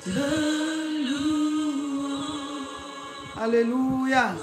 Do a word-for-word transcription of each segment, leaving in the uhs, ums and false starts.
de louange. Alléluia.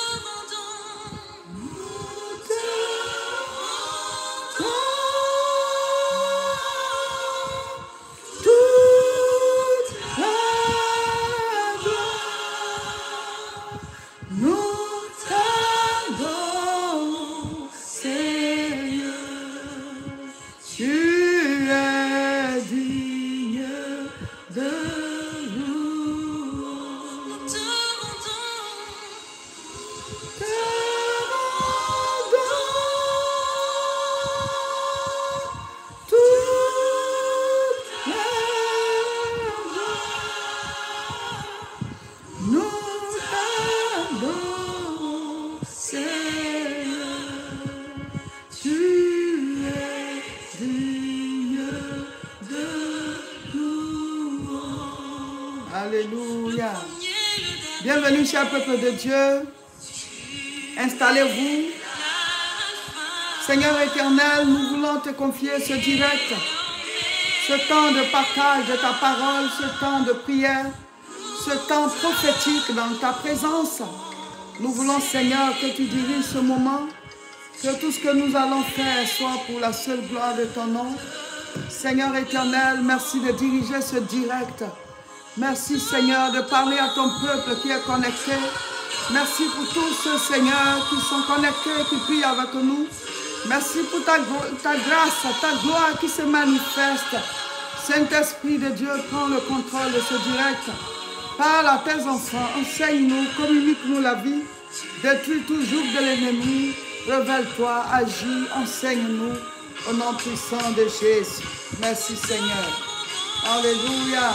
Alléluia. Bienvenue, cher peuple de Dieu. Installez-vous. Seigneur éternel, nous voulons te confier ce direct, ce temps de partage de ta parole, ce temps de prière, ce temps prophétique dans ta présence. Nous voulons, Seigneur, que tu diriges ce moment, que tout ce que nous allons faire soit pour la seule gloire de ton nom. Seigneur éternel, merci de diriger ce direct. Merci, Seigneur, de parler à ton peuple qui est connecté. Merci pour tous ceux, Seigneur, qui sont connectés, qui prient avec nous. Merci pour ta, ta grâce, ta gloire qui se manifeste. Saint-Esprit de Dieu, prends le contrôle de ce direct. Parle à tes enfants, enseigne-nous, communique-nous la vie. Détruis tout joug de l'ennemi. Révèle-toi, agis, enseigne-nous. Au nom puissant de Jésus. Merci, Seigneur. Alléluia.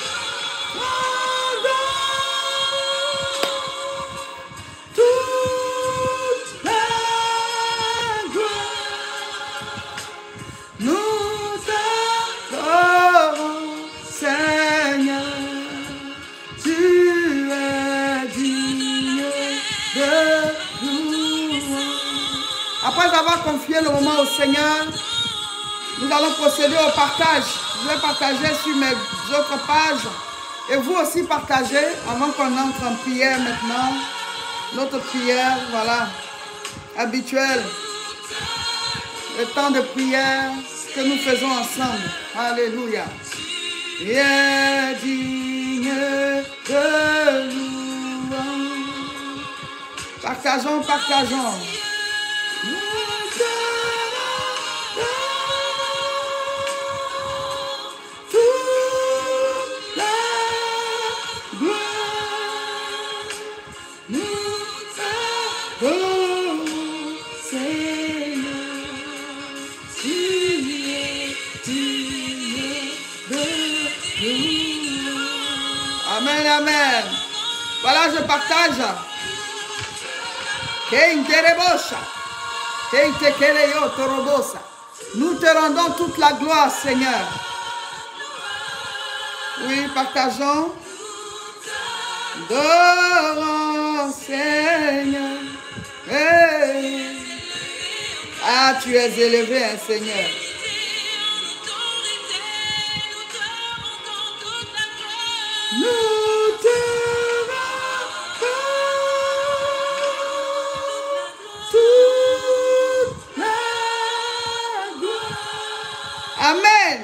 Après avoir confié le moment au Seigneur, nous allons procéder au partage. Je vais partager sur mes autres pages. Et vous aussi partagez avant qu'on entre en prière maintenant. Notre prière, voilà, habituelle. Le temps de prière que nous faisons ensemble. Alléluia. Il est digne de louange. Partageons, partageons. Amen, amen. Voilà, je partage. Nous te rendons toute la gloire, Seigneur. Oui, partageons. Adorons, Seigneur. Hey. Ah, tu es élevé, hein, Seigneur. Nous te rendons toute la gloire. Amen.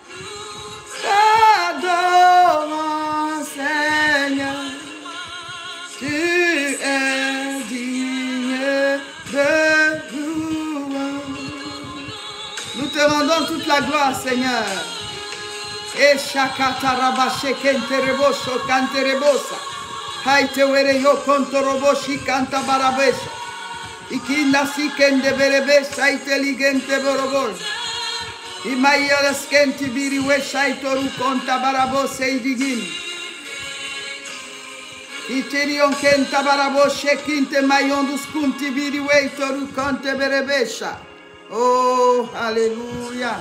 T'adorons, Seigneur. Tu es digne de louange. Nous te rendons toute la gloire, Seigneur. E shakata kente reboso kante rebosa. Haite were yo konto roboshi kanta barabesha. Ikinda si kende berebesha inteligente borobos. Imaya skenti biri wesha itoru konta barabose idigin. Iterion kenta baraboshe kinte mayondus kunti biri we itoru konte berebesha. Oh, hallelujah.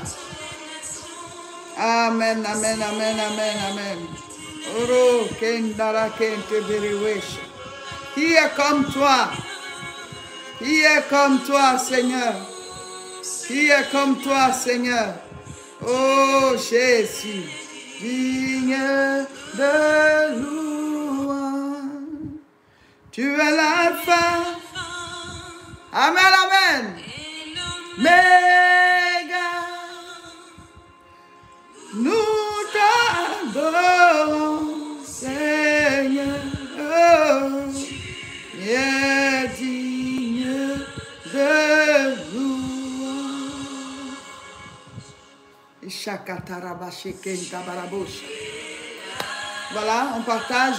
Amen, amen, amen, amen, amen. Oro kendara kente beriwesh. Qui est comme toi? Qui est comme toi, Seigneur? Qui est comme toi, Seigneur? Oh Jésus, digne de louange. Tu es l'alpha. Amen, amen. Méga. Nous t'adorons, Seigneur. Et digne de louange. Voilà, on partage.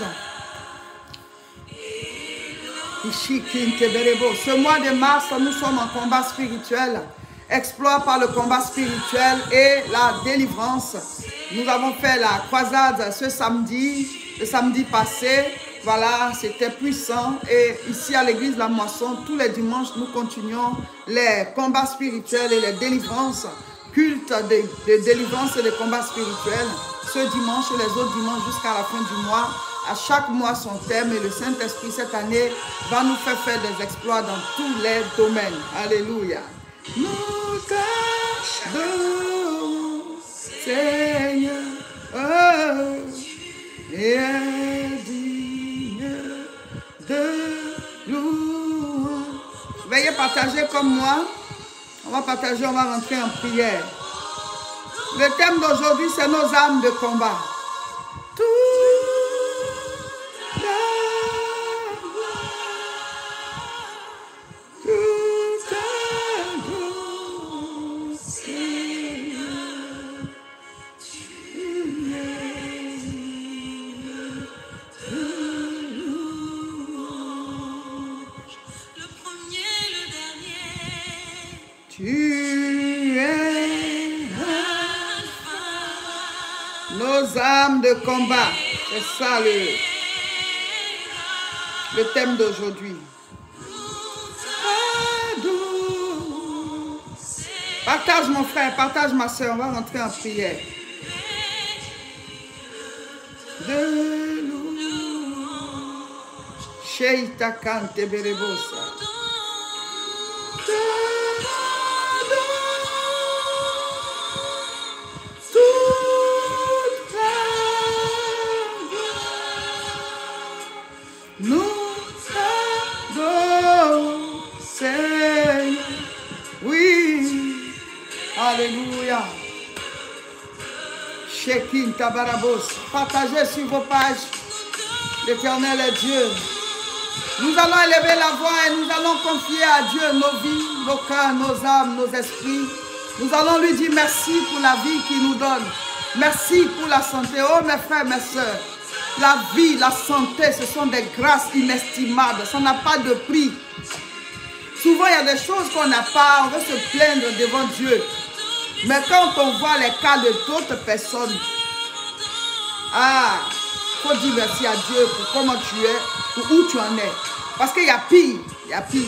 Ce mois de mars, nous sommes en combat spirituel. Exploit par le combat spirituel et la délivrance. Nous avons fait la croisade ce samedi, le samedi passé. Voilà, c'était puissant. Et ici à l'église La Moisson, tous les dimanches, nous continuons les combats spirituels et les délivrances. Culte de, de délivrance et de combats spirituels. Ce dimanche et les autres dimanches jusqu'à la fin du mois. À chaque mois son thème. Et le Saint-Esprit cette année va nous faire faire des exploits dans tous les domaines. Alléluia. Nous t'adorons, Seigneur, oh, et digne de louange. Veuillez partager comme moi. On va partager, on va rentrer en prière. Le thème d'aujourd'hui, c'est nos âmes de combat. Tout âmes de combat, c'est ça le, le thème d'aujourd'hui. Partage mon frère, partage ma soeur, on va rentrer en prière. De louange, Sheita Kante Berebosa. Alléluia. Shekin Tabarabos. Partagez sur vos pages. L'Éternel est Dieu. Nous allons élever la voix et nous allons confier à Dieu nos vies, nos cœurs, nos âmes, nos esprits. Nous allons lui dire merci pour la vie qu'il nous donne. Merci pour la santé. Oh mes frères, mes soeurs. La vie, la santé, ce sont des grâces inestimables. Ça n'a pas de prix. Souvent, il y a des choses qu'on n'a pas. On veut se plaindre devant Dieu. Mais quand on voit les cas de d'autres personnes, ah, il faut dire merci à Dieu pour comment tu es, pour où tu en es. Parce qu'il y a pire, il y a pire.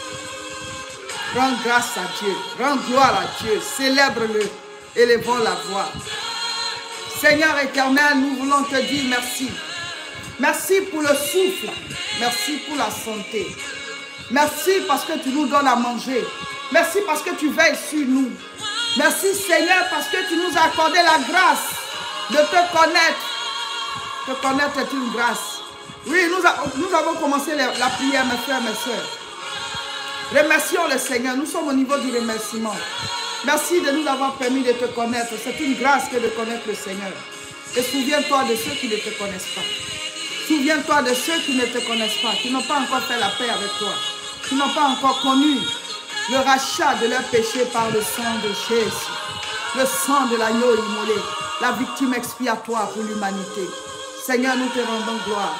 Rends grâce à Dieu, rends gloire à Dieu, célèbre-le, élevons la voix. Seigneur éternel, nous voulons te dire merci. Merci pour le souffle, merci pour la santé. Merci parce que tu nous donnes à manger. Merci parce que tu veilles sur nous. Merci Seigneur parce que tu nous as accordé la grâce de te connaître. Te connaître est une grâce. Oui, nous, a, nous avons commencé la, la prière, mes frères, mes soeurs. Remercions le Seigneur. Nous sommes au niveau du remerciement. Merci de nous avoir permis de te connaître. C'est une grâce que de connaître le Seigneur. Et souviens-toi de ceux qui ne te connaissent pas. Souviens-toi de ceux qui ne te connaissent pas, qui n'ont pas encore fait la paix avec toi, qui n'ont pas encore connu le rachat de leur péché par le sang de Jésus, le sang de l'agneau immolé, la victime expiatoire pour l'humanité. Seigneur, nous te rendons gloire.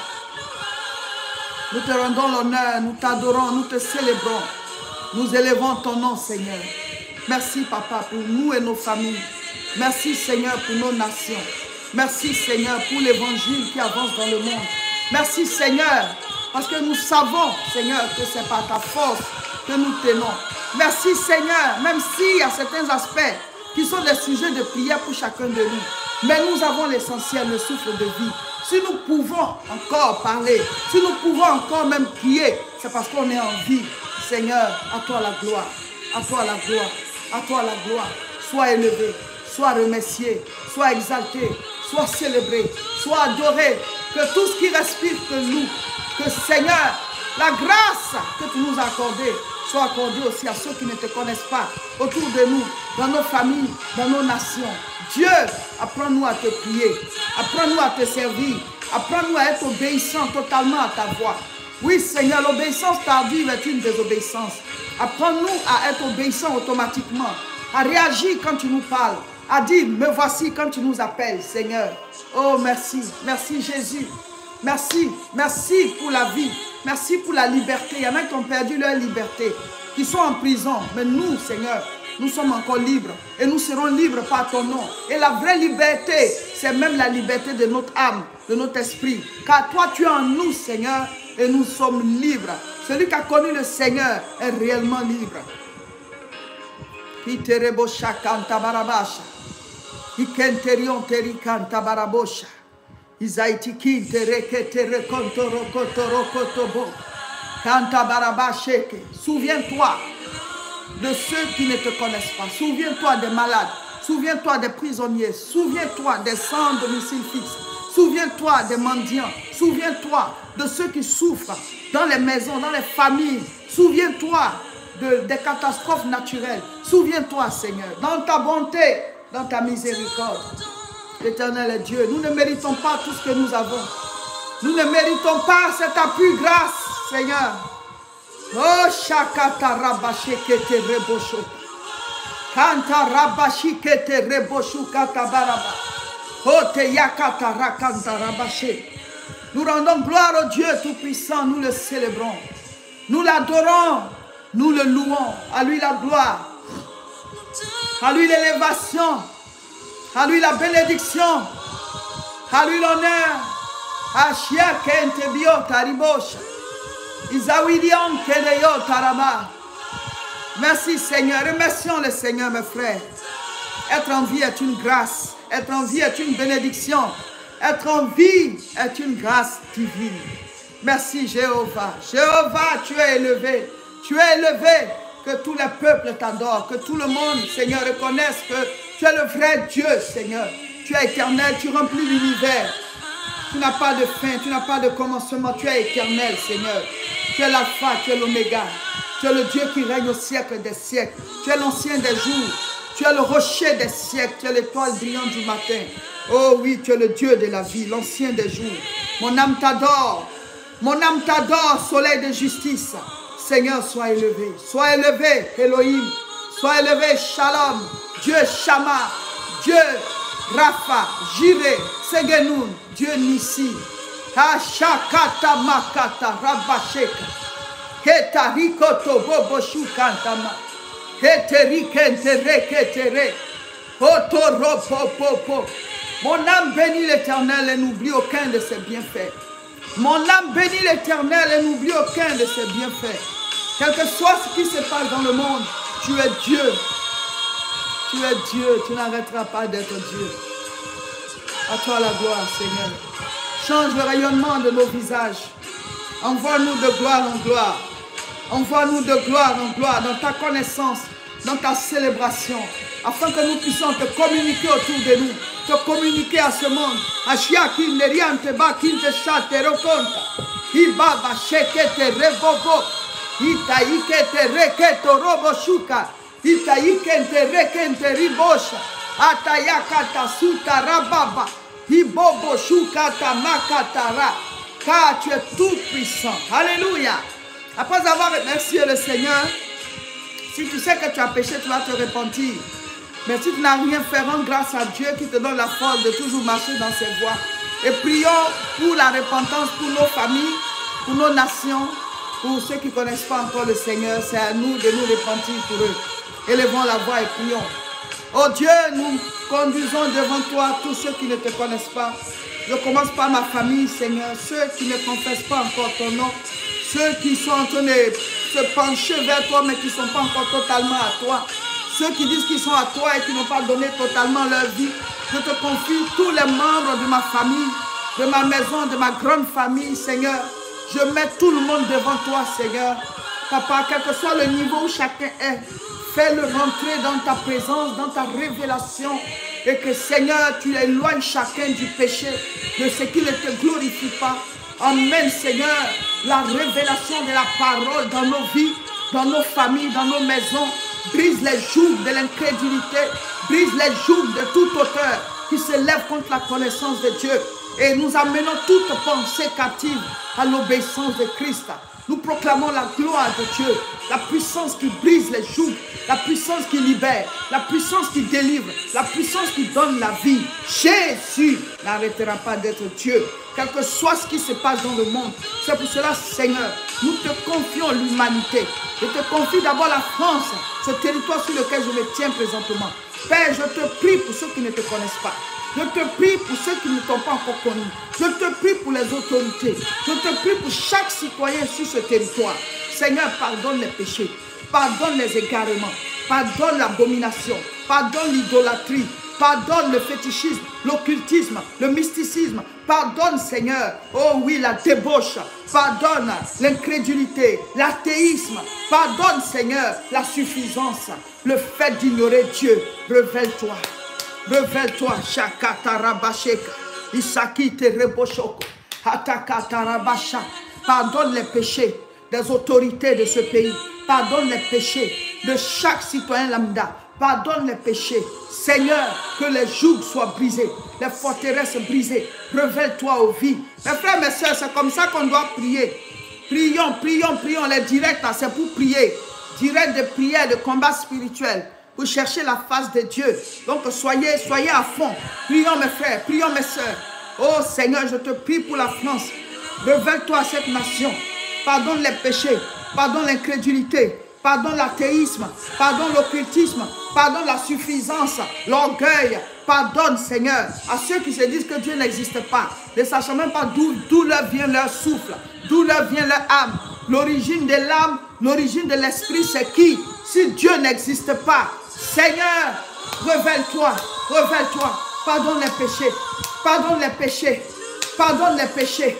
Nous te rendons l'honneur, nous t'adorons, nous te célébrons. Nous élevons ton nom, Seigneur. Merci, Papa, pour nous et nos familles. Merci, Seigneur, pour nos nations. Merci, Seigneur, pour l'évangile qui avance dans le monde. Merci, Seigneur, parce que nous savons, Seigneur, que c'est par ta force que nous tenons. Merci Seigneur, même s'il y a certains aspects qui sont des sujets de prière pour chacun de nous. Mais nous avons l'essentiel, le souffle de vie. Si nous pouvons encore parler, si nous pouvons encore même prier, c'est parce qu'on est en vie. Seigneur, à toi la gloire, à toi la gloire, à toi la gloire. Sois élevé, soit remercié, soit exalté, soit célébré, soit adoré. Que tout ce qui respire que nous, que Seigneur, la grâce que tu nous as accordée, soit accordée aussi à ceux qui ne te connaissent pas, autour de nous, dans nos familles, dans nos nations. Dieu, apprends-nous à te prier, apprends-nous à te servir, apprends-nous à être obéissants totalement à ta voix. Oui Seigneur, l'obéissance tardive est une désobéissance. Apprends-nous à être obéissants automatiquement, à réagir quand tu nous parles, à dire me voici quand tu nous appelles Seigneur. Oh merci, merci Jésus, merci, merci pour la vie, merci pour la liberté. Il y en a qui ont perdu leur liberté, qui sont en prison, mais nous Seigneur, nous sommes encore libres et nous serons libres par ton nom. Et la vraie liberté, c'est même la liberté de notre âme, de notre esprit. Car toi, tu es en nous, Seigneur, et nous sommes libres. Celui qui a connu le Seigneur est réellement libre. Souviens-toi de ceux qui ne te connaissent pas. Souviens-toi des malades. Souviens-toi des prisonniers. Souviens-toi des sans domicile fixe. Souviens-toi des mendiants. Souviens-toi de ceux qui souffrent dans les maisons, dans les familles. Souviens-toi de, des catastrophes naturelles. Souviens-toi, Seigneur, dans ta bonté, dans ta miséricorde. L'Éternel est Dieu. Nous ne méritons pas tout ce que nous avons. Nous ne méritons pas cette appui grâce, Seigneur. Oh, shakata rabashi kete rebosho. Kanta rabashi kete rebosho kata baraba. Oh, te yakata rakanta rabashi. Nous rendons gloire au Dieu Tout-Puissant, nous le célébrons. Nous l'adorons, nous le louons. À lui la gloire, à lui l'élévation, à lui la bénédiction, à lui l'honneur. Ashia kente biota ribosha. Merci Seigneur, remercions le Seigneur mes frères. Être en vie est une grâce, être en vie est une bénédiction, être en vie est une grâce divine. Merci Jéhovah, Jéhovah tu es élevé, tu es élevé, que tous les peuples t'adorent, que tout le monde Seigneur reconnaisse que tu es le vrai Dieu Seigneur, tu es éternel, tu remplis l'univers. Tu n'as pas de fin, tu n'as pas de commencement, tu es éternel, Seigneur. Tu es l'alpha, tu es l'oméga. Tu es le Dieu qui règne au siècle des siècles. Tu es l'ancien des jours. Tu es le rocher des siècles. Tu es l'étoile brillante du matin. Oh oui, tu es le Dieu de la vie, l'ancien des jours. Mon âme t'adore. Mon âme t'adore, soleil de justice. Seigneur, sois élevé. Sois élevé, Elohim. Sois élevé, Shalom. Dieu Shama. Dieu Rapha, Jireh, Segenoun, Dieu Nissi, Hashakata Makata, Rabasheka, Ketarikoto Boboshu Kantama, Keteri Kentere Ketere, Otoro Popopo. Mon âme bénit l'Éternel et n'oublie aucun de ses bienfaits. Mon âme bénit l'Éternel et n'oublie aucun de ses bienfaits. Quel que soit ce qui se passe dans le monde, tu es Dieu. Tu es Dieu, tu n'arrêteras pas d'être Dieu. À toi la gloire, Seigneur. Change le rayonnement de nos visages. Envoie-nous de gloire en gloire. Envoie-nous de gloire en gloire dans ta connaissance, dans ta célébration, afin que nous puissions te communiquer autour de nous, te communiquer à ce monde. Ashia kin neriante ba kin te shate rokonta. Ibaba shekete rebobo. Itaikete reketo robo shuka. Itaikente rekente ribosha. Atayakata suta rababa. Ibobo shukata makatara. Car tu es tout puissant. Alléluia. Après avoir remercié le Seigneur, si tu sais que tu as péché, tu vas te repentir. Mais si tu n'as rien fait, rends grâce à Dieu qui te donne la force de toujours marcher dans ses voies. Et prions pour la repentance, pour nos familles, pour nos nations, pour ceux qui ne connaissent pas encore le Seigneur. C'est à nous de nous repentir pour eux. Élevons la voix et prions. Oh Dieu, nous conduisons devant toi tous ceux qui ne te connaissent pas. Je commence par ma famille, Seigneur, ceux qui ne confessent pas encore ton nom, ceux qui sont en train de se pencher vers toi, mais qui ne sont pas encore totalement à toi, ceux qui disent qu'ils sont à toi et qui n'ont pas donné totalement leur vie. Je te confie tous les membres de ma famille, de ma maison, de ma grande famille, Seigneur. Je mets tout le monde devant toi, Seigneur, Papa, quel que soit le niveau où chacun est, fais-le rentrer dans ta présence, dans ta révélation. Et que Seigneur, tu éloignes chacun du péché, de ce qui ne te glorifie pas. Emmène Seigneur la révélation de la parole dans nos vies, dans nos familles, dans nos maisons. Brise les jougs de l'incrédulité, brise les jougs de tout auteur qui se lève contre la connaissance de Dieu. Et nous amenons toute pensée captive à l'obéissance de Christ. Nous proclamons la gloire de Dieu, la puissance qui brise les jougs, la puissance qui libère, la puissance qui délivre, la puissance qui donne la vie. Jésus n'arrêtera pas d'être Dieu, quel que soit ce qui se passe dans le monde. C'est pour cela, Seigneur, nous te confions l'humanité. Je te confie d'abord la France, ce territoire sur lequel je me tiens présentement. Père, je te prie pour ceux qui ne te connaissent pas. Je te prie pour ceux qui ne t'ont pas encore connu. Je te prie pour les autorités. Je te prie pour chaque citoyen sur ce territoire. Seigneur, pardonne les péchés. Pardonne les égarements. Pardonne l'abomination. Pardonne l'idolâtrie. Pardonne le fétichisme, l'occultisme, le mysticisme. Pardonne, Seigneur, oh oui, la débauche. Pardonne l'incrédulité, l'athéisme. Pardonne, Seigneur, la suffisance, le fait d'ignorer Dieu. Révèle-toi. Révèle-toi, Shakatarabasheka, Isaki Tereboshoko, Atakatarabasha. Pardonne les péchés des autorités de ce pays. Pardonne les péchés de chaque citoyen lambda. Pardonne les péchés. Seigneur, que les jougs soient brisés, les forteresses brisées. Révèle-toi aux vies. Mes frères, mes soeurs, c'est comme ça qu'on doit prier. Prions, prions, prions. Les directs, c'est pour prier. Direct de prière, de combat spirituel. Pour chercher la face de Dieu. Donc soyez, soyez à fond. Prions mes frères, prions mes soeurs. Oh Seigneur, je te prie pour la France. Révèle-toi à cette nation. Pardonne les péchés. Pardonne l'incrédulité. Pardonne l'athéisme. Pardonne l'occultisme. Pardonne la suffisance. L'orgueil. Pardonne Seigneur à ceux qui se disent que Dieu n'existe pas. Ne sachant même pas d'où leur vient leur souffle. D'où leur vient leur âme. L'origine de l'âme, l'origine de l'esprit, c'est qui? Si Dieu n'existe pas. Seigneur, révèle-toi, révèle-toi, pardonne les péchés, pardonne les péchés, pardonne les péchés.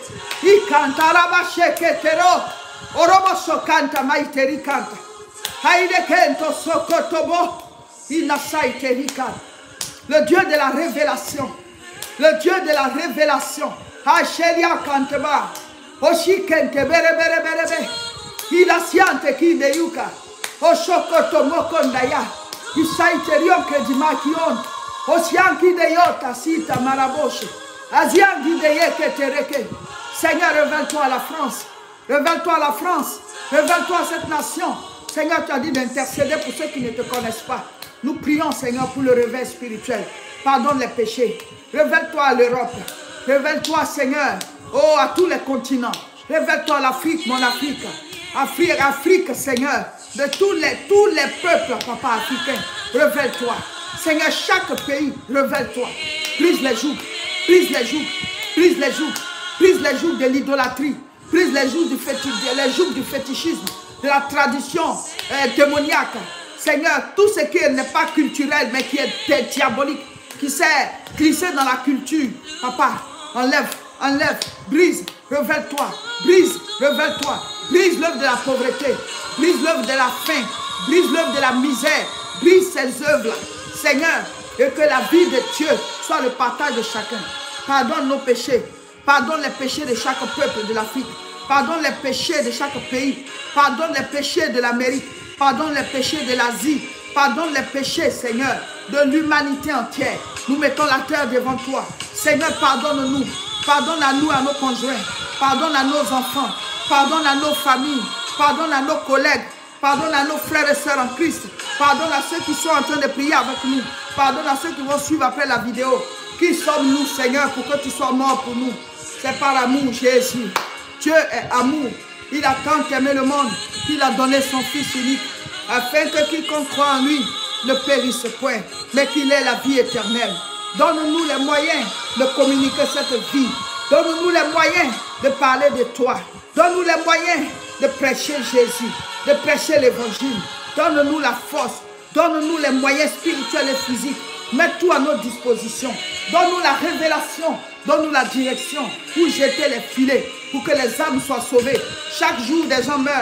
Le Dieu de la révélation, le Dieu de la révélation. Hashelia Kanteba, Oshikente bere bere bere be, Ilasiante ki de yuka, Oshokoto mokondaya. Isaïterion que di makion, Osianki de yota sita maraboshe, Azianki de yeke tereke. Seigneur, révèle-toi à la France, révèle-toi à la France, révèle-toi à cette nation. Seigneur, tu as dit d'intercéder pour ceux qui ne te connaissent pas. Nous prions, Seigneur, pour le réveil spirituel. Pardonne les péchés. Révèle-toi à l'Europe. Révèle-toi, Seigneur, oh, à tous les continents. Révèle-toi à l'Afrique, mon Afrique. Afrique, Afrique, Seigneur. De tous les, tous les peuples, papa africain, révèle-toi. Seigneur, chaque pays, révèle-toi. Brise les jougs, brise les jougs, brise les jougs, brise les jougs de l'idolâtrie, brise les jougs du fétichisme, les jougs du fétichisme, de la tradition euh, démoniaque. Seigneur, tout ce qui n'est pas culturel, mais qui est diabolique, qui s'est glissé dans la culture, papa, enlève, enlève, brise, révèle-toi, brise, révèle-toi. Brise l'œuvre de la pauvreté, brise l'œuvre de la faim, brise l'œuvre de la misère, brise ces œuvres-là. Seigneur, et que la vie de Dieu soit le partage de chacun. Pardonne nos péchés, pardonne les péchés de chaque peuple de l'Afrique, pardonne les péchés de chaque pays, pardonne les péchés de l'Amérique, pardonne les péchés de l'Asie, pardonne les péchés, Seigneur, de l'humanité entière. Nous mettons la terre devant toi. Seigneur, pardonne-nous, pardonne à nous, à nos conjoints, pardonne à nos enfants. Pardonne à nos familles, pardonne à nos collègues, pardonne à nos frères et sœurs en Christ, pardonne à ceux qui sont en train de prier avec nous, pardonne à ceux qui vont suivre après la vidéo. Qui sommes-nous, Seigneur, pour que tu sois mort pour nous? C'est par amour, Jésus. Dieu est amour. Il a tant aimé le monde qu'il a donné son Fils unique, afin que quiconque croit en lui ne périsse point, mais qu'il ait la vie éternelle. Donne-nous les moyens de communiquer cette vie. Donne-nous les moyens de parler de toi. Donne-nous les moyens de prêcher Jésus, de prêcher l'évangile. Donne-nous la force. Donne-nous les moyens spirituels et physiques. Mets tout à notre disposition. Donne-nous la révélation. Donne-nous la direction pour jeter les filets, pour que les âmes soient sauvées. Chaque jour, des gens meurent.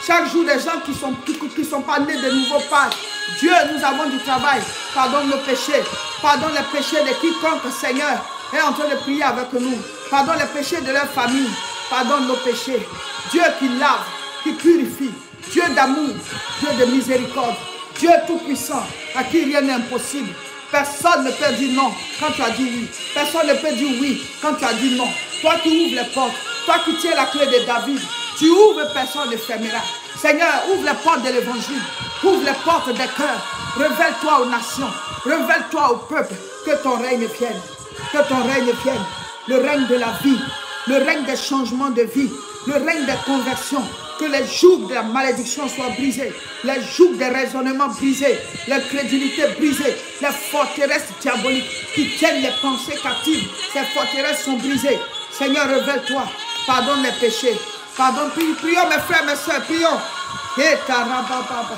Chaque jour, des gens qui sont, qui, qui sont pas nés de nouveau Père. Dieu, nous avons du travail. Pardonne nos péchés. Pardonne les péchés de quiconque, Seigneur, est en train de prier avec nous. Pardonne les péchés de leur famille. Pardonne nos péchés. Dieu qui lave, qui purifie. Dieu d'amour, Dieu de miséricorde. Dieu tout-puissant, à qui rien n'est impossible. Personne ne peut dire non quand tu as dit oui. Personne ne peut dire oui quand tu as dit non. Toi qui ouvres les portes, toi qui tiens la clé de David, tu ouvres, personne ne fermera. Seigneur, ouvre les portes de l'évangile. Ouvre les portes des cœurs. Révèle-toi aux nations. Révèle-toi au peuple. Que ton règne vienne. Que ton règne vienne. Le règne de la vie. Le règne des changements de vie. Le règne des conversions. Que les jougs de la malédiction soient brisés. Les jougs des raisonnements brisés. L'incrédulité brisée. Les forteresses diaboliques qui tiennent les pensées captives. Ces forteresses sont brisées. Seigneur, révèle-toi. Pardonne les péchés. Pardonne, prions, prions mes frères, mes soeurs, prions. Et tarababa.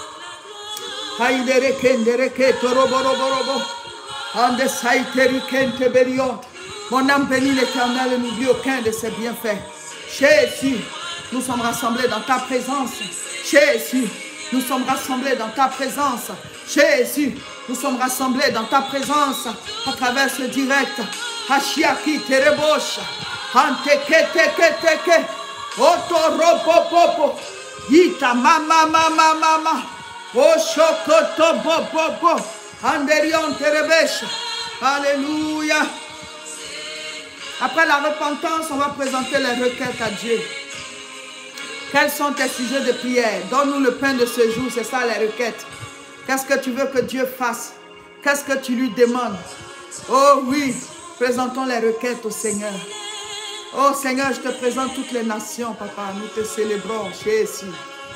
Mon âme bénit l'Éternel et n'oublie aucun de ses bienfaits. Jésus, nous sommes rassemblés dans ta présence. Jésus, nous sommes rassemblés dans ta présence. Jésus, nous sommes rassemblés dans ta présence à travers ce direct. Hashiaki terebosha. Anteke teke teke. Otoropopopo. Ita mama mama mama. Oshokoto bobobo. Anderion terebesha. Alléluia. Après la repentance, on va présenter les requêtes à Dieu. Quels sont tes sujets de prière? Donne-nous le pain de ce jour, c'est ça les requêtes. Qu'est-ce que tu veux que Dieu fasse? Qu'est-ce que tu lui demandes? Oh oui, présentons les requêtes au Seigneur. Oh Seigneur, je te présente toutes les nations, papa. Nous te célébrons, Jésus.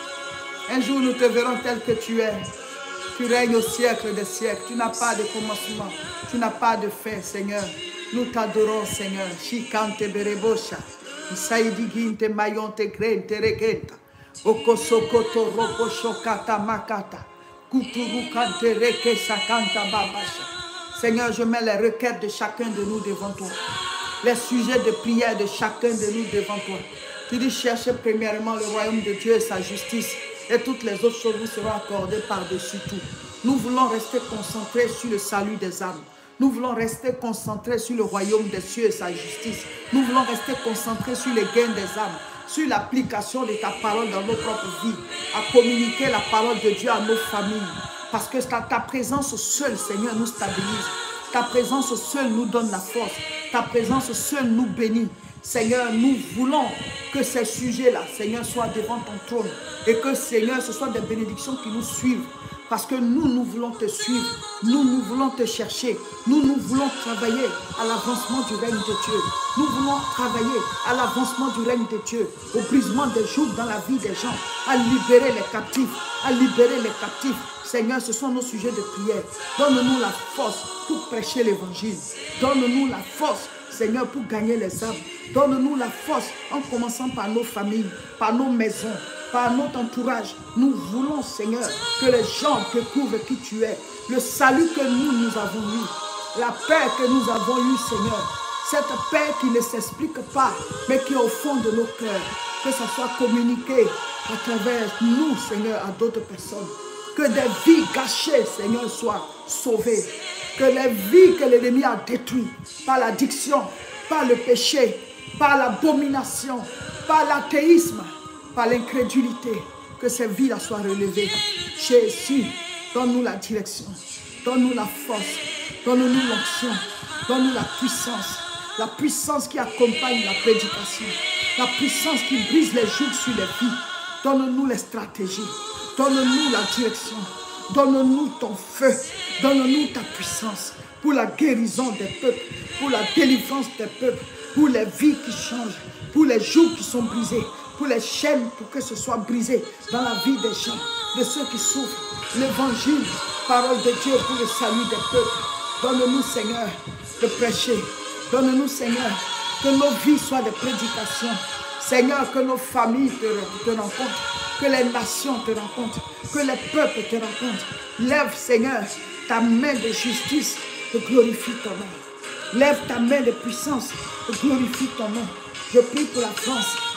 Un jour, nous te verrons tel que tu es. Tu règnes au siècle des siècles. Tu n'as pas de commencement. Tu n'as pas de fin, Seigneur. Nous t'adorons, Seigneur. Chikante berebosha. Isaidi ginte mayonte grente regenta. Okosokoto robo shokata makata. Kuturu kante reke sakanta babasha. Seigneur, je mets les requêtes de chacun de nous devant toi. Les sujets de prière de chacun de nous devant toi. Tu dis chercher premièrement le royaume de Dieu et sa justice. Et toutes les autres choses vous seront accordées par-dessus tout. Nous voulons rester concentrés sur le salut des âmes. Nous voulons rester concentrés sur le royaume des cieux et sa justice. Nous voulons rester concentrés sur les gains des âmes, sur l'application de ta parole dans nos propres vies, à communiquer la parole de Dieu à nos familles. Parce que ta, ta présence seule, Seigneur, nous stabilise. Ta présence seule nous donne la force. Ta présence seule nous bénit. Seigneur, nous voulons que ces sujets-là, Seigneur, soient devant ton trône. Et que, Seigneur, ce soit des bénédictions qui nous suivent. Parce que nous, nous voulons te suivre. Nous, nous voulons te chercher. Nous, nous voulons travailler à l'avancement du règne de Dieu. Nous voulons travailler à l'avancement du règne de Dieu. Au brisement des jours dans la vie des gens. À libérer les captifs. À libérer les captifs. Seigneur, ce sont nos sujets de prière. Donne-nous la force pour prêcher l'évangile. Donne-nous la force, Seigneur, pour gagner les âmes. Donne-nous la force en commençant par nos familles, par nos maisons, par notre entourage. Nous voulons, Seigneur, que les gens découvrent qui tu es. Le salut que nous, nous avons eu. La paix que nous avons eue, Seigneur. Cette paix qui ne s'explique pas, mais qui est au fond de nos cœurs. Que ça soit communiqué à travers nous, Seigneur, à d'autres personnes. Que des vies gâchées, Seigneur, soient sauvées. Que les vies que l'ennemi a détruites par l'addiction, par le péché, par l'abomination, par l'athéisme, par l'incrédulité, que ces vies-là soient relevées. Jésus, donne-nous la direction, donne-nous la force, donne-nous l'onction, donne-nous la puissance, la puissance qui accompagne la prédication, la puissance qui brise les jougs sur les vies. Donne-nous les stratégies. Donne-nous la direction, donne-nous ton feu, donne-nous ta puissance pour la guérison des peuples, pour la délivrance des peuples, pour les vies qui changent, pour les jours qui sont brisés, pour les chaînes pour que ce soit brisé dans la vie des gens, de ceux qui souffrent. L'évangile, parole de Dieu pour le salut des peuples. Donne-nous, Seigneur, de prêcher. Donne-nous, Seigneur, que nos vies soient des prédications. Seigneur, que nos familles te, te rencontrent. Que les nations te rencontrent, que les peuples te rencontrent. Lève, Seigneur, ta main de justice et glorifie ton nom. Lève ta main de puissance et glorifie ton nom. Je prie pour la France.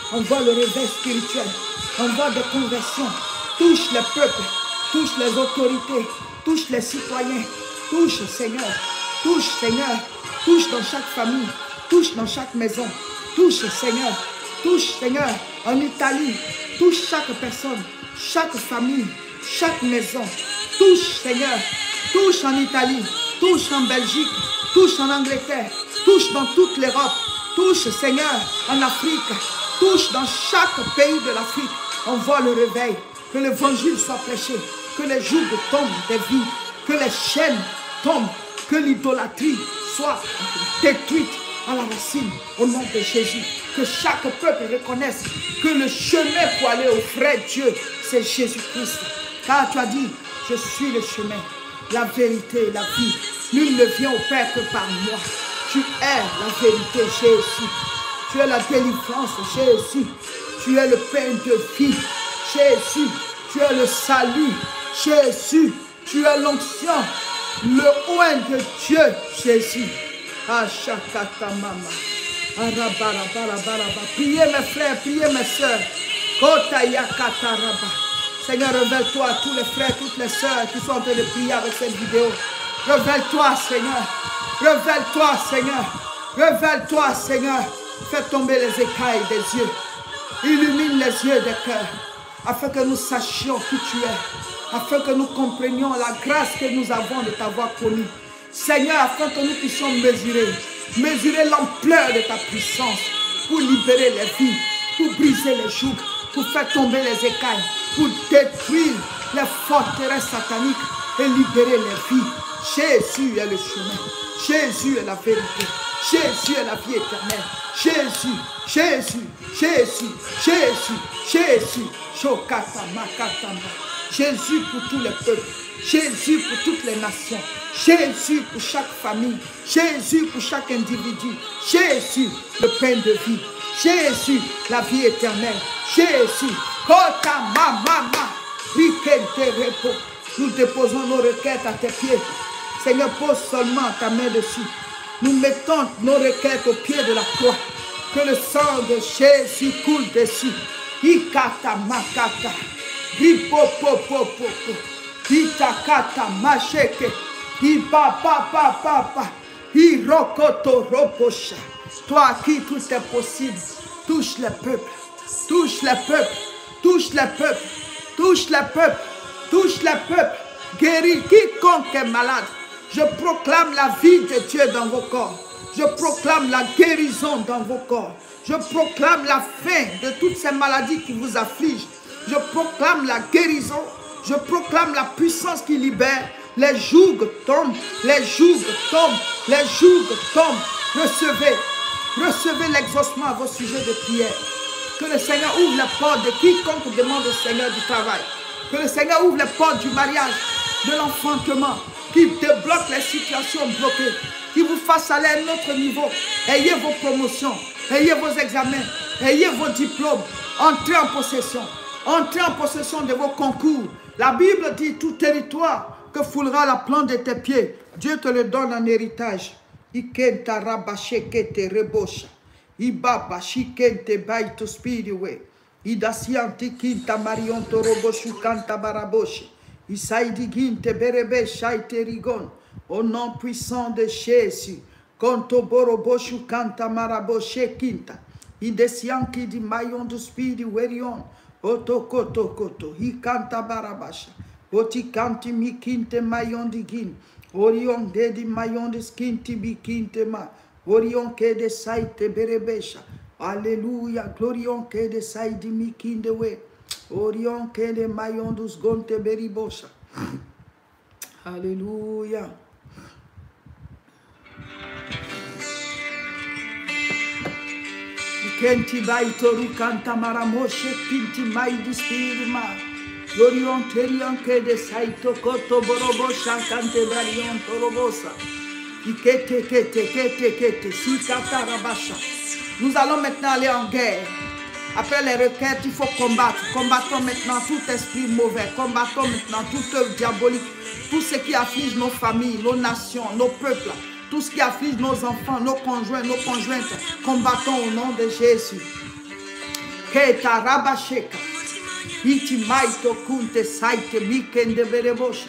Envoie le réveil spirituel. Envoie des conversions. Touche les peuples. Touche les autorités. Touche les citoyens. Touche, Seigneur. Touche, Seigneur. Touche dans chaque famille. Touche dans chaque maison. Touche, Seigneur. Touche, Seigneur, en Italie. Touche chaque personne, chaque famille, chaque maison. Touche, Seigneur. Touche en Italie. Touche en Belgique. Touche en Angleterre. Touche dans toute l'Europe. Touche, Seigneur, en Afrique. Touche dans chaque pays de l'Afrique. Envoie le réveil. Que l'évangile soit prêché. Que les jougs tombent des vies. Que les chaînes tombent. Que l'idolâtrie soit détruite à la racine. Au nom de Jésus. Que chaque peuple reconnaisse que le chemin pour aller au vrai Dieu, c'est Jésus-Christ. Car tu as dit, je suis le chemin, la vérité et la vie. Nul ne vient au Père que par moi. Tu es la vérité, Jésus. Tu es la délivrance, Jésus. Tu es le pain de vie, Jésus. Tu es le salut, Jésus. Tu es l'onction, le oint de Dieu, Jésus. Achakata mama. Priez mes frères, priez mes soeurs. Seigneur, révèle-toi à tous les frères, toutes les soeurs qui sont en train de prier avec cette vidéo. Révèle-toi, Seigneur. Révèle-toi, Seigneur. Révèle-toi, Seigneur. Fais tomber les écailles des yeux. Illumine les yeux des cœurs. Afin que nous sachions qui tu es. Afin que nous comprenions la grâce que nous avons de t'avoir connu. Seigneur, afin que nous puissions mesurer. Mesurer l'ampleur de ta puissance pour libérer les vies, pour briser les jougs, pour faire tomber les écailles, pour détruire les forteresses sataniques et libérer les vies. Jésus est le chemin, Jésus est la vérité, Jésus est la vie éternelle. Jésus, Jésus, Jésus, Jésus, Jésus, Shokata Makatama. Jésus pour tous les peuples, Jésus pour toutes les nations, Jésus pour chaque famille, Jésus pour chaque individu, Jésus le pain de vie, Jésus la vie éternelle, Jésus, Kota Mama, Rikente Repo. Nous déposons nos requêtes à tes pieds. Seigneur, pose seulement ta main dessus. Nous mettons nos requêtes au pied de la croix. Que le sang de Jésus coule dessus. Ikata Makata. Hipopopopopo. Itakata Macheke. Hipapapapapa. Hirokoto Roposha. Toi à qui tout est possible. Touche les peuples. Touche les peuples. Touche les peuples. Touche les peuples. Touche les peuples. Guéris quiconque est malade. Je proclame la vie de Dieu dans vos corps. Je proclame la guérison dans vos corps. Je proclame la fin de toutes ces maladies qui vous affligent. Je proclame la guérison. Je proclame la puissance qui libère. Les jougs tombent. Les jougs tombent. Les jougs tombent. Recevez. Recevez l'exaucement à vos sujets de prière. Que le Seigneur ouvre les portes de quiconque demande au Seigneur du travail. Que le Seigneur ouvre les portes du mariage, de l'enfantement, qui débloque les situations bloquées, qui vous fasse aller à un autre niveau. Ayez vos promotions, ayez vos examens, ayez vos diplômes. Entrez en possession. Entrez en possession de vos concours. La Bible dit tout territoire que foulera la plante de tes pieds. Dieu te le donne en héritage. Ikenta rabashekete rebosha. Ibaba shikente baito spiriwe. Idasianti kinta marionto roboshu kanta baraboshi. Isaidi ginte berebe shaite rigon. Au nom puissant de Jésus. Konto boroboshu kanta maraboshe kinta. Idesianki di mayon du spiri werion. Oto koto koto. Hikanta barabasha. Oti kanti mi kinte mayon di gin. Orion de di mayon di skinti bi kinte ma. Orion ke de saite berebesha. Alléluia, glorion que de saidi mikindewe. Orion que de mayon dos gonte beribosha. Alléluia. Kenti baitoru kanta maramoshe kinti maidi spirima. Glorion terion que de saito koto borobosha kante barion torobosa. Ikete kete kete kete sikata rabasha. Nous allons maintenant aller en guerre. Après les requêtes, il faut combattre. Combattons maintenant tout esprit mauvais. Combattons maintenant toute œuvre diabolique. Tout ce qui afflige nos familles, nos nations, nos peuples. Tout ce qui afflige nos enfants, nos conjoints, nos conjointes. Combattons au nom de Jésus. Keta rabasheka. Iti maito kunte saite mikende bereboshi.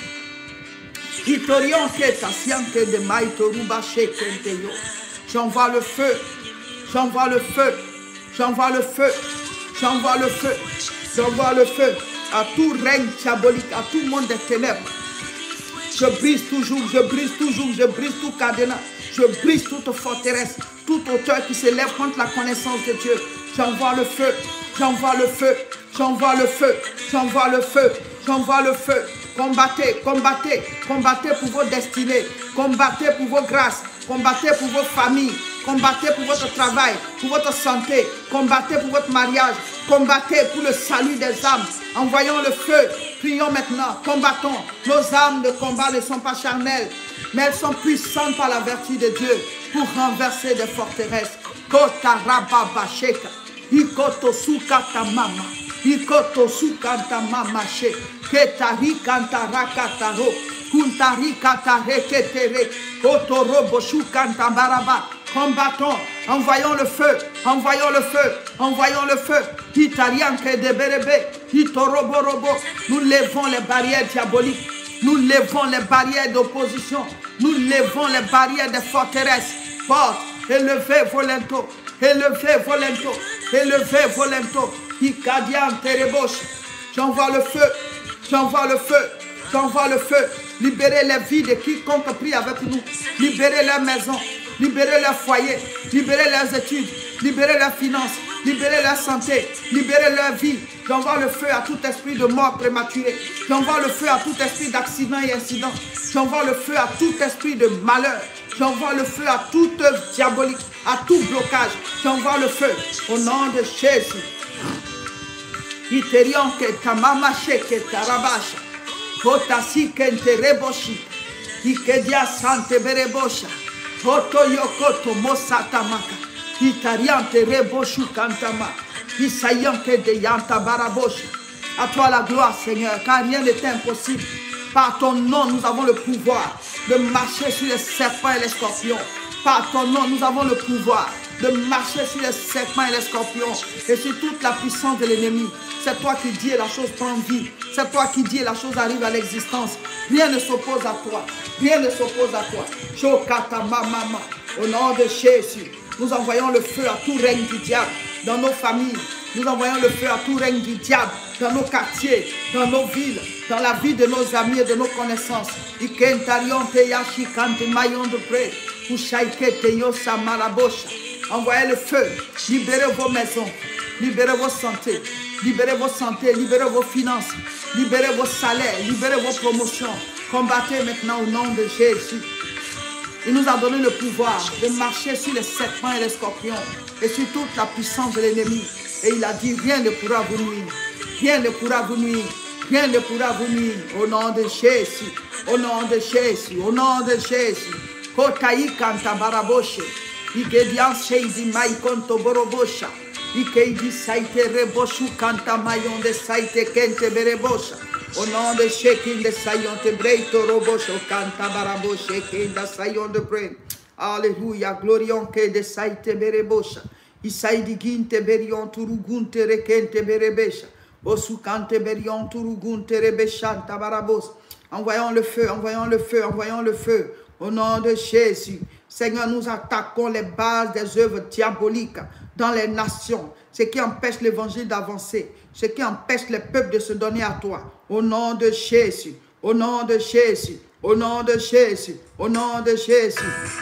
Itorion keta siante de maito rubashekente yo. J'envoie le feu. J'envoie le feu. J'envoie le feu. J'envoie le feu. J'envoie le feu à tout règne diabolique, à tout monde des ténèbres. Je brise toujours, je brise toujours, je brise tout cadenas. Je brise toute forteresse, toute hauteur qui s'élève contre la connaissance de Dieu. J'envoie le feu, j'envoie le feu, j'envoie le feu, j'envoie le feu, j'envoie le feu. Combattez, combattez, combattez pour vos destinées, combattez pour vos grâces, combattez pour vos familles, combattez pour votre travail, pour votre santé, combattez pour votre mariage, combattez pour le salut des âmes. Envoyons le feu, prions maintenant, combattons. Nos âmes de combat ne sont pas charnelles, mais elles sont puissantes par la vertu de Dieu pour renverser des forteresses. Kota rababa sheka, ikoto sukata mama, ikoto sukata mama she, ketari kanta rakataro, kuntari katare ketere, koto robo shukanta baraba. Combattons, envoyons le feu, envoyons le feu, envoyons le feu. Italianke de berebe, itorobo robo. Nous levons les barrières diaboliques, nous levons les barrières d'opposition, nous levons les barrières des forteresses. Porte, élevez volento, élevez volento, élevez volento. Ikadian tereboche. J'envoie le feu, j'envoie le feu, j'envoie le feu. Libérez les vies de quiconque prie avec nous, libérez leurs maisons. Libérez leur foyer, libérez leurs études, libérez leurs finances, libérez leur santé, libérez leur vie. J'envoie le feu à tout esprit de mort prématurée. J'envoie le feu à tout esprit d'accident et incident. J'envoie le feu à tout esprit de malheur. J'envoie le feu à toute œuvre diabolique, à tout blocage. J'envoie le feu au nom de Jésus. Iterion que tamama sheke tarabasha. Kotasi kente reboshi. Ikedia sante berebosha. Koto yokoto mosatamaka. Itariante reboshu kantama. Isayanke de yanta barabosha. À toi la gloire, Seigneur, car rien n'est impossible. Par ton nom, nous avons le pouvoir de marcher sur les serpents et les scorpions. Par ton nom, nous avons le pouvoir de marcher sur les serpents et les scorpions et sur toute la puissance de l'ennemi. C'est toi qui dis et la chose prend vie. C'est toi qui dis et la chose arrive à l'existence. Rien ne s'oppose à toi. Rien ne s'oppose à toi. Shokata mama. Au nom de Jésus, nous envoyons le feu à tout règne du diable dans nos familles. Nous envoyons le feu à tout règne du diable dans nos quartiers, dans nos villes, dans la vie de nos amis et de nos connaissances. Envoyez le feu, libérez vos maisons, libérez vos santé, libérez vos santé, libérez vos finances, libérez vos salaires, libérez vos promotions. Combattez maintenant au nom de Jésus. Il nous a donné le pouvoir de marcher sur les serpents et les scorpions et sur toute la puissance de l'ennemi. Et il a dit, rien ne pourra vous nuire, rien ne pourra vous nuire, rien ne pourra vous nuire. Au nom de Jésus, au nom de Jésus, au nom de Jésus. Kotaï kanta baraboshe, igedian sheidi mai konto borobosha, ikeidi saite reboshu kanta mayon de saite kente berebosha. Au nom de Shekin de Sayon te breito robosho kanta baraboshe kenda Sayon de bre. Alléluia, glorion que de saite berebosha. Isaidi ginte berion turugunte rekente berebesha. Osukante berion turugunte rebeshanta barabos. Envoyons le feu, envoyons le feu, envoyons le feu. Au nom de Jésus, Seigneur, nous attaquons les bases des œuvres diaboliques dans les nations, ce qui empêche l'évangile d'avancer, ce qui empêche les peuples de se donner à toi. Au nom de Jésus, au nom de Jésus, au nom de Jésus, au nom de Jésus.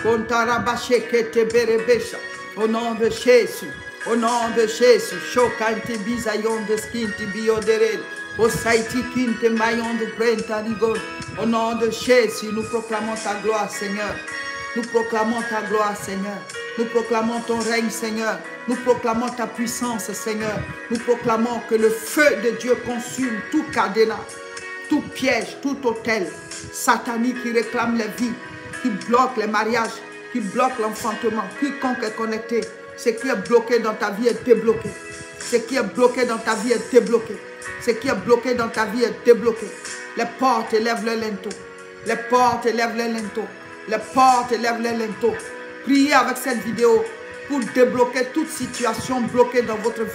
Au nom de Jésus, au nom de Jésus. Chokanti bisayon de skinti bioderel. Au saiti kinte mayon de brentanigon. Au nom de Jésus, nous proclamons ta gloire, Seigneur. Nous proclamons ta gloire, Seigneur. Nous proclamons ton règne, Seigneur. Nous proclamons ta puissance, Seigneur. Nous proclamons que le feu de Dieu consume tout cadenas, tout piège, tout hôtel satanique qui réclame les vies, qui bloque les mariages, qui bloque l'enfantement. Quiconque est connecté, ce qui est bloqué dans ta vie est débloqué. Ce qui est bloqué dans ta vie est débloqué. Ce qui est bloqué dans ta vie est débloqué. Les portes élèvent le linteau. Les portes élèvent le linteau. Les portes élèvent le linteau. Priez avec cette vidéo pour débloquer toute situation bloquée dans votre vie.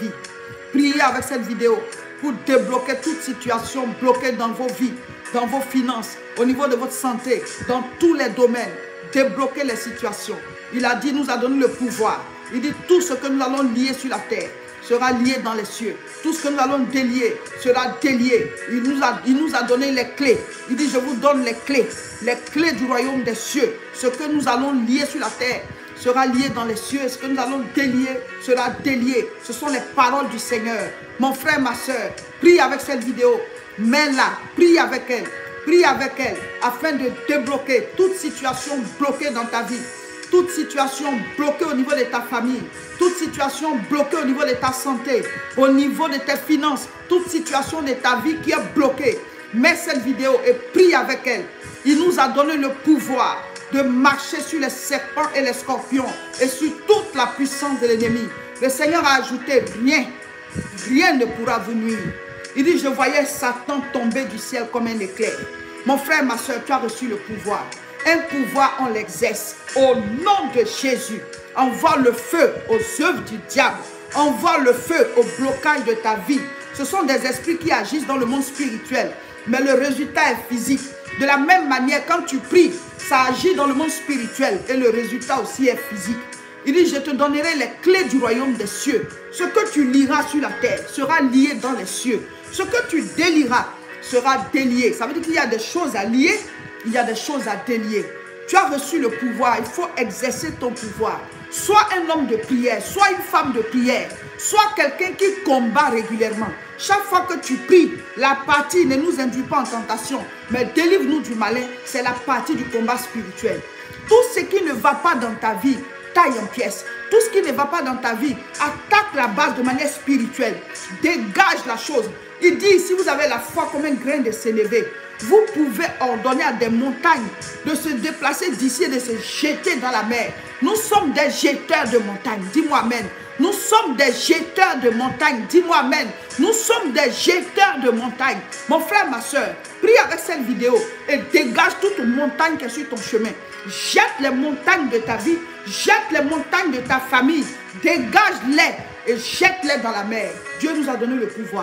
Priez avec cette vidéo pour débloquer toute situation bloquée dans vos vies, dans vos finances, au niveau de votre santé, dans tous les domaines. Débloquer les situations. Il a dit, nous a donné le pouvoir. Il dit, tout ce que nous allons lier sur la terre sera lié dans les cieux. Tout ce que nous allons délier sera délié. Il nous a, il nous a donné les clés. Il dit, je vous donne les clés. Les clés du royaume des cieux. Ce que nous allons lier sur la terre sera lié dans les cieux. Ce que nous allons délier sera délié. Ce sont les paroles du Seigneur. Mon frère, ma soeur, prie avec cette vidéo. Mets-la, prie avec elle. Prie avec elle afin de débloquer toute situation bloquée dans ta vie. Toute situation bloquée au niveau de ta famille, toute situation bloquée au niveau de ta santé, au niveau de tes finances, toute situation de ta vie qui est bloquée. Mets cette vidéo et prie avec elle. Il nous a donné le pouvoir de marcher sur les serpents et les scorpions et sur toute la puissance de l'ennemi. Le Seigneur a ajouté, rien, rien ne pourra vous nuire. Il dit, je voyais Satan tomber du ciel comme un éclair. Mon frère, ma soeur, tu as reçu le pouvoir. Un pouvoir, on l'exerce au nom de Jésus. Envoie le feu aux œuvres du diable. Envoie le feu au blocage de ta vie. Ce sont des esprits qui agissent dans le monde spirituel. Mais le résultat est physique. De la même manière, quand tu pries, ça agit dans le monde spirituel. Et le résultat aussi est physique. Il dit, je te donnerai les clés du royaume des cieux. Ce que tu liras sur la terre sera lié dans les cieux. Ce que tu délieras sera délié. Ça veut dire qu'il y a des choses à lier. Il y a des choses à délier. Tu as reçu le pouvoir. Il faut exercer ton pouvoir. Sois un homme de prière. Sois une femme de prière. Sois quelqu'un qui combat régulièrement. Chaque fois que tu pries, la partie ne nous induit pas en tentation, mais délivre-nous du malin. C'est la partie du combat spirituel. Tout ce qui ne va pas dans ta vie, taille en pièces. Tout ce qui ne va pas dans ta vie, attaque la base de manière spirituelle. Dégage la chose. Il dit, si vous avez la foi comme un grain de sénévé, vous pouvez ordonner à des montagnes de se déplacer d'ici et de se jeter dans la mer. Nous sommes des jeteurs de montagnes. Dis-moi amen. Nous sommes des jeteurs de montagnes. Dis-moi amen. Nous sommes des jeteurs de montagnes. Mon frère, ma soeur, prie avec cette vidéo et dégage toute montagne qui est sur ton chemin. Jette les montagnes de ta vie. Jette les montagnes de ta famille. Dégage-les et jette-les dans la mer. Dieu nous a donné le pouvoir.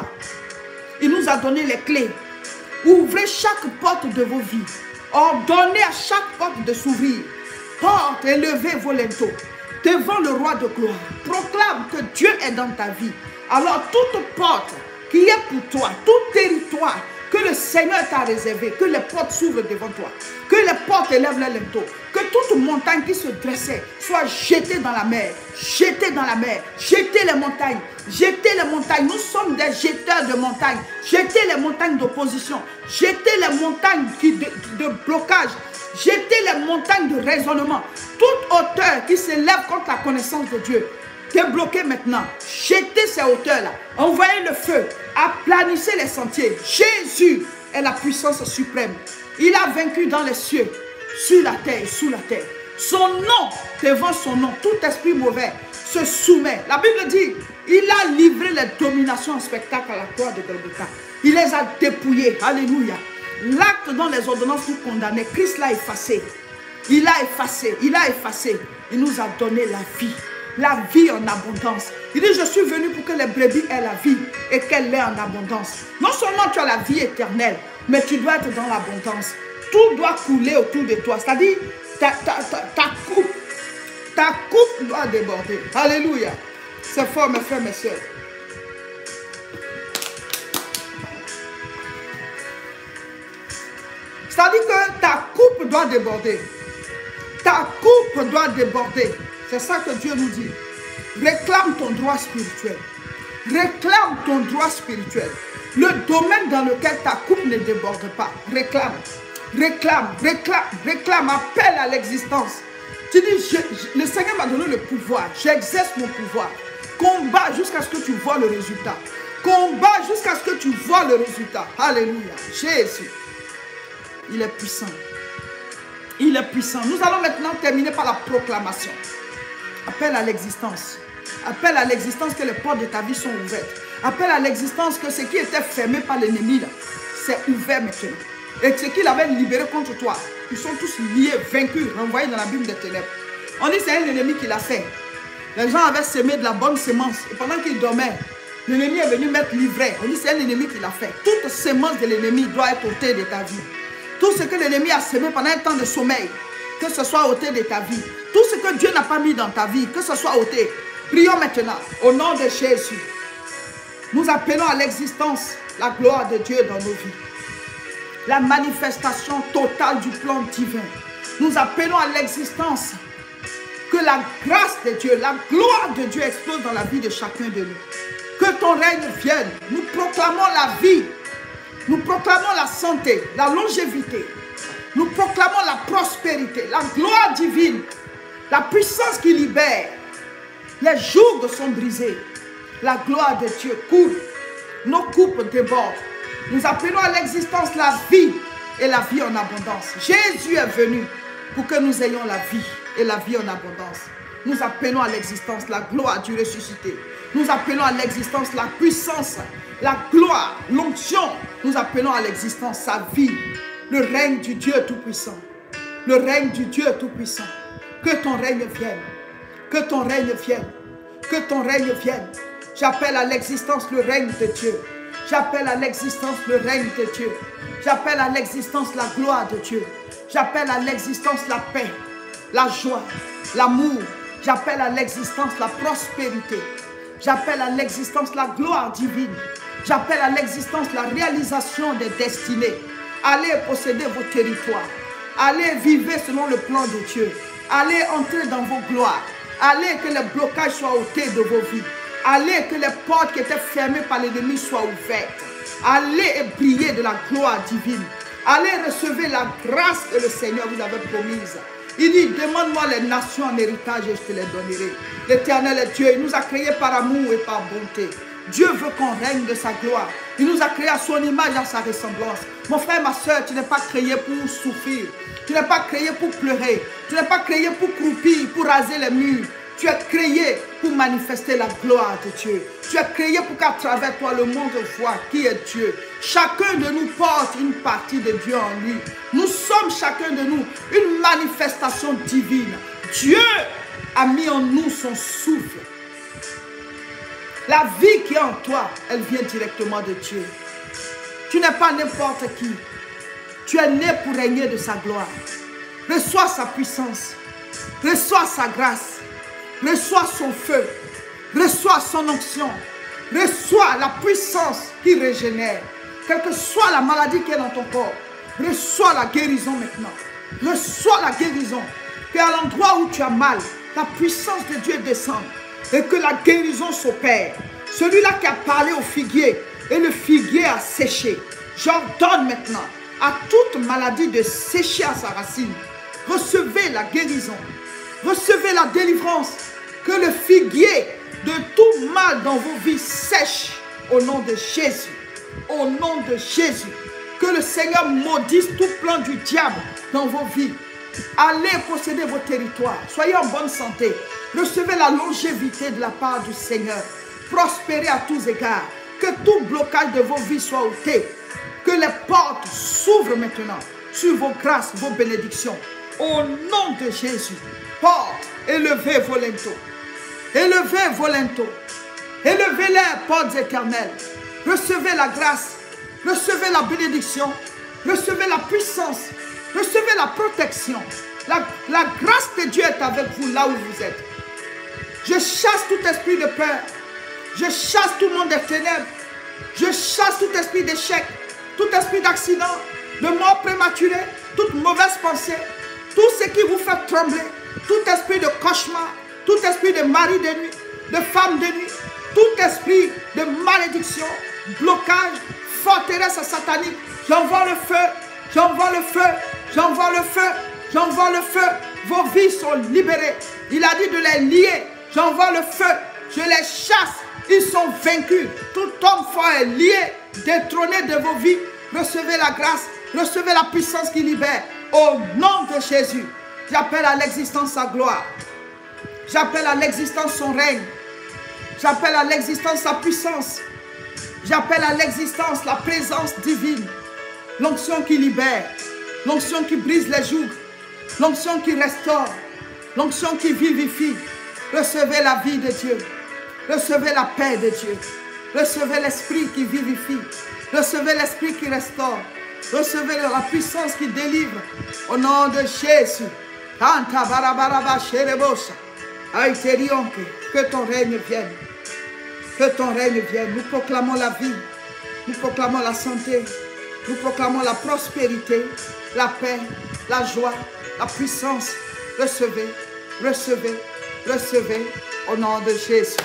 Il nous a donné les clés. Ouvrez chaque porte de vos vies. Ordonnez à chaque porte de s'ouvrir. Porte et levez vos linteaux devant le roi de gloire. Proclame que Dieu est dans ta vie. Alors toute porte qui est pour toi, tout territoire que le Seigneur t'a réservé, que les portes s'ouvrent devant toi. Que les portes élèvent les linteaux. Que toute montagne qui se dressait soit jetée dans la mer. Jetée dans la mer. Jetez les montagnes. Jetez les montagnes. Nous sommes des jeteurs de montagnes. Jetez les montagnes d'opposition. Jetez les montagnes qui de, de blocage. Jetez les montagnes de raisonnement. Toute hauteur qui s'élève contre la connaissance de Dieu. Débloquez maintenant. Jetez ces hauteurs-là. Envoyez le feu. Aplanissez les sentiers. Jésus est la puissance suprême. Il a vaincu dans les cieux, sur la terre et sous la terre. Son nom, devant son nom, tout esprit mauvais se soumet. La Bible dit, il a livré les dominations en spectacle à la croix de Golgotha. Il les a dépouillées. Alléluia. L'acte dont les ordonnances nous condamnaient, Christ l'a effacé. Il a effacé, il a effacé. Il nous a donné la vie. La vie en abondance. Il dit, je suis venu pour que les brebis aient la vie et qu'elle l'ait en abondance. Non seulement tu as la vie éternelle, mais tu dois être dans l'abondance. Tout doit couler autour de toi. C'est-à-dire, ta, ta, ta, ta coupe, ta coupe doit déborder. Alléluia. C'est fort, mes frères, mes soeurs. C'est-à-dire que ta coupe doit déborder. Ta coupe doit déborder. C'est ça que Dieu nous dit. Réclame ton droit spirituel. Réclame ton droit spirituel. Le domaine dans lequel ta coupe ne déborde pas. Réclame. Réclame. Réclame. Réclame. Appelle à l'existence. Tu dis, je, je, le Seigneur m'a donné le pouvoir. J'exerce mon pouvoir. Combat jusqu'à ce que tu vois le résultat. Combat jusqu'à ce que tu vois le résultat. Alléluia. Jésus. Il est puissant. Il est puissant. Nous allons maintenant terminer par la proclamation. Appelle à l'existence. Appelle à l'existence que les portes de ta vie sont ouvertes. Appelle à l'existence que ce qui était fermé par l'ennemi, c'est ouvert maintenant. Et ce qu'il avait libéré contre toi, ils sont tous liés, vaincus, renvoyés dans la Bible des ténèbres. On dit que c'est un ennemi qui l'a fait. Les gens avaient semé de la bonne semence. Et pendant qu'ils dormaient, L'ennemi est venu mettre livret. On dit c'est un ennemi qui l'a fait. Toute sémence de l'ennemi doit être ôtée de ta vie. Tout ce que l'ennemi a semé pendant un temps de sommeil, que ce soit ôté de ta vie. Tout ce que Dieu n'a pas mis dans ta vie, que ce soit ôté. Prions maintenant au nom de Jésus. Nous appelons à l'existence la gloire de Dieu dans nos vies. La manifestation totale du plan divin. Nous appelons à l'existence que la grâce de Dieu, la gloire de Dieu explose dans la vie de chacun de nous. Que ton règne vienne. Nous proclamons la vie. Nous proclamons la santé, la longévité. Nous proclamons la prospérité, la gloire divine, la puissance qui libère. Les jours sont brisés. La gloire de Dieu coule. Nos coupes débordent. Nous appelons à l'existence la vie et la vie en abondance. Jésus est venu pour que nous ayons la vie et la vie en abondance. Nous appelons à l'existence la gloire du ressuscité. Nous appelons à l'existence la puissance, la gloire, l'onction. Nous appelons à l'existence sa vie, le règne du Dieu Tout-Puissant. Le règne du Dieu Tout-Puissant. Que ton règne vienne. Que ton règne vienne. Que ton règne vienne. J'appelle à l'existence le règne de Dieu. J'appelle à l'existence le règne de Dieu. J'appelle à l'existence la gloire de Dieu. J'appelle à l'existence la paix, la joie, l'amour. J'appelle à l'existence la prospérité. J'appelle à l'existence la gloire divine. J'appelle à l'existence la réalisation des destinées. Allez posséder vos territoires. Allez vivre selon le plan de Dieu. Allez entrer dans vos gloires. Allez que les blocages soient ôtés de vos vies. Allez que les portes qui étaient fermées par l'ennemi soient ouvertes. Allez et briller de la gloire divine. Allez recevoir la grâce que le Seigneur vous avait promise. Il dit, demande-moi les nations en héritage et je te les donnerai. L'Éternel est Dieu, il nous a créés par amour et par bonté. Dieu veut qu'on règne de sa gloire. Il nous a créés à son image et à sa ressemblance. Mon frère, ma soeur, tu n'es pas créé pour souffrir. Tu n'es pas créé pour pleurer. Tu n'es pas créé pour croupir, pour raser les murs. Tu es créé pour manifester la gloire de Dieu. Tu es créé pour qu'à travers toi, le monde voit qui est Dieu. Chacun de nous porte une partie de Dieu en lui. Nous sommes chacun de nous une manifestation divine. Dieu a mis en nous son souffle. La vie qui est en toi, elle vient directement de Dieu. Tu n'es pas n'importe qui. Tu es né pour régner de sa gloire. Reçois sa puissance. Reçois sa grâce. Reçois son feu. Reçois son onction. Reçois la puissance qui régénère. Quelle que soit la maladie qui est dans ton corps, reçois la guérison maintenant. Reçois la guérison. Qu'à l'endroit où tu as mal, la puissance de Dieu descende. Et que la guérison s'opère. Celui-là qui a parlé au figuier et le figuier a séché. J'ordonne maintenant à toute maladie de sécher à sa racine. Recevez la guérison. Recevez la délivrance. Que le figuier de tout mal dans vos vies sèche au nom de Jésus. Au nom de Jésus. Que le Seigneur maudisse tout plan du diable dans vos vies. Allez posséder vos territoires. Soyez en bonne santé. Recevez la longévité de la part du Seigneur. Prospérez à tous égards. Que tout blocage de vos vies soit ôté. Que les portes s'ouvrent maintenant sur vos grâces, vos bénédictions. Au nom de Jésus. Portes, élevez vos linteaux. Élevez vos linteaux. Élevez-les, portes éternelles. Recevez la grâce. Recevez la bénédiction. Recevez la puissance. Recevez la protection. La, la grâce de Dieu est avec vous là où vous êtes. Je chasse tout esprit de peur. Je chasse tout monde des ténèbres. Je chasse tout esprit d'échec. Tout esprit d'accident. De mort prématurée. Toute mauvaise pensée. Tout ce qui vous fait trembler. Tout esprit de cauchemar. Tout esprit de mari de nuit. De femme de nuit. Tout esprit de malédiction. Blocage. Forteresse satanique. J'envoie le feu. J'envoie le feu. J'envoie le feu. J'envoie le feu. Vos vies sont libérées. Il a dit de les lier. J'envoie le feu. Je les chasse. Ils sont vaincus. Tout homme fort est lié. Détrôné de vos vies. Recevez la grâce. Recevez la puissance qui libère. Au nom de Jésus. J'appelle à l'existence sa gloire. J'appelle à l'existence son règne. J'appelle à l'existence sa puissance. J'appelle à l'existence la présence divine. L'onction qui libère. L'onction qui brise les jougs. L'onction qui restaure. L'onction qui vivifie. Recevez la vie de Dieu. Recevez la paix de Dieu. Recevez l'esprit qui vivifie. Recevez l'esprit qui restaure. Recevez la puissance qui délivre. Au nom de Jésus. Tanta barabaraba sherebosa. Aïterionke. Que ton règne vienne. Que ton règne vienne. Nous proclamons la vie. Nous proclamons la santé. Nous proclamons la prospérité, la paix, la joie, la puissance. Recevez, recevez, recevez au nom de Jésus.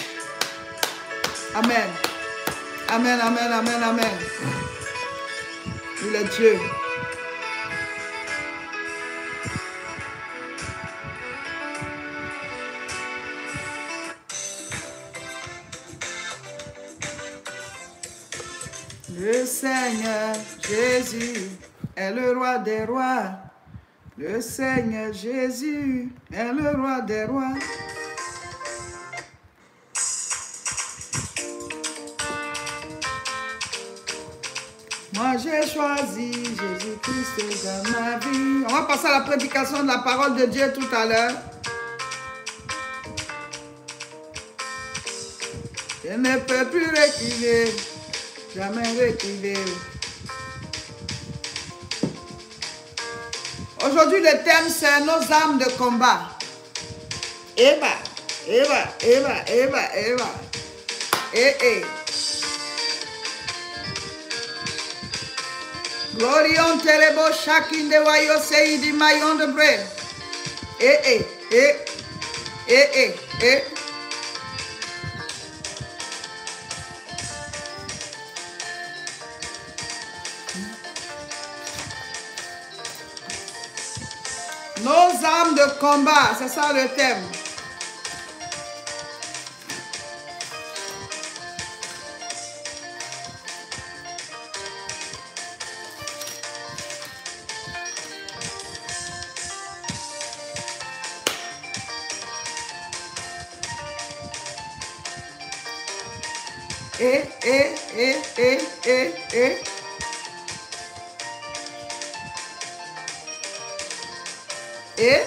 Amen. Amen, amen, amen, amen. Il est Dieu. Le Seigneur Jésus est le roi des rois. Le Seigneur Jésus est le roi des rois. Moi j'ai choisi Jésus-Christ dans ma vie. On va passer à la prédication de la parole de Dieu tout à l'heure. Je ne peux plus reculer. Jamais reculer. Aujourd'hui, le thème, c'est nos âmes de combat. Eva, Eva, Eva, Eva, Eva. Eh, eh. Glorion terebo chacun de wayo sei di maillon de bre. Eh, eh, eh. Eh, eh, eh. Nos âmes de combat, c'est ça le thème. Et, et, et, et, et, et. Et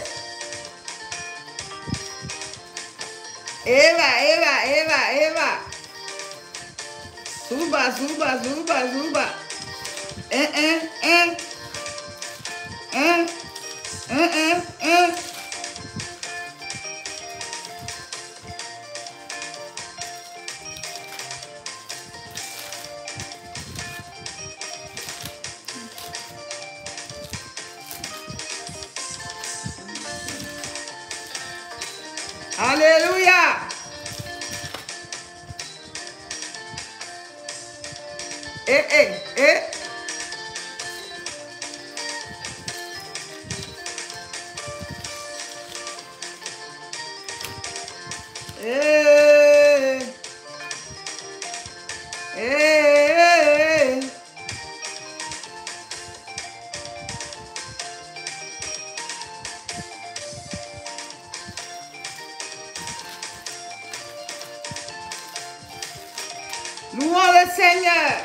Eva, Eva, Eva, Eva. Zuba, zuba, zuba, zuba. Un, un, un. Un, un, un, un. Alléluia. Eh, eh, eh. Eh. Eh. Louons le Seigneur.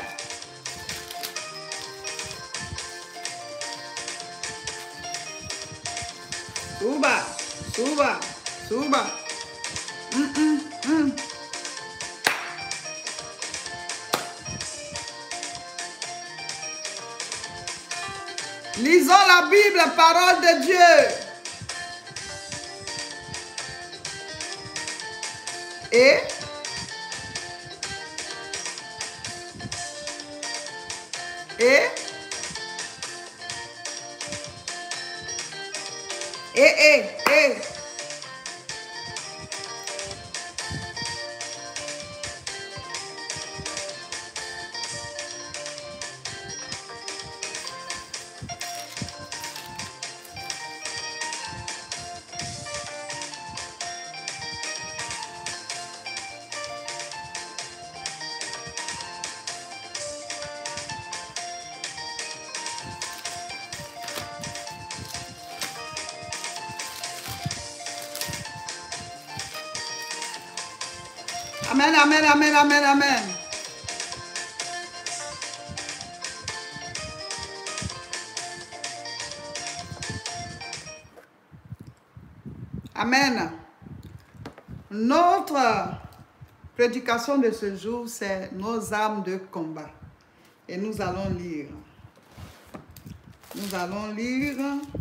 Suba, suba, suba. Mm, mm, mm. Lisons la Bible, parole de Dieu. Et Et Et Et Et Amen, amen, amen, amen, amen. Amen. Notre Prédication de ce jour, c'est nos armes de combat. Et nous allons lire. Nous allons lire.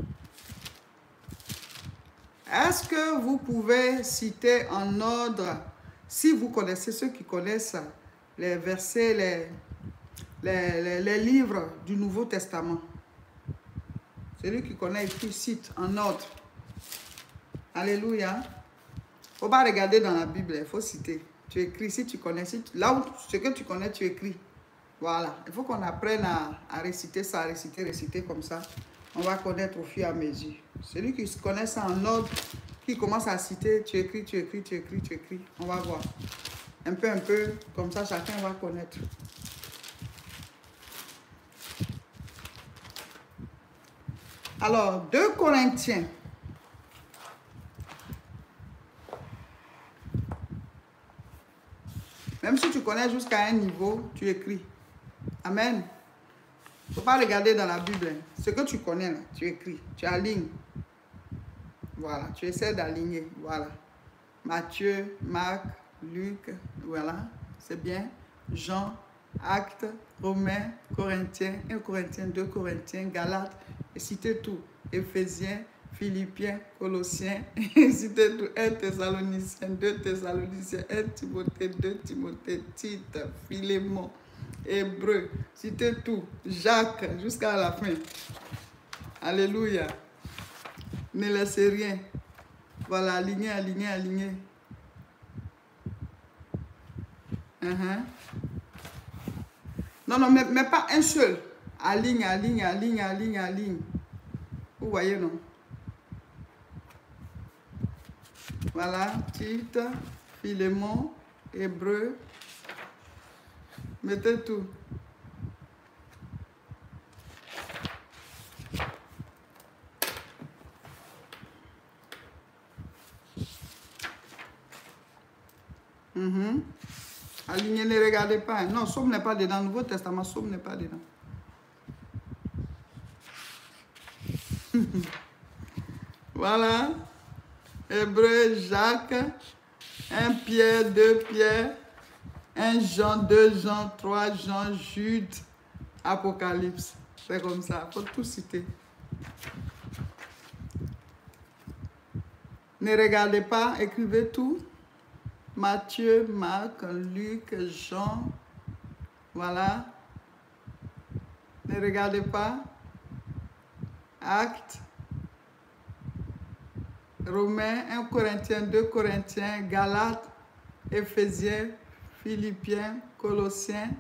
Est-ce que vous pouvez citer en ordre, si vous connaissez, ceux qui connaissent les versets, les, les, les, les livres du Nouveau Testament? Celui qui connaît écrit, cite en ordre. Alléluia. Il ne faut pas regarder dans la Bible, il faut citer. Tu écris, si tu connais, si tu, là où ce que tu connais, tu écris. Voilà. Il faut qu'on apprenne à, à réciter ça, à réciter, réciter comme ça. On va connaître au fur et à mesure. Celui qui connaît ça en ordre, qui commence à citer, tu écris, tu écris, tu écris, tu écris. On va voir. Un peu, un peu, comme ça, chacun va connaître. Alors, deux Corinthiens. Même si tu connais jusqu'à un niveau, tu écris. Amen. Il ne faut pas regarder dans la Bible. Ce que tu connais, là, tu écris. Tu alignes. Voilà. Tu essaies d'aligner. Voilà. Matthieu, Marc, Luc. Voilà. C'est bien. Jean, Actes, Romains, Corinthiens, un Corinthiens, deux Corinthiens, Galates. Et citez tout. Éphésiens, Philippiens, Colossiens, citez tout. un Thessaloniciens, deux Thessaloniciens, un Timothée, deux Timothée, Tite, Philémon, Hébreu, citez tout. Jacques, jusqu'à la fin. Alléluia. Ne laissez rien. Voilà, aligné, aligné, aligné. Uh-huh. Non, non, mais, mais pas un seul. Aligne, aligne, aligne, aligne, aligne. Vous voyez, non? Voilà, Tite, Philémon, Hébreu. Mettez tout. Mm-hmm. Alignez, ne regardez pas. Non, Somme n'est pas dedans. Nouveau Testament, Somme n'est pas dedans. Voilà. Hébreu, Jacques, un Pierre, deux Pierre, un Jean, deux Jean, trois Jean, Jude, Apocalypse. C'est comme ça. Il faut tout citer. Ne regardez pas, écrivez tout. Matthieu, Marc, Luc, Jean. Voilà. Ne regardez pas. Actes. Romains, un Corinthiens, deux Corinthiens, Galates, Éphésiens, Philippiens, Colossiens,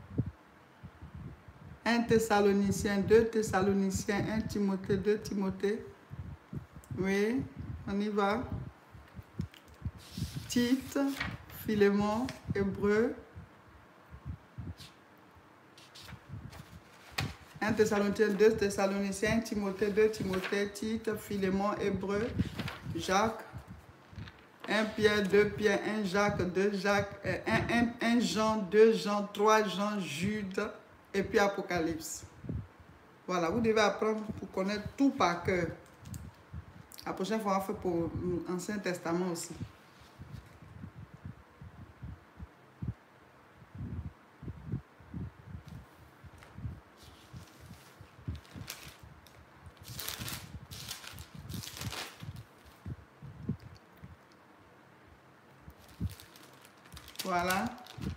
un Thessaloniciens, deux Thessaloniciens, un Timothée, deux Timothée. Oui, on y va. Tite, Philémon, Hébreu, un Thessaloniciens, deux Thessaloniciens, un Timothée, deux Timothée, Tite, Philémon, Hébreu, Jacques, un Pierre, deux Pierre, un Jacques, deux Jacques, un, un, un Jean, deux Jean, trois Jean, Jude, et puis Apocalypse. Voilà, vous devez apprendre pour connaître tout par cœur. La prochaine fois, on va faire pour l'Ancien Testament aussi. Voilà.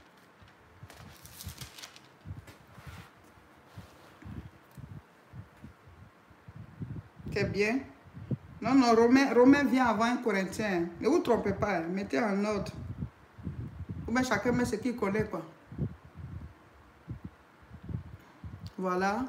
C'est bien. Non, non, Romain, Romain vient avant un Corinthien. Ne vous trompez pas, mettez en ordre. Ou bien chacun met ce qu'il connaît, quoi. Voilà.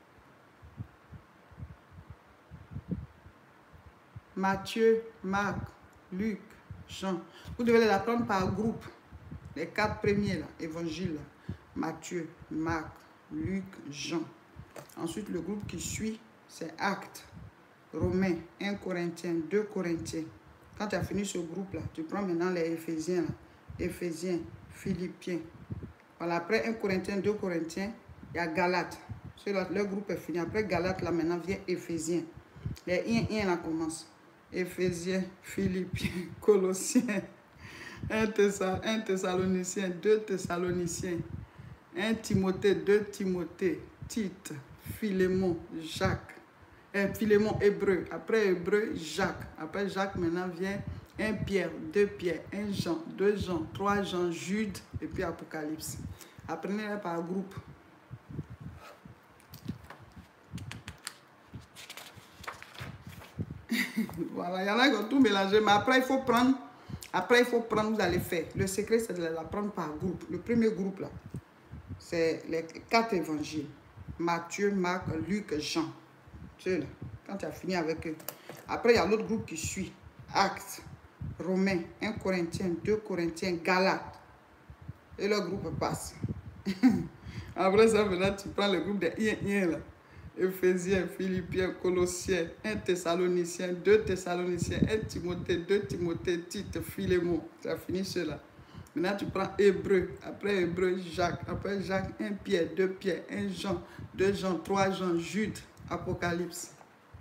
Matthieu, Marc, Luc, Jean. Vous devez les apprendre par groupe. Les quatre premiers, là, évangiles. Là. Matthieu, Marc, Luc, Jean. Ensuite, le groupe qui suit, c'est Actes, Romains, un Corinthiens, deux Corinthiens. Quand tu as fini ce groupe-là, tu prends maintenant les Éphésiens, là. Éphésiens, Philippiens. Voilà, après un Corinthien, deux Corinthiens, il y a Galates. Le groupe est fini. Après Galates, là, maintenant vient Éphésiens. Les un, un, là commence. Éphésiens, Philippiens, Colossiens. un Thessaloniciens, deux Thessaloniciens, un Timothée, deux Timothée, Tite, Philémon, Jacques, un Philémon hébreu, après hébreu, Jacques, après Jacques maintenant vient un Pierre, deux Pierre, un Jean, deux Jean, trois Jean, Jude et puis Apocalypse. Apprenez-les par groupe. Voilà, il y en a qui ont tout mélangé, mais après il faut prendre, après il faut prendre, vous allez faire. Le secret c'est de la prendre par groupe. Le premier groupe là, c'est les quatre évangiles. Matthieu, Marc, Luc, Jean. Tu là, quand tu as fini avec eux. Après il y a l'autre groupe qui suit. Actes, Romains, un Corinthiens, deux Corinthiens, Galates. Et le groupe passe. Après ça, maintenant tu prends le groupe des ien là. Éphésiens, Philippiens, Colossiens, un Thessaloniciens, deux Thessaloniciens, un Timothée, deux Timothée, Tite, Philémon. Ça finit cela. Maintenant, tu prends Hébreu, après Hébreu, Jacques, après Jacques, un Pierre, deux Pierre, un Jean, deux Jean, trois Jean, Jude, Apocalypse.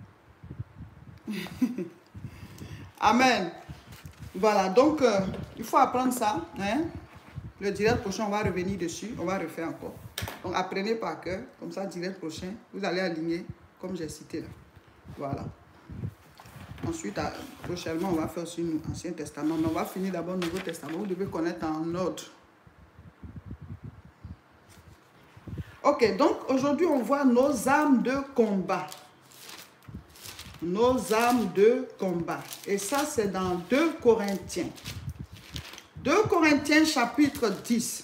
Amen. Voilà, donc euh, il faut apprendre ça. Hein? Le direct prochain, on va revenir dessus, on va refaire encore. Donc apprenez par cœur, comme ça, direct prochain, vous allez aligner comme j'ai cité là. Voilà. Ensuite, à, prochainement, on va faire aussi l'Ancien Testament. Mais on va finir d'abord le Nouveau Testament. Vous devez connaître en ordre. Ok, donc aujourd'hui, on voit nos armes de combat. Nos armes de combat. Et ça, c'est dans deux Corinthiens. deux Corinthiens, chapitre dix.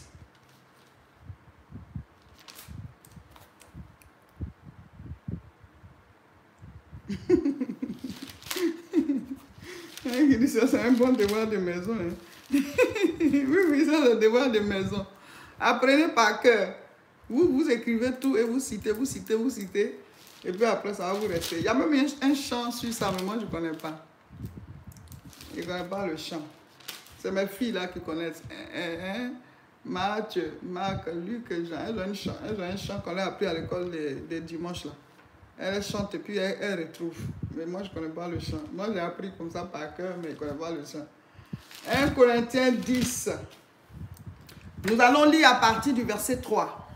C'est un bon devoir de maison. Hein? Oui, oui, c'est le devoir de maison. Apprenez par cœur. Vous, vous écrivez tout et vous citez, vous citez, vous citez. Et puis après, ça va vous rester. Il y a même un, un chant sur ça, mais moi, je ne connais pas. Je ne connais pas le chant. C'est mes filles là qui connaissent. Hein? Matthieu, Marc, Luc, Jean. Elles ont un chant, elles ont un chant qu'on a appris à l'école des, des dimanches là. Elle chante et puis elle, elle retrouve. Mais moi, je ne connais pas le chant. Moi, j'ai appris comme ça par cœur, mais je ne connais pas le chant. un Corinthiens dix. Nous allons lire à partir du verset trois.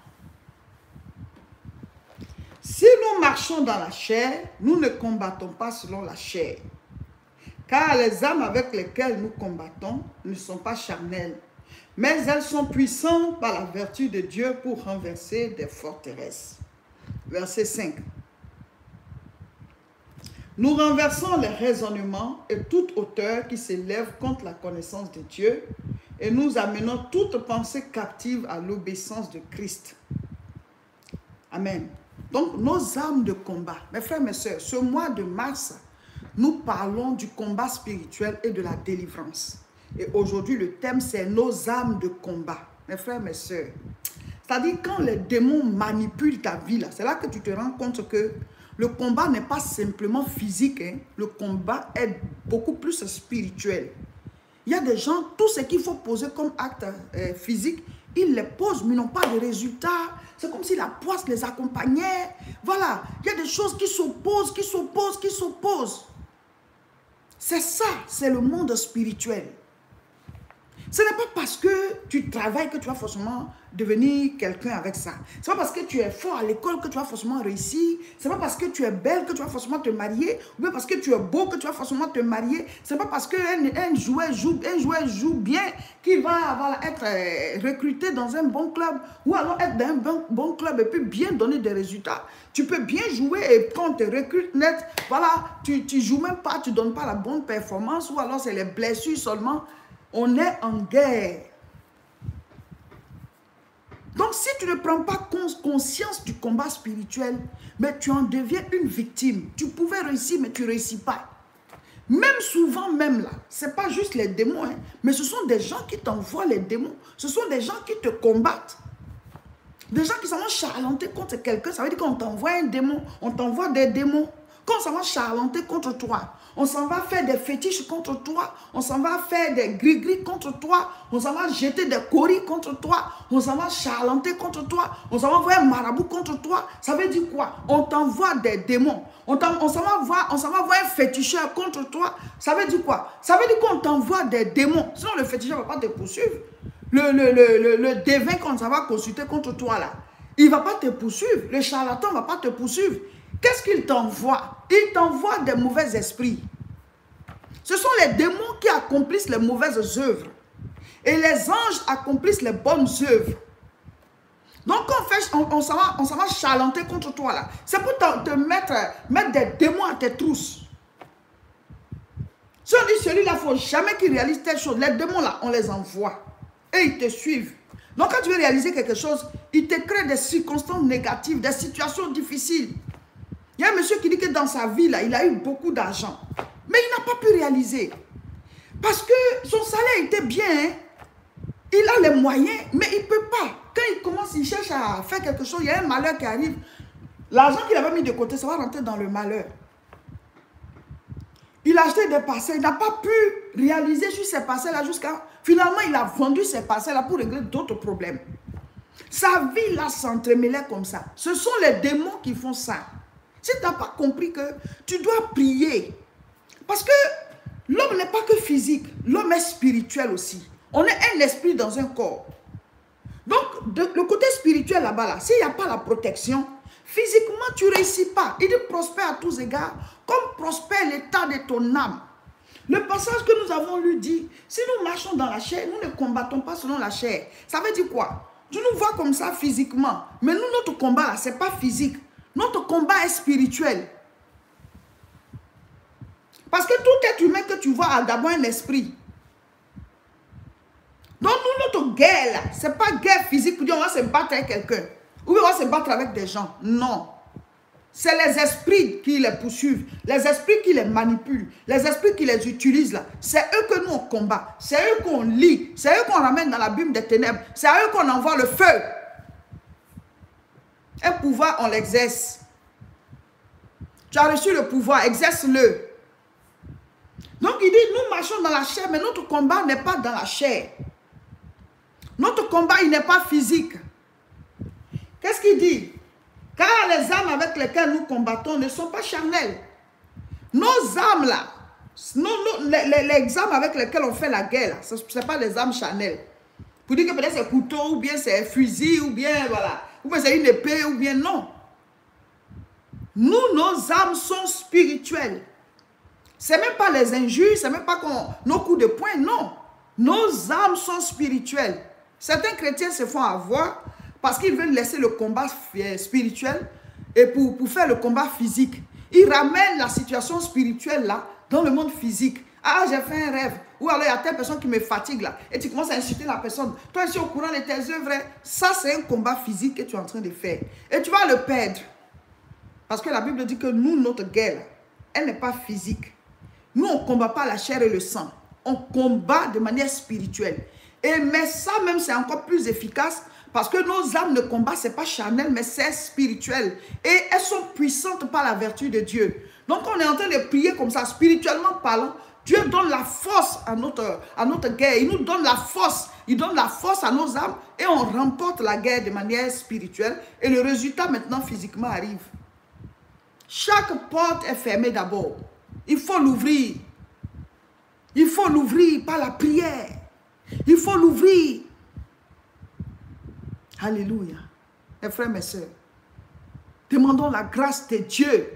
Si nous marchons dans la chair, nous ne combattons pas selon la chair. Car les armes avec lesquelles nous combattons ne sont pas charnelles, mais elles sont puissantes par la vertu de Dieu pour renverser des forteresses. Verset cinq. Nous renversons les raisonnements et toute hauteur qui s'élève contre la connaissance de Dieu et nous amenons toute pensée captive à l'obéissance de Christ. Amen. Donc, nos armes de combat. Mes frères, mes sœurs, ce mois de mars, nous parlons du combat spirituel et de la délivrance. Et aujourd'hui, le thème, c'est nos armes de combat. Mes frères, mes sœurs. C'est-à-dire, quand les démons manipulent ta vie, c'est là que tu te rends compte que le combat n'est pas simplement physique, hein. Le combat est beaucoup plus spirituel. Il y a des gens, tout ce qu'il faut poser comme acte euh, physique, ils les posent, mais n'ont pas de résultats. C'est comme si la poisse les accompagnait. Voilà, il y a des choses qui s'opposent, qui s'opposent, qui s'opposent. C'est ça, c'est le monde spirituel. Ce n'est pas parce que tu travailles que tu vas forcément devenir quelqu'un avec ça. Ce n'est pas parce que tu es fort à l'école que tu vas forcément réussir. Ce n'est pas parce que tu es belle que tu vas forcément te marier. Ou bien parce que tu es beau que tu vas forcément te marier. Ce n'est pas parce qu'un un joueur, joue, un joueur joue bien qu'il va voilà, être recruté dans un bon club. Ou alors être dans un bon, bon club et puis bien donner des résultats. Tu peux bien jouer et quand on te recrute net, voilà, tu ne joues même pas, tu ne donnes pas la bonne performance. Ou alors c'est les blessures seulement. On est en guerre. Donc, si tu ne prends pas conscience du combat spirituel, mais tu en deviens une victime. Tu pouvais réussir, mais tu ne réussis pas. Même souvent, même là, ce n'est pas juste les démons, hein, mais ce sont des gens qui t'envoient les démons. Ce sont des gens qui te combattent. Des gens qui sont charlentés contre quelqu'un, ça veut dire qu'on t'envoie un démon, on t'envoie des démons. quand on s'en va charlanter contre toi, on s'en va faire des fétiches contre toi, on s'en va faire des gris-gris contre toi, on s'en va jeter des coris contre toi, on s'en va charlanter contre toi, on s'en va envoyer un marabout contre toi, ça veut dire quoi? On t'envoie des démons, on s'en va voir, on s'en va voir un féticheur contre toi, ça veut dire quoi? Ça veut dire qu'on t'envoie des démons, sinon le féticheur ne va pas te poursuivre. Le, le, le, le, le devin qu'on va consulter contre toi là, il ne va pas te poursuivre, le charlatan ne va pas te poursuivre. Qu'est-ce qu'il t'envoie? Il t'envoie des mauvais esprits. Ce sont les démons qui accomplissent les mauvaises œuvres. Et les anges accomplissent les bonnes œuvres. Donc, on, fait, on, on s'en va, on s'en va charlanter contre toi là. C'est pour te, te mettre, mettre des démons à tes trousses. Si on dit celui-là, il ne faut jamais qu'il réalise telle chose. Les démons là, on les envoie. Et ils te suivent. Donc, quand tu veux réaliser quelque chose, ils te créent des circonstances négatives, des situations difficiles. Il y a un monsieur qui dit que dans sa vie, là, il a eu beaucoup d'argent. Mais il n'a pas pu réaliser. Parce que son salaire était bien. Hein? Il a les moyens, mais il ne peut pas. Quand il commence, il cherche à faire quelque chose, il y a un malheur qui arrive. L'argent qu'il avait mis de côté, ça va rentrer dans le malheur. Il a acheté des parcelles, il n'a pas pu réaliser sur ces parcelles-là jusqu'à... Finalement, il a vendu ces parcelles-là pour régler d'autres problèmes. Sa vie, là, s'entremêlait comme ça. Ce sont les démons qui font ça. Si tu n'as pas compris que tu dois prier. Parce que l'homme n'est pas que physique, l'homme est spirituel aussi. On est un esprit dans un corps. Donc, de, le côté spirituel là-bas, là, s'il n'y a pas la protection, physiquement, tu ne réussis pas. Il dit prospère à tous égards, comme prospère l'état de ton âme. Le passage que nous avons lu dit, si nous marchons dans la chair, nous ne combattons pas selon la chair. Ça veut dire quoi? Tu nous vois comme ça physiquement, mais nous, notre combat, ce n'est pas physique. Notre combat est spirituel. Parce que tout être humain que tu vois a d'abord un esprit. Donc nous, notre guerre là, ce n'est pas guerre physique pour dire on va se battre avec quelqu'un. Ou on va se battre avec des gens. Non. C'est les esprits qui les poursuivent. Les esprits qui les manipulent. Les esprits qui les utilisent là. C'est eux que nous on combat. C'est eux qu'on lit. C'est eux qu'on ramène dans l'abîme des ténèbres. C'est à eux qu'on envoie le feu. Un pouvoir, on l'exerce. Tu as reçu le pouvoir, exerce-le. Donc il dit, nous marchons dans la chair, mais notre combat n'est pas dans la chair. Notre combat, il n'est pas physique. Qu'est-ce qu'il dit? Car les âmes avec lesquelles nous combattons ne sont pas charnelles. Nos âmes là, nos, nos, les, les, les âmes avec lesquelles on fait la guerre, là, ce n'est pas des âmes charnelles. Pour dire que peut-être c'est couteau, ou bien c'est fusil, ou bien voilà, ou bien c'est une épée, ou bien non. Nous, nos âmes sont spirituelles. Ce n'est même pas les injures, ce n'est même pas nos coups de poing, non. Nos âmes sont spirituelles. Certains chrétiens se font avoir parce qu'ils veulent laisser le combat spirituel et pour, pour faire le combat physique. Ils ramènent la situation spirituelle là dans le monde physique. Ah, j'ai fait un rêve. Ou alors il y a telle personne qui me fatigue là. Et tu commences à insulter la personne. Toi, je suis au courant de tes œuvres. Ça, c'est un combat physique que tu es en train de faire. Et tu vas le perdre. Parce que la Bible dit que nous, notre guerre, elle n'est pas physique. Nous, on ne combat pas la chair et le sang. On combat de manière spirituelle. Et mais ça même, c'est encore plus efficace parce que nos âmes ne combattent, ce n'est pas charnel, mais c'est spirituel. Et elles sont puissantes par la vertu de Dieu. Donc, on est en train de prier comme ça, spirituellement parlant. Dieu donne la force à notre, à notre guerre. Il nous donne la force. Il donne la force à nos âmes et on remporte la guerre de manière spirituelle. Et le résultat maintenant physiquement arrive. Chaque porte est fermée d'abord. Il faut l'ouvrir. Il faut l'ouvrir par la prière. Il faut l'ouvrir. Alléluia. Mes frères, mes sœurs, demandons la grâce de Dieu.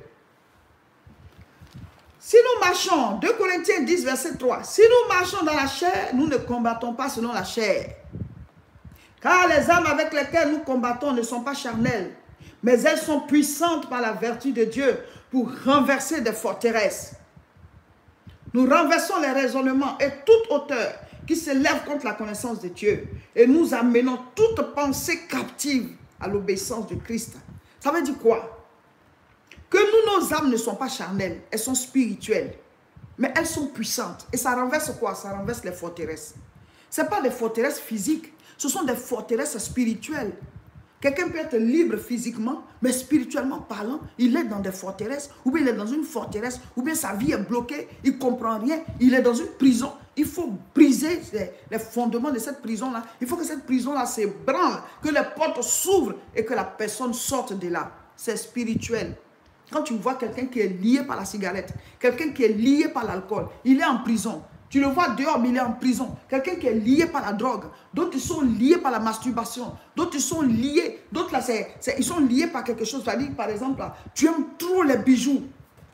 Si nous marchons, deux Corinthiens dix, verset trois, si nous marchons dans la chair, nous ne combattons pas selon la chair. Car les âmes avec lesquelles nous combattons ne sont pas charnelles, mais elles sont puissantes par la vertu de Dieu pour renverser des forteresses. Nous renversons les raisonnements et toute hauteur qui se lève contre la connaissance de Dieu. Et nous amenons toute pensée captive à l'obéissance de Christ. Ça veut dire quoi? Que nous, nos âmes ne sont pas charnelles, elles sont spirituelles. Mais elles sont puissantes. Et ça renverse quoi? Ça renverse les forteresses. Ce n'est pas des forteresses physiques, ce sont des forteresses spirituelles. Quelqu'un peut être libre physiquement, mais spirituellement parlant, il est dans des forteresses, ou bien il est dans une forteresse, ou bien sa vie est bloquée, il ne comprend rien, il est dans une prison. Il faut briser les, les fondements de cette prison-là. Il faut que cette prison-là s'ébranle, que les portes s'ouvrent et que la personne sorte de là. C'est spirituel. Quand tu vois quelqu'un qui est lié par la cigarette, quelqu'un qui est lié par l'alcool, il est en prison. Tu le vois dehors, mais il est en prison. Quelqu'un qui est lié par la drogue, d'autres sont liés par la masturbation, d'autres sont liés, d'autres là, c'est, c'est, ils sont liés par quelque chose. C'est-à-dire, par exemple, là, tu aimes trop les bijoux.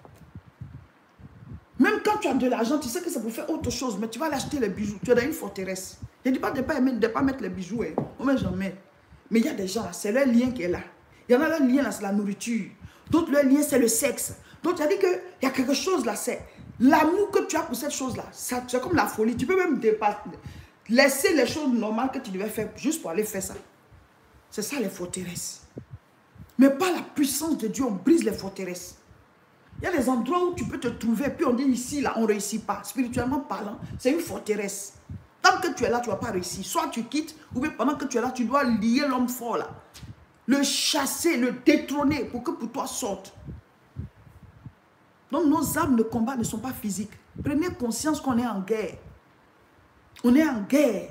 Même quand tu as de l'argent, tu sais que c'est pour faire autre chose, mais tu vas l'acheter les bijoux. Tu es dans une forteresse. Je ne dis pas de ne pas, pas mettre les bijoux, hein. On met jamais. Mais il y a des gens là, c'est leur lien qui est là. Il y en a leur lien là, c'est la nourriture. D'autres, leur lien, c'est le sexe. Donc, tu as dit qu'il y a quelque chose là, c'est l'amour que tu as pour cette chose-là. C'est comme la folie. Tu peux même dépasser, laisser les choses normales que tu devais faire juste pour aller faire ça. C'est ça les forteresses. Mais par la puissance de Dieu, on brise les forteresses. Il y a des endroits où tu peux te trouver, puis on dit ici, là, on ne réussit pas. Spirituellement parlant, c'est une forteresse. Tant que tu es là, tu ne vas pas réussir. Soit tu quittes, ou bien pendant que tu es là, tu dois lier l'homme fort là. Le chasser, le détrôner pour que pour toi sorte. Donc nos armes de combat ne sont pas physiques. Prenez conscience qu'on est en guerre. On est en guerre.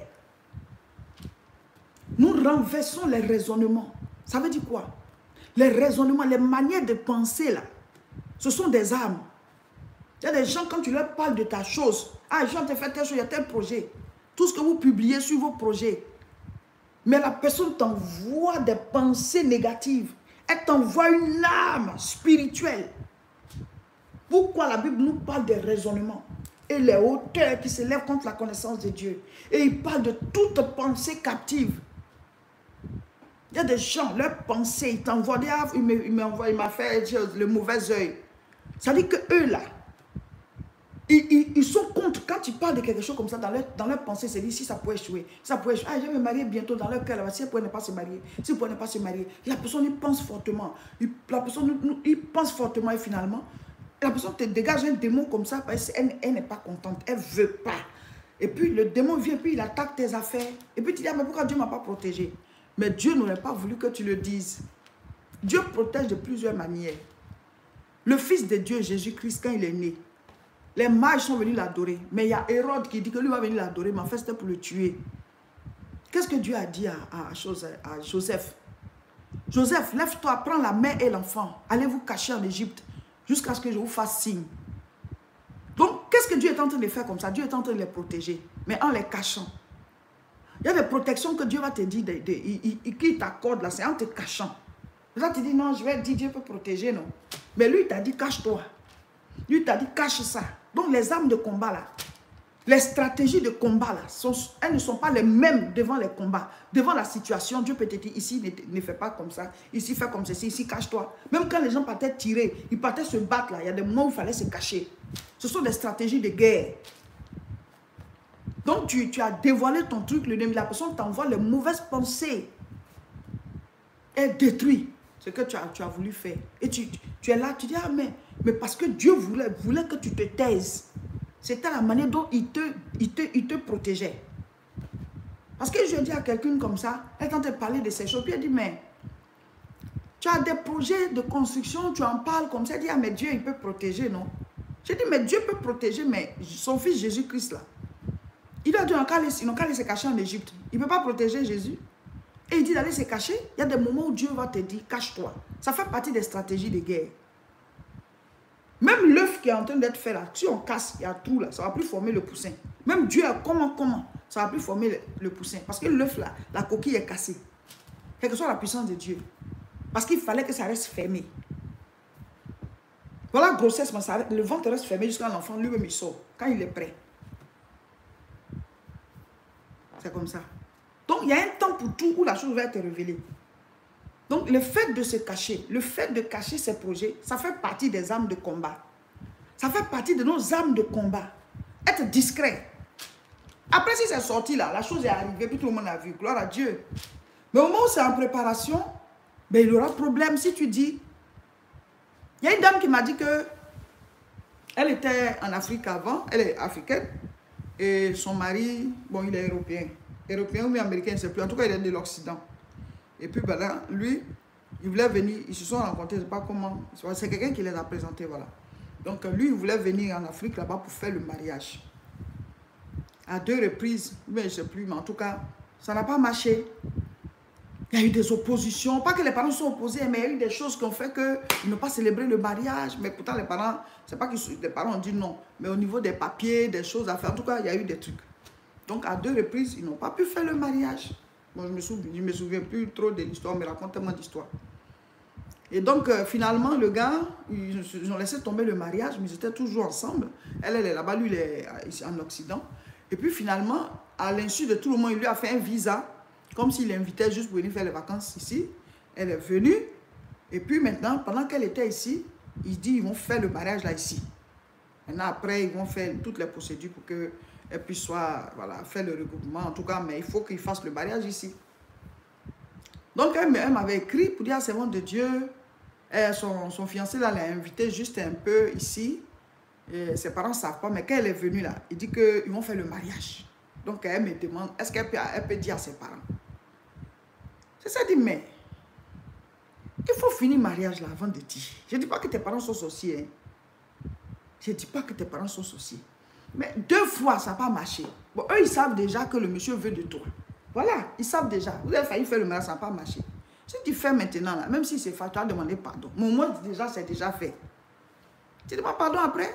Nous renversons les raisonnements. Ça veut dire quoi? Les raisonnements, les manières de penser là, ce sont des armes. Il y a des gens, quand tu leur parles de ta chose, ah, je te fais telle chose, il y a tel projet. Tout ce que vous publiez sur vos projets. Mais la personne t'envoie des pensées négatives. Elle t'envoie une âme spirituelle. Pourquoi la Bible nous parle des raisonnements et les hauteurs qui s'élèvent contre la connaissance de Dieu? Et il parle de toute pensée captive. Il y a des gens, leurs pensées, ils t'envoient, ah, il m'a fait le mauvais œil. Ça veut dire que eux là, ils, ils, ils sont contre. Quand tu parles de quelque chose comme ça, dans leur, dans leur pensée, c'est dit si ça peut échouer. Ça peut échouer. Ah, je vais me marier bientôt dans leur cœur. Si elle pourrait ne pas se marier. Si elle pourrait ne pas se marier. La personne, il pense fortement. Il, la personne, il pense fortement et finalement, la personne te dégage un démon comme ça parce qu'elle elle n'est pas contente. Elle ne veut pas. Et puis le démon vient, puis il attaque tes affaires. Et puis tu dis, ah, mais pourquoi Dieu ne m'a pas protégé? Mais Dieu n'aurait pas voulu que tu le dises. Dieu protège de plusieurs manières. Le Fils de Dieu, Jésus-Christ, quand il est né, les mages sont venus l'adorer. Mais il y a Hérode qui dit que lui va venir l'adorer, mais en fait c'était pour le tuer. Qu'est-ce que Dieu a dit à, à, à Joseph? Joseph, lève-toi, prends la mère et l'enfant. Allez vous cacher en Égypte jusqu'à ce que je vous fasse signe. Donc, qu'est-ce que Dieu est en train de faire comme ça? Dieu est en train de les protéger, mais en les cachant. Il y a des protections que Dieu va te dire, de, de, il, il, qu'il t'accorde là, c'est en te cachant. Là, tu dis, non, je vais dire, Dieu peut protéger, non. Mais lui, il t'a dit, cache-toi. Lui, il t'a dit, cache ça. Donc, les armes de combat là, les stratégies de combat là, sont, elles ne sont pas les mêmes devant les combats. Devant la situation, Dieu peut te dire, ici, ne, ne fais pas comme ça. Ici, fais comme ceci. Ici, cache-toi. Même quand les gens partaient tirer, ils partaient se battre là, il y a des moments où il fallait se cacher. Ce sont des stratégies de guerre. Donc, tu, tu as dévoilé ton truc, le, la personne t'envoie les mauvaises pensées. Elle détruit ce que tu as, tu as voulu faire. Et tu, tu es là, tu dis, ah, mais, mais parce que Dieu voulait, voulait que tu te taises. C'était la manière dont il te, il te, il te protégeait. Parce que je dis à quelqu'un comme ça, elle tente de parler de ces choses, puis elle dit, mais tu as des projets de construction, tu en parles comme ça, elle dit, ah, mais Dieu, il peut protéger, non? J'ai dit, mais Dieu peut protéger, mais son fils Jésus-Christ, là, il a dit, ils n'ont qu'à aller se cacher en Égypte. Il ne peut pas protéger Jésus. Et il dit d'aller se cacher. Il y a des moments où Dieu va te dire, cache-toi. Ça fait partie des stratégies de guerre. Même l'œuf qui est en train d'être fait là, si on casse, il y a tout là, ça ne va plus former le poussin. Même Dieu, comment, comment, ça ne va plus former le, le poussin. Parce que l'œuf là, la coquille est cassée. Quelle que soit la puissance de Dieu. Parce qu'il fallait que ça reste fermé. Voilà la grossesse, mais ça, le ventre reste fermé jusqu'à l'enfant, lui-même il sort, quand il est prêt. C'est comme ça. Donc, il y a un temps pour tout où la chose va être révélée. Donc, le fait de se cacher, le fait de cacher ses projets, ça fait partie des armes de combat. Ça fait partie de nos armes de combat. Être discret. Après, si c'est sorti là, la chose est arrivée, puis tout le monde a vu. Gloire à Dieu. Mais au moment où c'est en préparation, ben, il y aura problème si tu dis. Il y a une dame qui m'a dit que elle était en Afrique avant, elle est africaine, et son mari, bon, il est européen. Européen ou américain, je ne sais plus. En tout cas, il est de l'Occident. Et puis maintenant, lui, il voulait venir, ils se sont rencontrés, je ne sais pas comment. C'est quelqu'un qui les a présentés, voilà. Donc lui, il voulait venir en Afrique là-bas pour faire le mariage. À deux reprises, mais je ne sais plus, mais en tout cas, ça n'a pas marché. Il y a eu des oppositions, pas que les parents sont opposés, mais il y a eu des choses qui ont fait qu'ils n'ont pas célébré le mariage. Mais pourtant, les parents, c'est pas que les parents ont dit non, mais au niveau des papiers, des choses à faire, en tout cas, il y a eu des trucs. Donc, à deux reprises, ils n'ont pas pu faire le mariage. Bon, je me souviens, je me souviens plus trop de l'histoire, mais raconte-moi l'histoire. Et donc, euh, finalement, le gars, ils, ils ont laissé tomber le mariage, mais ils étaient toujours ensemble. Elle, elle est là-bas, lui, il est en Occident. Et puis, finalement, à l'insu de tout le monde, il lui a fait un visa, comme s'il l'invitait juste pour venir faire les vacances ici. Elle est venue. Et puis maintenant, pendant qu'elle était ici, il dit ils vont faire le mariage là ici. Maintenant, après, ils vont faire toutes les procédures pour qu'elle puisse soit, voilà, faire le regroupement. En tout cas, mais il faut qu'ils fassent le mariage ici. Donc, elle, elle m'avait écrit pour dire, c'est bon de Dieu. Et son, son fiancé là l'a invité juste un peu ici. Et ses parents ne savent pas, mais quand elle est venue là, il dit qu'ils vont faire le mariage. Donc, elle me demande, est-ce qu'elle peut, elle peut dire à ses parents? C'est ça, dit, mais il faut finir le mariage là avant de dire. Je ne dis pas que tes parents sont sorciers. Hein. Je ne dis pas que tes parents sont sorciers. Mais deux fois, ça n'a pas marché. Bon, eux, ils savent déjà que le monsieur veut de toi. Voilà, ils savent déjà. Vous avez failli faire le mariage, ça n'a pas marché. Si tu fais maintenant, là, même si c'est fait, tu as demandé pardon. Mais moi, déjà, c'est déjà fait. Tu demandes pardon après?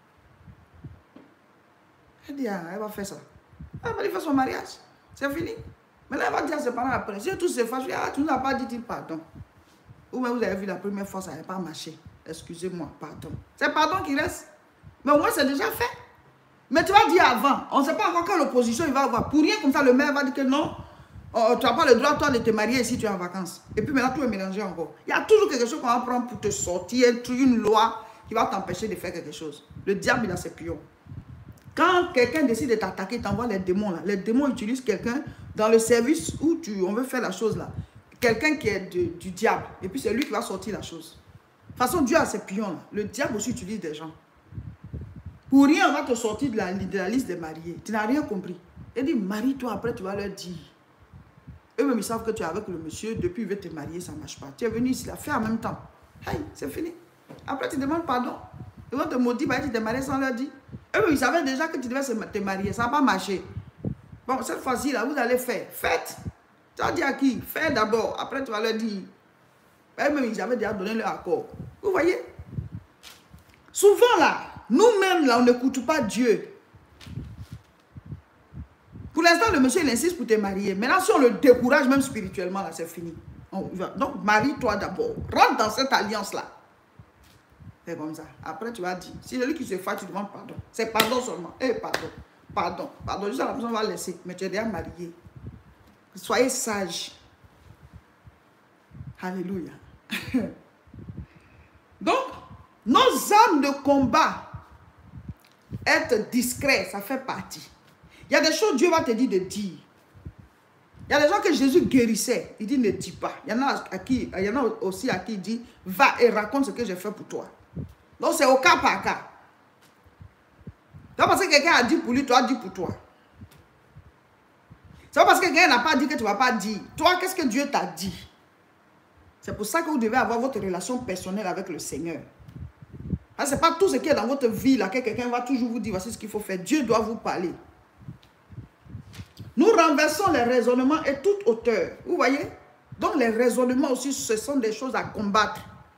Elle dit, ah, elle va faire ça. Elle va faire son mariage. C'est fini. Mais là, elle va dire à ses parents après. Si tout se fâche, ah, tu ne nous as pas dit pardon. Ou même vous avez vu la première fois, ça n'avait pas marché. Excusez-moi, pardon. C'est pardon qui reste. Mais au moins, c'est déjà fait. Mais tu vas dire avant. On ne sait pas encore quelle opposition il va avoir. Pour rien comme ça, le maire va dire que non, oh, tu n'as pas le droit, toi, de te marier si tu es en vacances. Et puis maintenant, tout est mélangé encore. Il y a toujours quelque chose qu'on va prendre pour te sortir, une loi qui va t'empêcher de faire quelque chose. Le diable, il a ses pions. Quand quelqu'un décide de t'attaquer, il t'envoie les démons là. Les démons utilisent quelqu'un dans le service où tu, on veut faire la chose là. Quelqu'un qui est de, du diable. Et puis c'est lui qui va sortir la chose. De toute façon, Dieu a ses pions là. Le diable aussi utilise des gens. Pour rien, on va te sortir de la, de la liste des mariés. Tu n'as rien compris. Il dit, marie-toi, après tu vas leur dire. Eux-mêmes, ils savent que tu es avec le monsieur, depuis il veut te marier, ça ne marche pas. Tu es venu ici, la fait en même temps. Hey, c'est fini. Après, tu demandes pardon. Ils vont te maudire, bah, tu t'es marié sans leur dire. Eux, ils savaient déjà que tu devais te marier. Ça n'a pas marché. Bon, cette fois-ci, là, vous allez faire. Faites. Tu vas dire à qui? Faites d'abord. Après, tu vas leur dire. Eux-mêmes, ils avaient déjà donné leur accord. Vous voyez? Souvent, là, nous-mêmes, là, on n'écoute pas Dieu. Pour l'instant, le monsieur, il insiste pour te marier. Maintenant, si on le décourage, même spirituellement, là, c'est fini. On va. Donc, marie-toi d'abord. Rentre dans cette alliance-là. C'est comme ça. Après, tu vas dire, si celui qui se fâche, tu demandes pardon. C'est pardon seulement. Eh, pardon. Pardon. Pardon. Juste à la personne va laisser. Mais tu es déjà marié. Soyez sage. Alléluia. Donc, nos armes de combat, être discret, ça fait partie. Il y a des choses, Dieu va te dire de dire. Il y a des gens que Jésus guérissait. Il dit, ne dis pas. Il y en a, à qui, il y en a aussi à qui il dit, va et raconte ce que j'ai fait pour toi. Donc, c'est au cas par cas. C'est pas parce que quelqu'un a dit pour lui, toi, a dit pour toi. C'est pas parce que quelqu'un n'a pas dit que tu ne vas pas dire. Toi, qu'est-ce que Dieu t'a dit? C'est pour ça que vous devez avoir votre relation personnelle avec le Seigneur. Ce n'est pas tout ce qui est dans votre vie là que quelqu'un va toujours vous dire, voici ce qu'il faut faire. Dieu doit vous parler. Nous renversons les raisonnements et toute hauteur. Vous voyez? Donc les raisonnements aussi, ce sont des choses à combattre.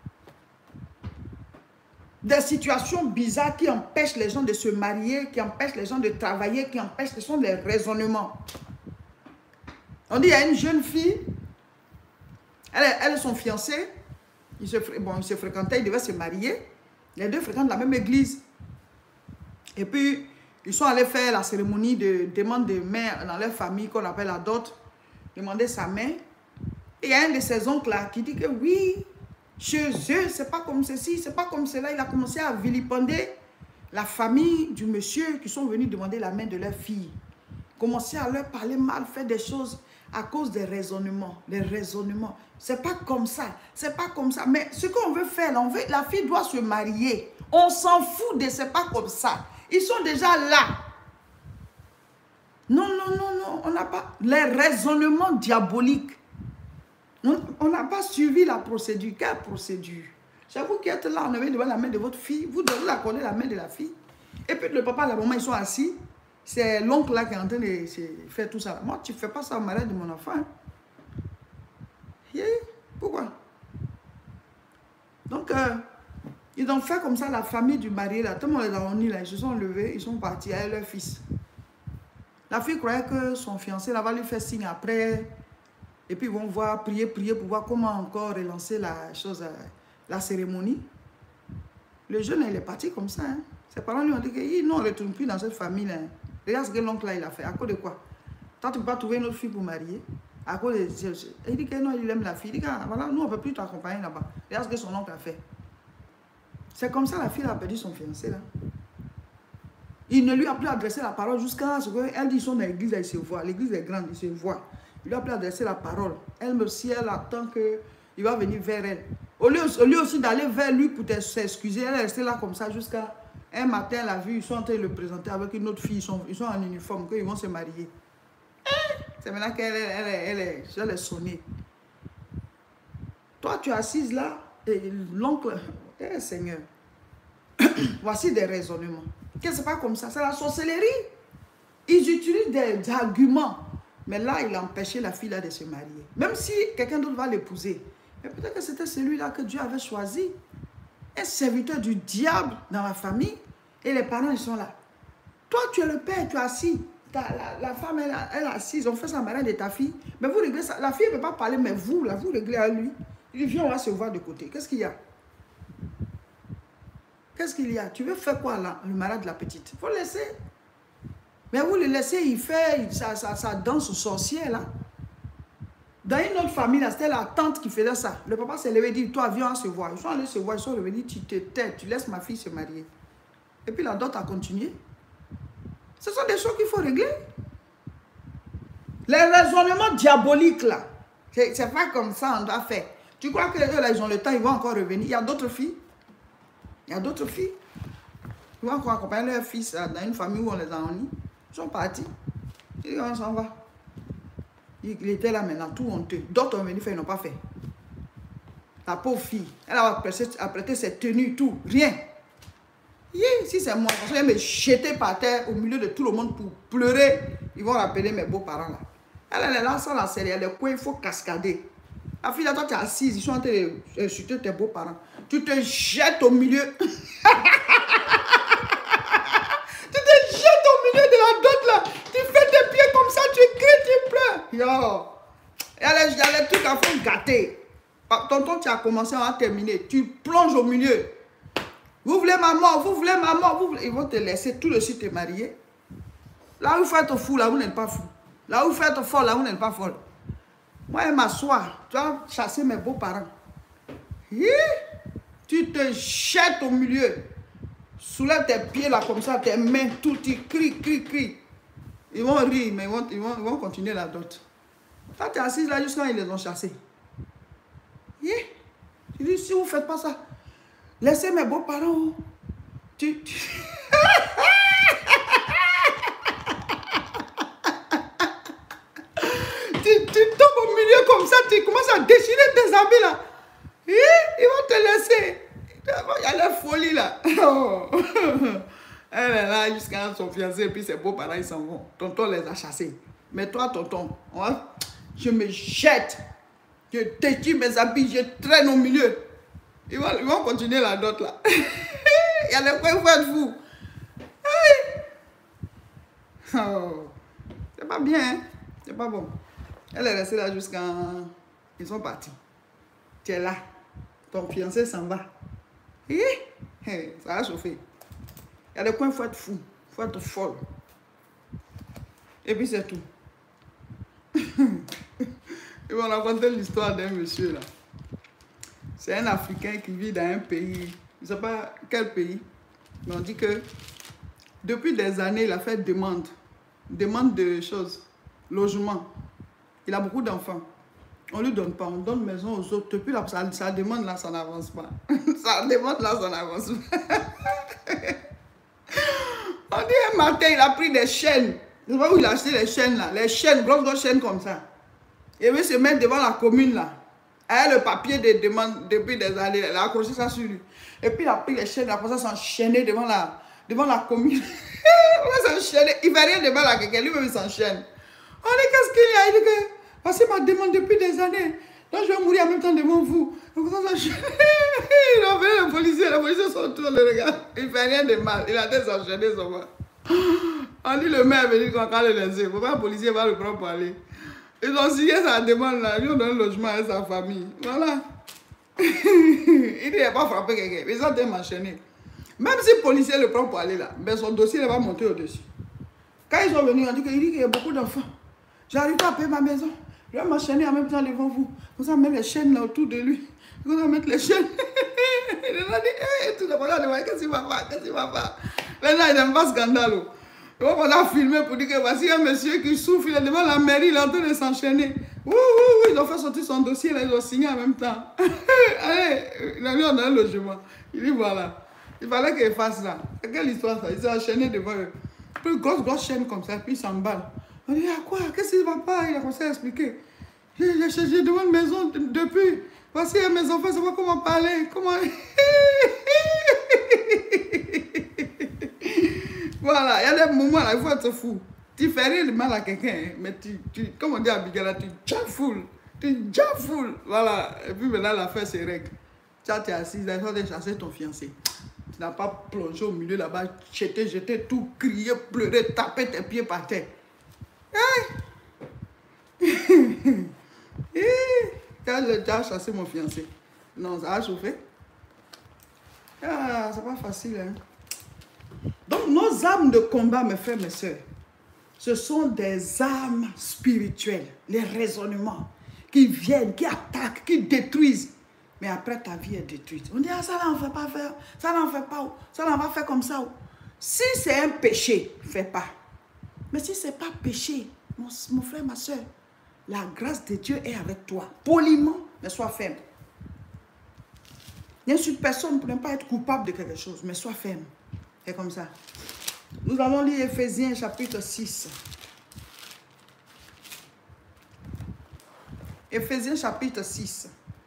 Des situations bizarres qui empêchent les gens de se marier, qui empêchent les gens de travailler, qui empêchent, ce sont des raisonnements. On dit, il y a une jeune fille, elle, elle son fiancé, ils se, bon, ils se fréquentaient, ils devaient se marier. Les deux fréquentent la même église. Et puis, ils sont allés faire la cérémonie de demande de main dans leur famille, qu'on appelle la dot, demander sa main. Et il y a un de ses oncles là qui dit que oui, chez eux, c'est pas comme ceci, c'est pas comme cela. Il a commencé à vilipender la famille du monsieur qui sont venus demander la main de leur fille. Commencer à leur parler mal, faire des choses à cause des raisonnements. Les raisonnements. C'est pas comme ça. C'est pas comme ça. Mais ce qu'on veut faire, on veut, la fille doit se marier. On s'en fout de c'est pas comme ça. Ils sont déjà là. Non, non, non, non. On n'a pas. Les raisonnements diaboliques. On n'a pas suivi la procédure. Quelle procédure? C'est vous qui êtes là, on avait devant la main de votre fille. Vous devez accorder la main de la fille. Et puis le papa, à la maman, ils sont assis. C'est l'oncle là qui est en train de faire tout ça. Moi, tu ne fais pas ça au mariage de mon enfant. Hein? Yeah. Pourquoi? Donc, euh, ils ont fait comme ça la famille du marié là. Tout le monde les a réunis là. Ils se sont levés, ils sont partis avec leur fils. La fille croyait que son fiancé là va lui faire signe après. Et puis ils vont voir, prier, prier pour voir comment encore relancer la chose, la cérémonie. Le jeune, il est parti comme ça. Hein. Ses parents lui ont dit que non, on ne retourne plus dans cette famille là. Regarde ce que l'oncle là il a fait. À cause de quoi? Tant tu ne peux pas trouver une autre fille pour marier. À cause de... Il dit que non, il aime la fille. Il dit que voilà, nous on ne peut plus t'accompagner là-bas. Regarde ce que son oncle a fait. C'est comme ça la fille a perdu son fiancé là. Il ne lui a plus adressé la parole jusqu'à ce qu'elle dit son église, elle se voit. L'église est grande, il se voit. Il lui a plus adressé la parole. Elle me si elle attend qu'il va venir vers elle. Au lieu, au lieu aussi d'aller vers lui pour s'excuser, elle est restée là comme ça jusqu'à un matin, elle a vu, ils sont en train de le présenter avec une autre fille, ils sont, ils sont en uniforme, qu'ils vont se marier. C'est maintenant qu'elle elle, elle, elle, elle est sonnée. Toi, tu es assise là, et l'oncle, eh Seigneur, voici des raisonnements. Que c'est pas comme ça, c'est la sorcellerie. Ils utilisent des, des arguments. Mais là, il a empêché la fille là de se marier. Même si quelqu'un d'autre va l'épouser. Mais peut-être que c'était celui-là que Dieu avait choisi. Un serviteur du diable dans la famille. Et les parents, ils sont là. Toi, tu es le père, tu es assis. Ta, la, la femme, elle, elle est assise. On fait ça mariage de ta fille. Mais vous réglez ça. La fille ne peut pas parler, mais vous, là, vous réglez à lui. Il dit, viens, on va se voir de côté. Qu'est-ce qu'il y a? Qu'est-ce qu'il y a? Tu veux faire quoi là, le mariage de la petite? Il faut le laisser. Mais vous le laissez, il fait sa, sa, sa danse sorcière là. Dans une autre famille, c'était la tante qui faisait ça. Le papa s'est levé et dit, toi viens, on se voir. Ils sont allés se voir, ils sont revenus, tu te tais, tu laisses ma fille se marier. Et puis la dot a continué. Ce sont des choses qu'il faut régler. Les raisonnements diaboliques là, c'est pas comme ça on doit faire. Tu crois que eux là, ils ont le temps, ils vont encore revenir. Il y a d'autres filles. Il y a d'autres filles. Ils vont encore accompagner leur fils dans une famille où on les a ennuis. Ils sont partis. Ils disent, on s'en va. Il était là maintenant, tout honteux. D'autres ont venu faire, ils n'ont pas fait. La pauvre fille, elle a apprêté ses tenues, tout, rien. Yeah, si c'est moi, je vais me jeter par terre au milieu de tout le monde pour pleurer. Ils vont rappeler mes beaux-parents là. Elle, elle est là sans la série, elle est quoi, il faut cascader. La fille là, toi tu es assise, ils sont en train d'insulter tes beaux-parents. Tu te jettes au milieu. Tu te jettes au milieu de la dot là. Tu fais tes pieds comme ça, tu cries, tu pleures. Yo. Il y a les, les trucs à fond gâtés. Tonton, tu as commencé à terminer. Tu plonges au milieu. Vous voulez ma mort, vous voulez ma mort. Vous voulez... Ils vont te laisser tout de suite te marier. Là où vous faites fou, là où vous n'êtes pas fou. Là où vous faites folle, là où vous n'êtes pas folle. Moi, elle m'assoit. Tu vas chasser mes beaux-parents. Tu te jettes au milieu. Soulève tes pieds là comme ça, tes mains, tout, tu cries, cries, cries. Ils vont rire, mais ils vont, ils vont, ils vont continuer la dot. Toi, tu es assise là jusqu'à ils les ont chassés. Yeah. Tu dis, si vous ne faites pas ça, laissez mes beaux-parents. Tu... tu... tu, tu tombes au milieu comme ça, tu commences à déchirer tes habits là. Et ils vont te laisser. Il y a la folie là. Oh. Elle est là jusqu'à son fiancé et puis ses beaux-parents ils s'en vont. Tonton les a chassés. Mais toi, tonton, hein, je me jette. Je déchire mes habits, je traîne au milieu. Ils vont, ils vont continuer la dot là. Il y a les points de vous. Oh. C'est pas bien, hein? C'est pas bon. Elle est restée là jusqu'à... Ils sont partis. Tu es là. Ton fiancé s'en va. Et hey, ça a chauffé. Il y a des coins, il faut être fou. Il faut être folle. Et puis c'est tout. Ils vont raconter l'histoire d'un monsieur là. C'est un Africain qui vit dans un pays. Je ne sais pas quel pays. Mais on dit que depuis des années, il a fait demande. Demande de choses. Logement. Il a beaucoup d'enfants. On ne lui donne pas, on donne maison aux autres. Depuis là, ça, ça demande là, ça n'avance pas. Ça demande là, ça n'avance pas. On dit un matin, il a pris des chaînes. Je sais pas où il a acheté les chaînes là. Les chaînes, grosses, grosses chaînes comme ça. Et il veut se mettre devant la commune là. Elle a le papier de demande depuis des années. Elle a accroché ça sur lui. Et puis, il a pris les chaînes, il a commencé à s'enchaîner devant la, devant la commune. Il va s'enchaîner. Il ne fait rien de mal à quelqu'un. Lui-même, il s'enchaîne. On dit, qu'est-ce qu'il y a? Il dit que, voici ma demande depuis des années. Donc, je vais mourir en même temps devant vous. Donc, ça s'enchaîne. Il a fait le policier. Les policiers sont autour, le regard. Il ne fait rien de mal. Il a été s'enchaîner, son voix. On dit, le maire veut dire qu'on va le laisser. Il ne faut pas le policier va le prendre pour aller. Ils ont signé sa demande là. Ils ont donné le logement à sa famille. Voilà. Il dit, il n'a pas frappé quelqu'un. Ils ont été enchaînés. Même si le policier le prend pour aller là, mais son dossier il va monter au-dessus. Quand ils sont venus, on dit qu'il y a beaucoup d'enfants. J'arrive pas à payer ma maison. Je vais m'enchaîner en même temps devant vous. Vous allez mettre les chaînes là autour de lui. Vous allez mettre les chaînes. Il a dit, hey, tout le monde a demandé, qu'est-ce qu'il va faire? Qu'est-ce qu'il va faire? Maintenant, il n'aime pas scandale. On va filmer pour dire que voici un monsieur qui souffre, il est devant la mairie, il est en train de s'enchaîner. Oui, oui, oui, ils ont fait sortir son dossier, là, ils ont signé en même temps. Allez, il a mis en un logement. Il dit voilà. Il fallait qu'il fasse ça. Quelle histoire ça? Il s'est enchaîné devant eux. Puis une grosse, grosse chaîne comme ça, puis il s'emballe. On dit, ah quoi? Qu'est-ce qu'il ne va pas? Il a commencé à expliquer. J'ai cherché devant une maison depuis. Voici mes enfants, ça va comment parler. Comment. Voilà, il y a des moments là, il faut être fou. Tu fais rien de mal à quelqu'un, mais tu, tu, comme on dit à Bigala, tu jafoules. Tu jafoules. Voilà. Et puis maintenant, l'affaire se règle. Tu es assis, il faut aller chasser ton fiancé. Tu n'as pas plongé au milieu là-bas, jeter, jeter, tout, crier, pleurer, taper tes pieds par terre. Hey! Quand j'ai déjà chassé mon fiancé, non, ça a chauffé. Ah, c'est pas facile, hein. Donc, nos âmes de combat, mes frères, mes soeurs, ce sont des âmes spirituelles, les raisonnements qui viennent, qui attaquent, qui détruisent. Mais après, ta vie est détruite. On dit, ah, ça n'en fait pas faire, ça n'en fait pas, ça n'en va faire comme ça. Si c'est un péché, fais pas. Mais si ce n'est pas péché, mon, mon frère, ma soeur, la grâce de Dieu est avec toi. Poliment, mais sois ferme. N'insulte personne pour ne pas être coupable de quelque chose, mais sois ferme. C'est comme ça. Nous allons lire Éphésiens chapitre six. Éphésiens chapitre six.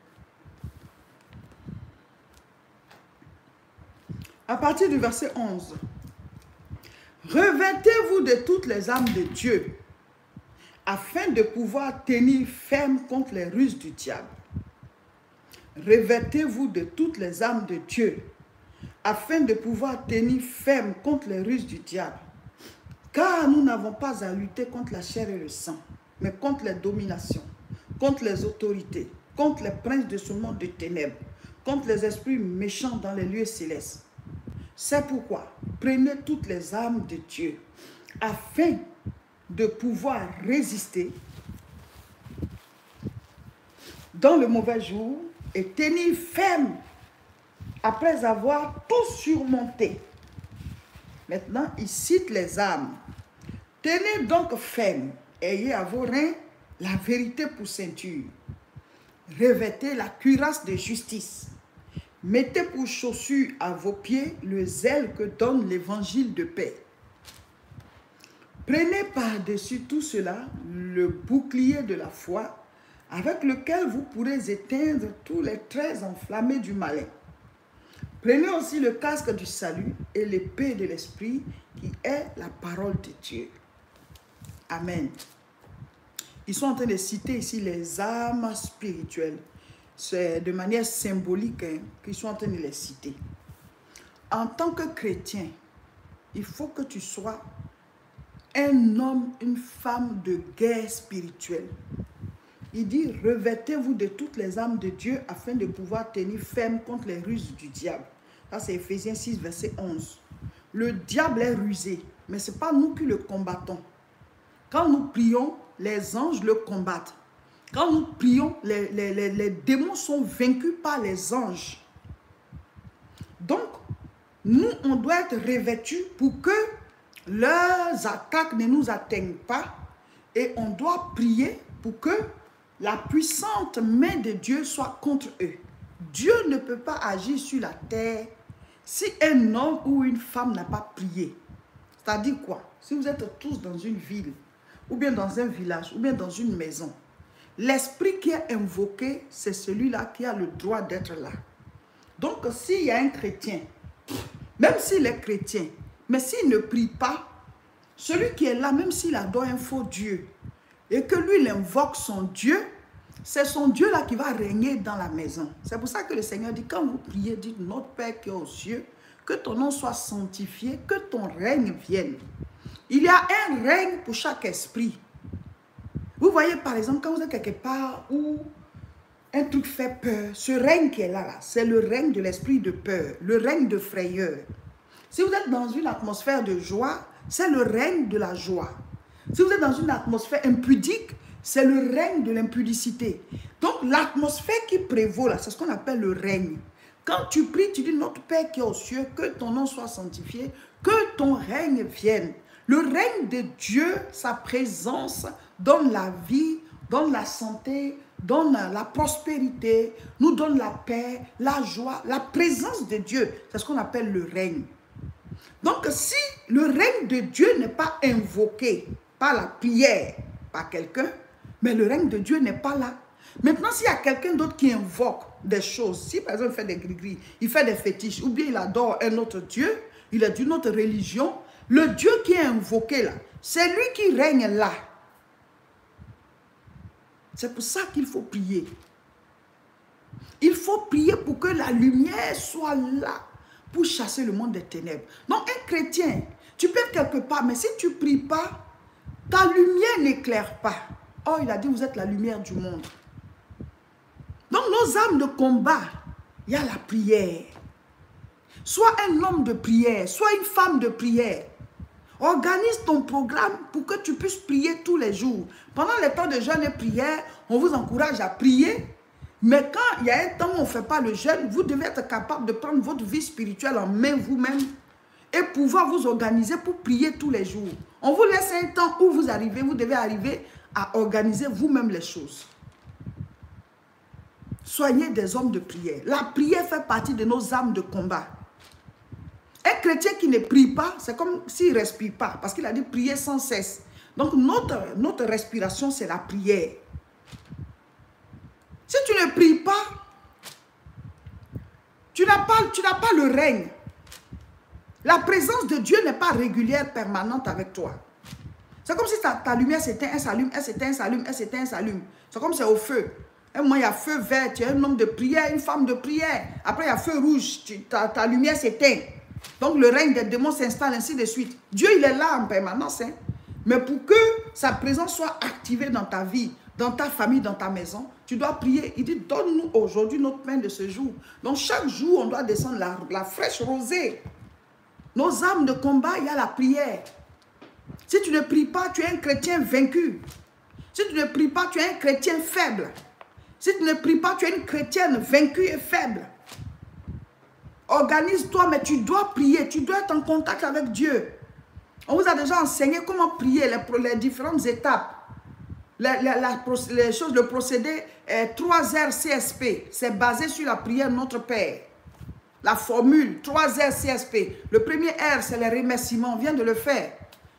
À partir du verset onze. Revêtez-vous de toutes les armes de Dieu, afin de pouvoir tenir ferme contre les ruses du diable. Revêtez-vous de toutes les armes de Dieu, afin de pouvoir tenir ferme contre les ruses du diable. Car nous n'avons pas à lutter contre la chair et le sang, mais contre les dominations, contre les autorités, contre les princes de ce monde de ténèbres, contre les esprits méchants dans les lieux célestes. C'est pourquoi, prenez toutes les armes de Dieu, afin de pouvoir résister dans le mauvais jour et tenir ferme après avoir tout surmonté. Maintenant, il cite les armes. Tenez donc ferme, ayez à vos reins la vérité pour ceinture. Revêtez la cuirasse de justice. Mettez pour chaussure à vos pieds le zèle que donne l'évangile de paix. Prenez par-dessus tout cela le bouclier de la foi, avec lequel vous pourrez éteindre tous les traits enflammés du malin. Prenez aussi le casque du salut et l'épée de l'esprit, qui est la parole de Dieu. Amen. Ils sont en train de citer ici les armes spirituelles. C'est de manière symbolique hein, qu'ils sont en train de les citer. En tant que chrétien, il faut que tu sois un homme, une femme de guerre spirituelle. Il dit, revêtez-vous de toutes les armes de Dieu afin de pouvoir tenir ferme contre les ruses du diable. Ça, c'est Éphésiens six, verset onze. Le diable est rusé, mais ce n'est pas nous qui le combattons. Quand nous prions, les anges le combattent. Quand nous prions, les, les, les, les démons sont vaincus par les anges. Donc, nous, on doit être revêtus pour que leurs attaques ne nous atteignent pas. Et on doit prier pour que la puissante main de Dieu soit contre eux. Dieu ne peut pas agir sur la terre si un homme ou une femme n'a pas prié. C'est-à-dire quoi? Si vous êtes tous dans une ville, ou bien dans un village, ou bien dans une maison, L'esprit qui est invoqué, c'est celui-là qui a le droit d'être là. Donc, s'il y a un chrétien, même s'il est chrétien, mais s'il ne prie pas, celui qui est là, même s'il adore un faux Dieu, et que lui, il invoque son Dieu, c'est son Dieu là qui va régner dans la maison. C'est pour ça que le Seigneur dit, quand vous priez, dites, notre Père qui est aux cieux, que ton nom soit sanctifié, que ton règne vienne. Il y a un règne pour chaque esprit. Vous voyez, par exemple, quand vous êtes quelque part où un truc fait peur, ce règne qui est là, là c'est le règne de l'esprit de peur, le règne de frayeur. Si vous êtes dans une atmosphère de joie, c'est le règne de la joie. Si vous êtes dans une atmosphère impudique, c'est le règne de l'impudicité. Donc, l'atmosphère qui prévaut là, c'est ce qu'on appelle le règne. Quand tu pries, tu dis, notre Père qui est aux cieux, que ton nom soit sanctifié, que ton règne vienne. Le règne de Dieu, sa présence, donne la vie, donne la santé, donne la prospérité, nous donne la paix, la joie, la présence de Dieu. C'est ce qu'on appelle le règne. Donc, si le règne de Dieu n'est pas invoqué par la prière, par quelqu'un, mais le règne de Dieu n'est pas là. Maintenant, s'il y a quelqu'un d'autre qui invoque des choses, si par exemple il fait des gris-gris, il fait des fétiches, ou bien il adore un autre Dieu, il est d'une autre religion, le Dieu qui est invoqué là, c'est lui qui règne là. C'est pour ça qu'il faut prier. Il faut prier pour que la lumière soit là, pour chasser le monde des ténèbres. Donc un chrétien, tu peux être quelque part, mais si tu ne pries pas, ta lumière n'éclaire pas. Oh, il a dit, vous êtes la lumière du monde. Donc nos âmes de combat, il y a la prière. Sois un homme de prière, sois une femme de prière. Organise ton programme pour que tu puisses prier tous les jours. Pendant les temps de jeûne et prière, on vous encourage à prier. Mais quand il y a un temps où on ne fait pas le jeûne, vous devez être capable de prendre votre vie spirituelle en main vous-même et pouvoir vous organiser pour prier tous les jours. On vous laisse un temps où vous arrivez, vous devez arriver à organiser vous-même les choses. Soyez des hommes de prière. La prière fait partie de nos âmes de combat. Un chrétien qui ne prie pas, c'est comme s'il ne respire pas, parce qu'il a dit prier sans cesse. Donc notre, notre respiration, c'est la prière. Si tu ne pries pas, tu n'as pas, tu n'as pas le règne. La présence de Dieu n'est pas régulière, permanente avec toi. C'est comme si ta, ta lumière s'éteint, elle s'allume, elle s'éteint, elle s'allume, elle s'éteint, elle s'allume. C'est comme c'est au feu. Un moment, il y a feu vert, tu es un homme de prière, une femme de prière. Après, il y a feu rouge, tu, ta, ta lumière s'éteint. Donc, le règne des démons s'installe, ainsi de suite. Dieu, il est là en permanence. Hein. Mais pour que sa présence soit activée dans ta vie, dans ta famille, dans ta maison, tu dois prier. Il dit, donne-nous aujourd'hui notre pain de ce jour. Donc, chaque jour, on doit descendre la, la fraîche rosée. Nos âmes de combat, il y a la prière. Si tu ne pries pas, tu es un chrétien vaincu. Si tu ne pries pas, tu es un chrétien faible. Si tu ne pries pas, tu es une chrétienne vaincue et faible. Organise-toi, mais tu dois prier. Tu dois être en contact avec Dieu. On vous a déjà enseigné comment prier, les, les différentes étapes. La, la, la, les choses, le procédé est trois R C S P. C'est basé sur la prière Notre Père. La formule trois R C S P. Le premier R, c'est les remerciements. On vient de le faire.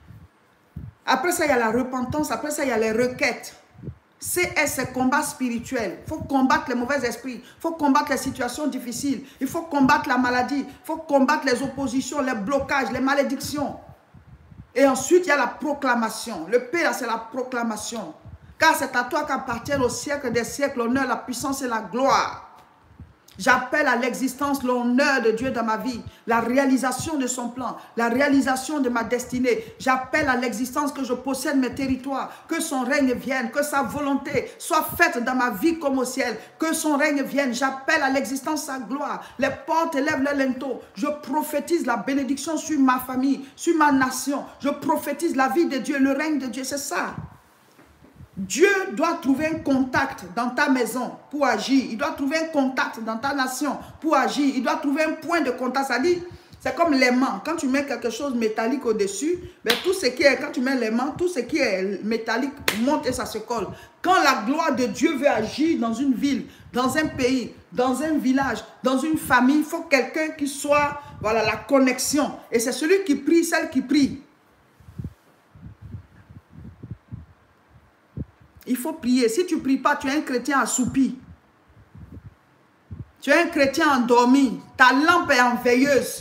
Après ça, il y a la repentance. Après ça, il y a les requêtes. C S, c'est combat spirituel. Il faut combattre les mauvais esprits. Il faut combattre les situations difficiles. Il faut combattre la maladie. Il faut combattre les oppositions, les blocages, les malédictions. Et ensuite, il y a la proclamation. Le P, c'est la proclamation. Car c'est à toi qu'appartient au siècle des siècles l'honneur, la puissance et la gloire. J'appelle à l'existence l'honneur de Dieu dans ma vie, la réalisation de son plan, la réalisation de ma destinée. J'appelle à l'existence que je possède mes territoires, que son règne vienne, que sa volonté soit faite dans ma vie comme au ciel, que son règne vienne. J'appelle à l'existence sa gloire. Les portes élèvent le linteau. Je prophétise la bénédiction sur ma famille, sur ma nation. Je prophétise la vie de Dieu, le règne de Dieu. C'est ça. Dieu doit trouver un contact dans ta maison pour agir. Il doit trouver un contact dans ta nation pour agir. Il doit trouver un point de contact. Ça dit, c'est comme l'aimant. Quand tu mets quelque chose de métallique au-dessus, ben tout ce qui est, quand tu mets l'aimant, tout ce qui est métallique monte et ça se colle. Quand la gloire de Dieu veut agir dans une ville, dans un pays, dans un village, dans une famille, il faut quelqu'un qui soit, voilà, la connexion. Et c'est celui qui prie, celle qui prie. Il faut prier. Si tu ne pries pas, tu es un chrétien assoupi. Tu es un chrétien endormi. Ta lampe est en veilleuse.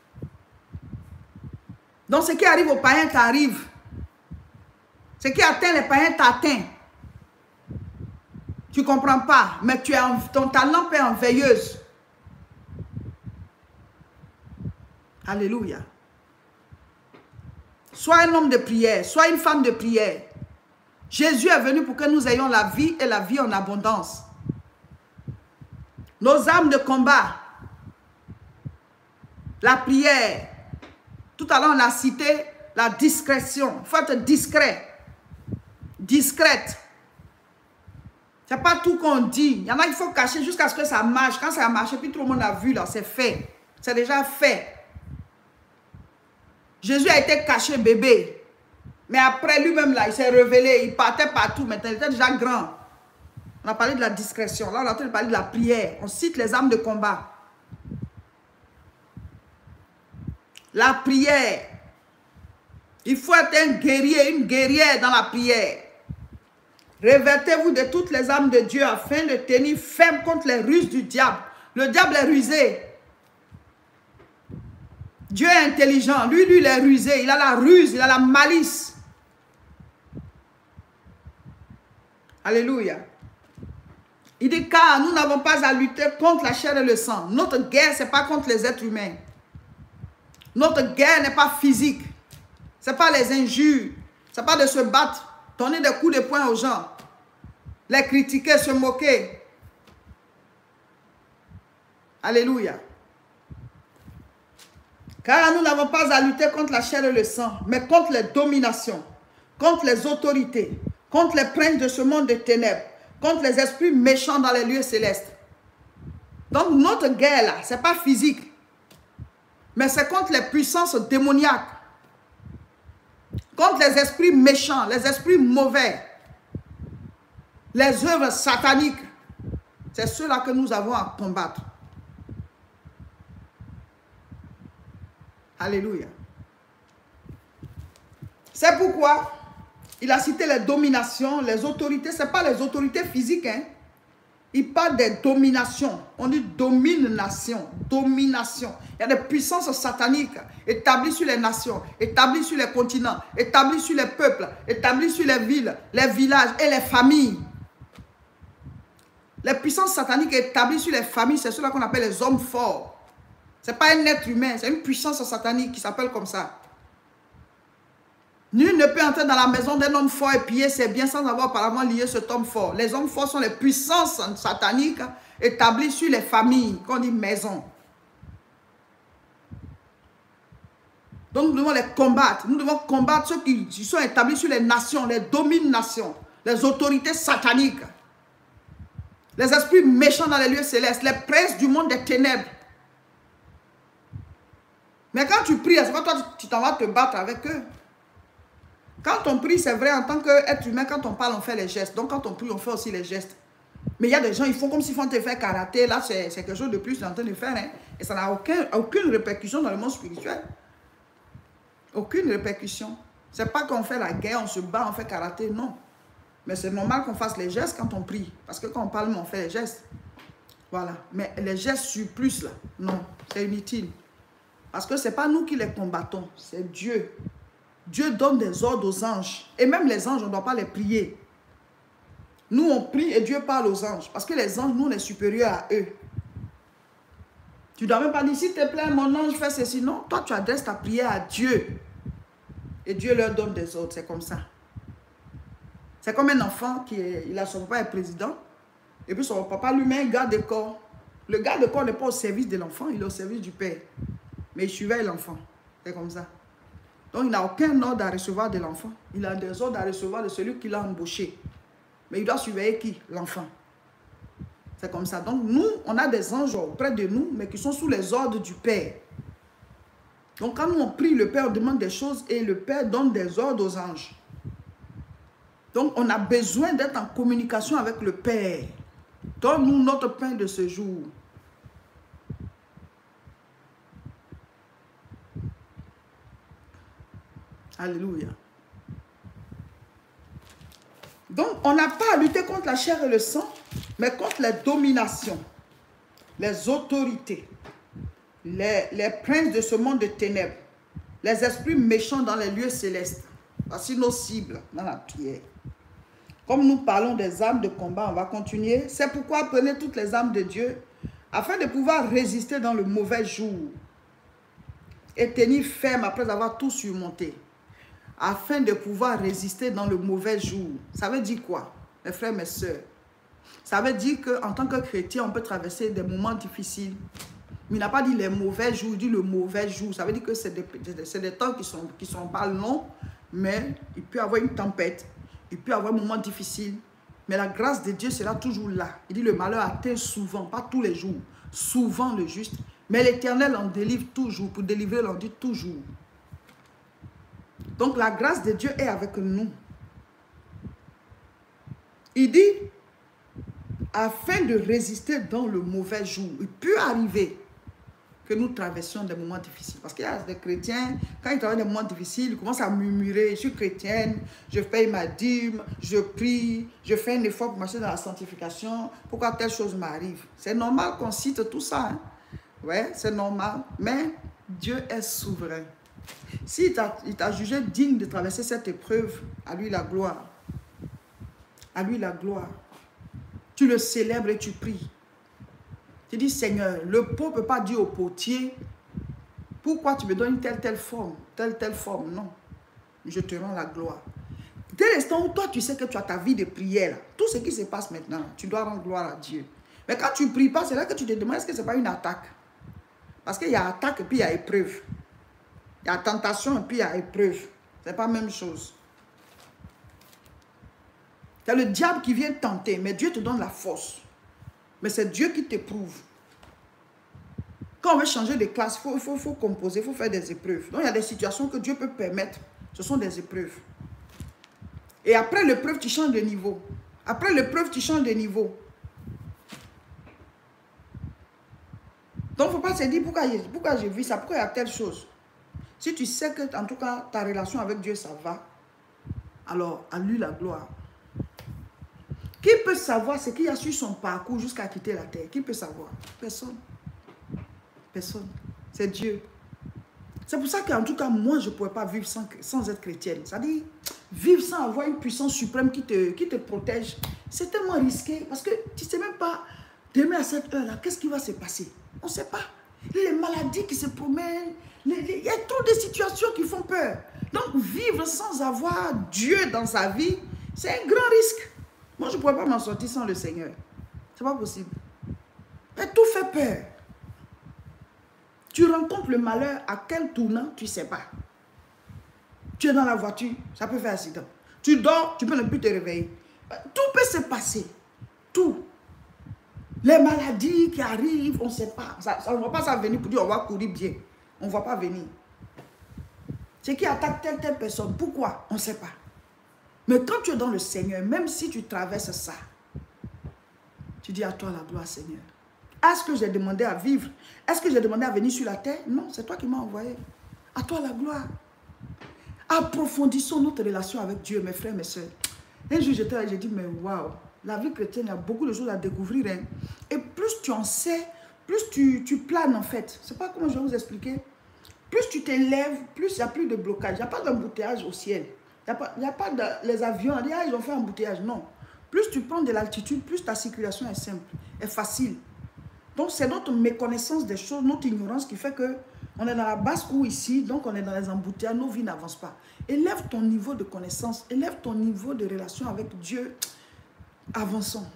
Donc ce qui arrive aux païens t'arrive. Ce qui atteint les païens t'atteint. Tu ne comprends pas, mais tu es en, ton, ta lampe est en veilleuse. Alléluia. Sois un homme de prière, sois une femme de prière. Jésus est venu pour que nous ayons la vie et la vie en abondance. Nos armes de combat, la prière. Tout à l'heure, on a cité la discrétion. Il faut être discret. Discrète. Ce n'est pas tout qu'on dit. Il y en a, il faut cacher jusqu'à ce que ça marche. Quand ça a marché, puis tout le monde a vu, là, c'est fait. C'est déjà fait. Jésus a été caché bébé. Mais après lui-même, là, il s'est révélé. Il partait partout. Maintenant, il était déjà grand. On a parlé de la discrétion. Là, on est en train de parler de la prière. On cite les armes de combat. La prière. Il faut être un guerrier, une guerrière dans la prière. Revêtez-vous de toutes les armes de Dieu afin de tenir ferme contre les ruses du diable. Le diable est rusé. Dieu est intelligent. Lui, lui, il est rusé. Il a la ruse, il a la malice. Alléluia. Il dit, car nous n'avons pas à lutter contre la chair et le sang. Notre guerre, ce n'est pas contre les êtres humains. Notre guerre n'est pas physique. Ce n'est pas les injures. Ce n'est pas de se battre, donner des coups de poing aux gens, les critiquer, se moquer. Alléluia. Car nous n'avons pas à lutter contre la chair et le sang, mais contre les dominations, contre les autorités, contre les princes de ce monde de ténèbres, contre les esprits méchants dans les lieux célestes. Donc notre guerre là, ce n'est pas physique, mais c'est contre les puissances démoniaques, contre les esprits méchants, les esprits mauvais, les œuvres sataniques. C'est ceux-là que nous avons à combattre. Alléluia. C'est pourquoi il a cité les dominations, les autorités. Ce n'est pas les autorités physiques. Hein. Il parle des dominations. On dit domination. Domination. Il y a des puissances sataniques établies sur les nations, établies sur les continents, établies sur les peuples, établies sur les villes, les villages et les familles. Les puissances sataniques établies sur les familles, c'est ceux-là qu'on appelle les hommes forts. Ce n'est pas un être humain, c'est une puissance satanique qui s'appelle comme ça. Nul ne peut entrer dans la maison d'un homme fort et piller ses biens sans avoir apparemment lié cet homme fort. Les hommes forts sont les puissances sataniques établies sur les familles, qu'on dit maison. Donc nous devons les combattre. Nous devons combattre ceux qui sont établis sur les nations, les dominations, les autorités sataniques, les esprits méchants dans les lieux célestes, les princes du monde des ténèbres. Mais quand tu pries, c'est pas toi tu t'en vas te battre avec eux. Quand on prie, c'est vrai, en tant qu'être humain, quand on parle, on fait les gestes. Donc quand on prie, on fait aussi les gestes. Mais il y a des gens, ils font comme s'ils font te faire karaté. Là, c'est quelque chose de plus qu'ils sont en train de faire. Hein. Et ça n'a aucun, aucune répercussion dans le monde spirituel. Aucune répercussion. C'est pas qu'on fait la guerre, on se bat, on fait karaté, non. Mais c'est normal qu'on fasse les gestes quand on prie. Parce que quand on parle, on fait les gestes. Voilà. Mais les gestes surplus, là, non, c'est inutile. Parce que ce n'est pas nous qui les combattons, c'est Dieu. Dieu donne des ordres aux anges. Et même les anges, on ne doit pas les prier. Nous, on prie et Dieu parle aux anges. Parce que les anges, nous, on est supérieurs à eux. Tu ne dois même pas dire, s'il te plaît, mon ange fait ceci. Non, toi, tu adresses ta prière à Dieu. Et Dieu leur donne des ordres. C'est comme ça. C'est comme un enfant qui est, il a son papa est président. Et puis son papa lui-même un garde de corps. Le garde de corps n'est pas au service de l'enfant, il est au service du père. Mais il surveille l'enfant. C'est comme ça. Donc, il n'a aucun ordre à recevoir de l'enfant. Il a des ordres à recevoir de celui qui l'a embauché. Mais il doit surveiller qui? L'enfant. C'est comme ça. Donc, nous, on a des anges auprès de nous, mais qui sont sous les ordres du Père. Donc, quand nous, on prie, le Père demande des choses et le Père donne des ordres aux anges. Donc, on a besoin d'être en communication avec le Père. Donne-nous notre pain de ce jour. Alléluia. Donc, on n'a pas à lutter contre la chair et le sang, mais contre les dominations, les autorités, les, les princes de ce monde de ténèbres, les esprits méchants dans les lieux célestes. Voici nos cibles dans la prière. Comme nous parlons des armes de combat, on va continuer. C'est pourquoi prenez toutes les armes de Dieu afin de pouvoir résister dans le mauvais jour et tenir ferme après avoir tout surmonté. Afin de pouvoir résister dans le mauvais jour. Ça veut dire quoi, mes frères, mes sœurs? Ça veut dire qu'en tant que chrétien, on peut traverser des moments difficiles. Mais il n'a pas dit les mauvais jours, il dit le mauvais jour. Ça veut dire que c'est des, des, des temps qui ne sont, qui sont pas longs, mais il peut y avoir une tempête, il peut y avoir un moment difficile. Mais la grâce de Dieu sera toujours là. Il dit le malheur atteint souvent, pas tous les jours, souvent le juste. Mais l'Éternel en délivre toujours. Pour délivrer, il en dit toujours. Donc la grâce de Dieu est avec nous. Il dit, afin de résister dans le mauvais jour, il peut arriver que nous traversions des moments difficiles. Parce qu'il y a des chrétiens, quand ils traversent des moments difficiles, ils commencent à murmurer, je suis chrétienne, je paye ma dîme, je prie, je fais un effort pour marcher dans la sanctification, pourquoi telle chose m'arrive? C'est normal qu'on cite tout ça. Hein? Ouais, c'est normal, mais Dieu est souverain. S'il t'a jugé digne de traverser cette épreuve, à lui la gloire. À lui la gloire. Tu le célèbres et tu pries. Tu dis, Seigneur, le pot ne peut pas dire au potier, pourquoi tu me donnes telle, telle forme, telle, telle forme. Non, je te rends la gloire. Dès l'instant où toi, tu sais que tu as ta vie de prière, tout ce qui se passe maintenant, tu dois rendre gloire à Dieu. Mais quand tu ne pries pas, c'est là que tu te demandes, est-ce que ce n'est pas une attaque? Parce qu'il y a attaque et puis il y a épreuve. Il y a tentation et puis il y a épreuve. Ce n'est pas la même chose. C'est le diable qui vient tenter, mais Dieu te donne la force. Mais c'est Dieu qui t'éprouve. Quand on veut changer de classe, il faut, faut, faut composer, il faut faire des épreuves. Donc il y a des situations que Dieu peut permettre. Ce sont des épreuves. Et après l'épreuve, tu changes de niveau. Après l'épreuve, tu changes de niveau. Donc il ne faut pas se dire pourquoi, pourquoi j'ai vu ça, pourquoi il y a telle chose. Si tu sais que, en tout cas, ta relation avec Dieu, ça va, alors à lui la gloire. Qui peut savoir ce qu'il y a sur son parcours jusqu'à quitter la terre? Qui peut savoir? Personne. Personne. C'est Dieu. C'est pour ça qu'en tout cas, moi, je ne pourrais pas vivre sans, sans être chrétienne. C'est-à-dire, vivre sans avoir une puissance suprême qui te, qui te protège, c'est tellement risqué. Parce que tu ne sais même pas, demain à cette heure-là, qu'est-ce qui va se passer? On ne sait pas. Les maladies qui se promènent, les, les, il y a trop de situations qui font peur. Donc, vivre sans avoir Dieu dans sa vie, c'est un grand risque. Moi, je ne pourrais pas m'en sortir sans le Seigneur. Ce n'est pas possible. Mais tout fait peur. Tu rencontres le malheur à quel tournant, tu ne sais pas. Tu es dans la voiture, ça peut faire accident. Tu dors, tu peux ne plus te réveiller. Tout peut se passer. Tout. Les maladies qui arrivent, on ne sait pas. Ça, ça, on ne voit pas ça venir pour dire on va courir bien. On ne voit pas venir. Ce qui attaque telle, telle personne, pourquoi? On ne sait pas. Mais quand tu es dans le Seigneur, même si tu traverses ça, tu dis à toi la gloire, Seigneur. Est-ce que j'ai demandé à vivre? Est-ce que j'ai demandé à venir sur la terre? Non, c'est toi qui m'as envoyé. À toi la gloire. Approfondissons notre relation avec Dieu, mes frères, mes soeurs. Un jour, j'étais là, j'ai dit, mais waouh, la vie chrétienne, il y a beaucoup de choses à découvrir. Hein. Et plus tu en sais, plus tu, tu planes en fait. Je ne sais pas comment je vais vous expliquer. Plus tu t'élèves, plus il n'y a plus de blocage. Il n'y a pas d'embouteillage au ciel. Il n'y a pas, il y a pas de, les avions, on dit, ah, ils ont fait un embouteillage. Non. Plus tu prends de l'altitude, plus ta circulation est simple, est facile. Donc, c'est notre méconnaissance des choses, notre ignorance qui fait que on est dans la basse-cour ici, donc on est dans les embouteillages, nos vies n'avancent pas. Élève ton niveau de connaissance, élève ton niveau de relation avec Dieu. Avançons.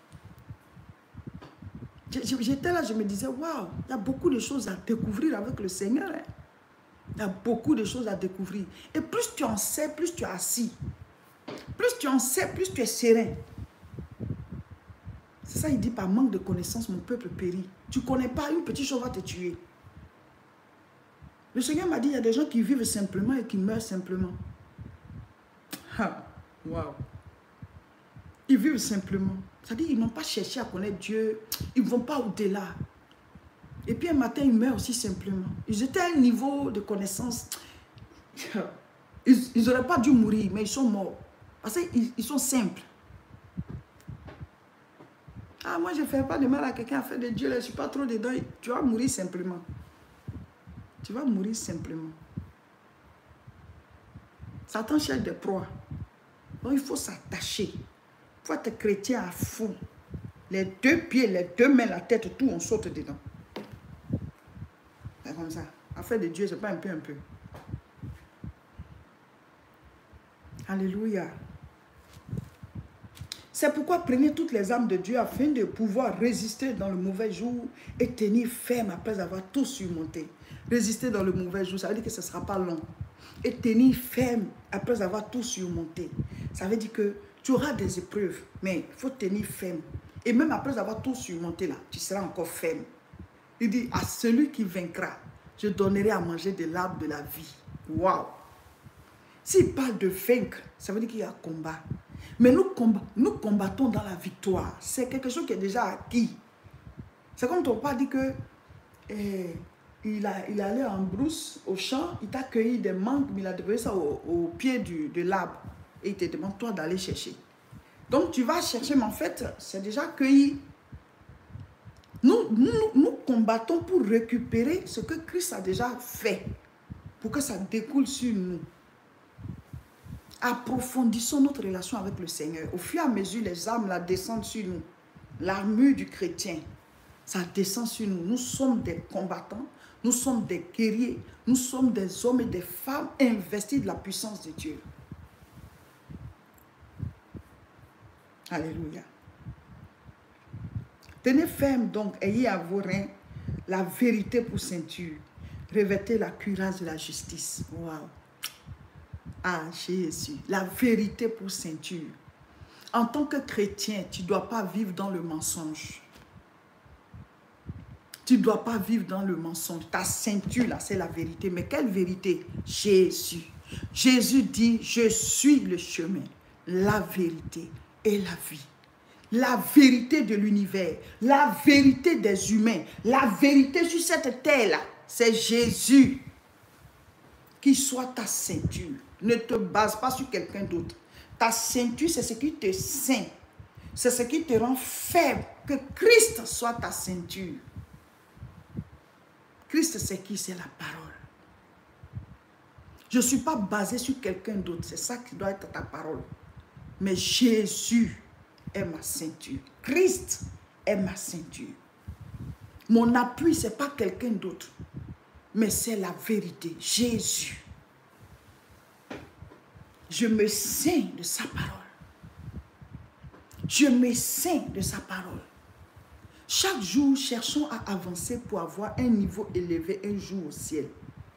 J'étais là, je me disais, waouh, il y a beaucoup de choses à découvrir avec le Seigneur. Hein. Il y a beaucoup de choses à découvrir. Et plus tu en sais, plus tu es assis. Plus tu en sais, plus tu es serein. C'est ça, il dit, par manque de connaissance, mon peuple périt. Tu ne connais pas, une petite chose va te tuer. Le Seigneur m'a dit, il y a des gens qui vivent simplement et qui meurent simplement. Waouh. Ils vivent simplement. C'est-à-dire, ils n'ont pas cherché à connaître Dieu. Ils ne vont pas au-delà. Et puis un matin, ils meurent aussi simplement. Ils étaient à un niveau de connaissance. Ils n'auraient pas dû mourir, mais ils sont morts. Parce qu'ils ils sont simples. Ah, moi, je ne fais pas de mal à quelqu'un, à faire de Dieu, là, je ne suis pas trop dedans. Tu vas mourir simplement. Tu vas mourir simplement. Satan cherche des proies. Donc, il faut s'attacher. Il faut être chrétien à fond. Les deux pieds, les deux mains, la tête, tout, on saute dedans. C'est comme ça. Affaire de Dieu, c'est pas un peu, un peu. Alléluia. C'est pourquoi prenez toutes les armes de Dieu afin de pouvoir résister dans le mauvais jour et tenir ferme après avoir tout surmonté. Résister dans le mauvais jour, ça veut dire que ce ne sera pas long. Et tenir ferme après avoir tout surmonté. Ça veut dire que tu auras des épreuves, mais il faut tenir ferme. Et même après avoir tout surmonté, là, tu seras encore ferme. Il dit, à celui qui vaincra, je donnerai à manger de l'arbre de la vie. Waouh! S'il parle de vaincre, ça veut dire qu'il y a combat. Mais nous, combat, nous combattons dans la victoire. C'est quelque chose qui est déjà acquis. C'est comme ton père dit que eh, il, a, il allait en brousse au champ, il t'a cueilli des mangues, mais il a déposé ça au, au pied du, de l'arbre. Et il te demande toi d'aller chercher. Donc tu vas chercher, mais en fait, c'est déjà cueilli. Nous, nous, nous combattons pour récupérer ce que Christ a déjà fait. Pour que ça découle sur nous. Approfondissons notre relation avec le Seigneur. Au fur et à mesure, les âmes la descendent sur nous. L'armure du chrétien, ça descend sur nous. Nous sommes des combattants, nous sommes des guerriers, nous sommes des hommes et des femmes investis de la puissance de Dieu. Alléluia. Tenez ferme donc, ayez à vos reins la vérité pour ceinture. Revêtez la cuirasse de la justice. Waouh. Ah, Jésus, la vérité pour ceinture. En tant que chrétien, tu ne dois pas vivre dans le mensonge. Tu ne dois pas vivre dans le mensonge. Ta ceinture, là, c'est la vérité. Mais quelle vérité? Jésus. Jésus dit, je suis le chemin, la vérité et la vie. La vérité de l'univers, la vérité des humains, la vérité sur cette terre-là, c'est Jésus. Qu'il soit ta ceinture. Ne te base pas sur quelqu'un d'autre. Ta ceinture, c'est ce qui te ceint. C'est ce qui te rend faible. Que Christ soit ta ceinture. Christ, c'est qui? C'est la parole. Je ne suis pas basé sur quelqu'un d'autre. C'est ça qui doit être ta parole. Mais Jésus est ma ceinture. Christ est ma ceinture. Mon appui, ce n'est pas quelqu'un d'autre. Mais c'est la vérité. Jésus. Je me ceins de sa parole. Je me ceins de sa parole. Chaque jour, cherchons à avancer pour avoir un niveau élevé un jour au ciel.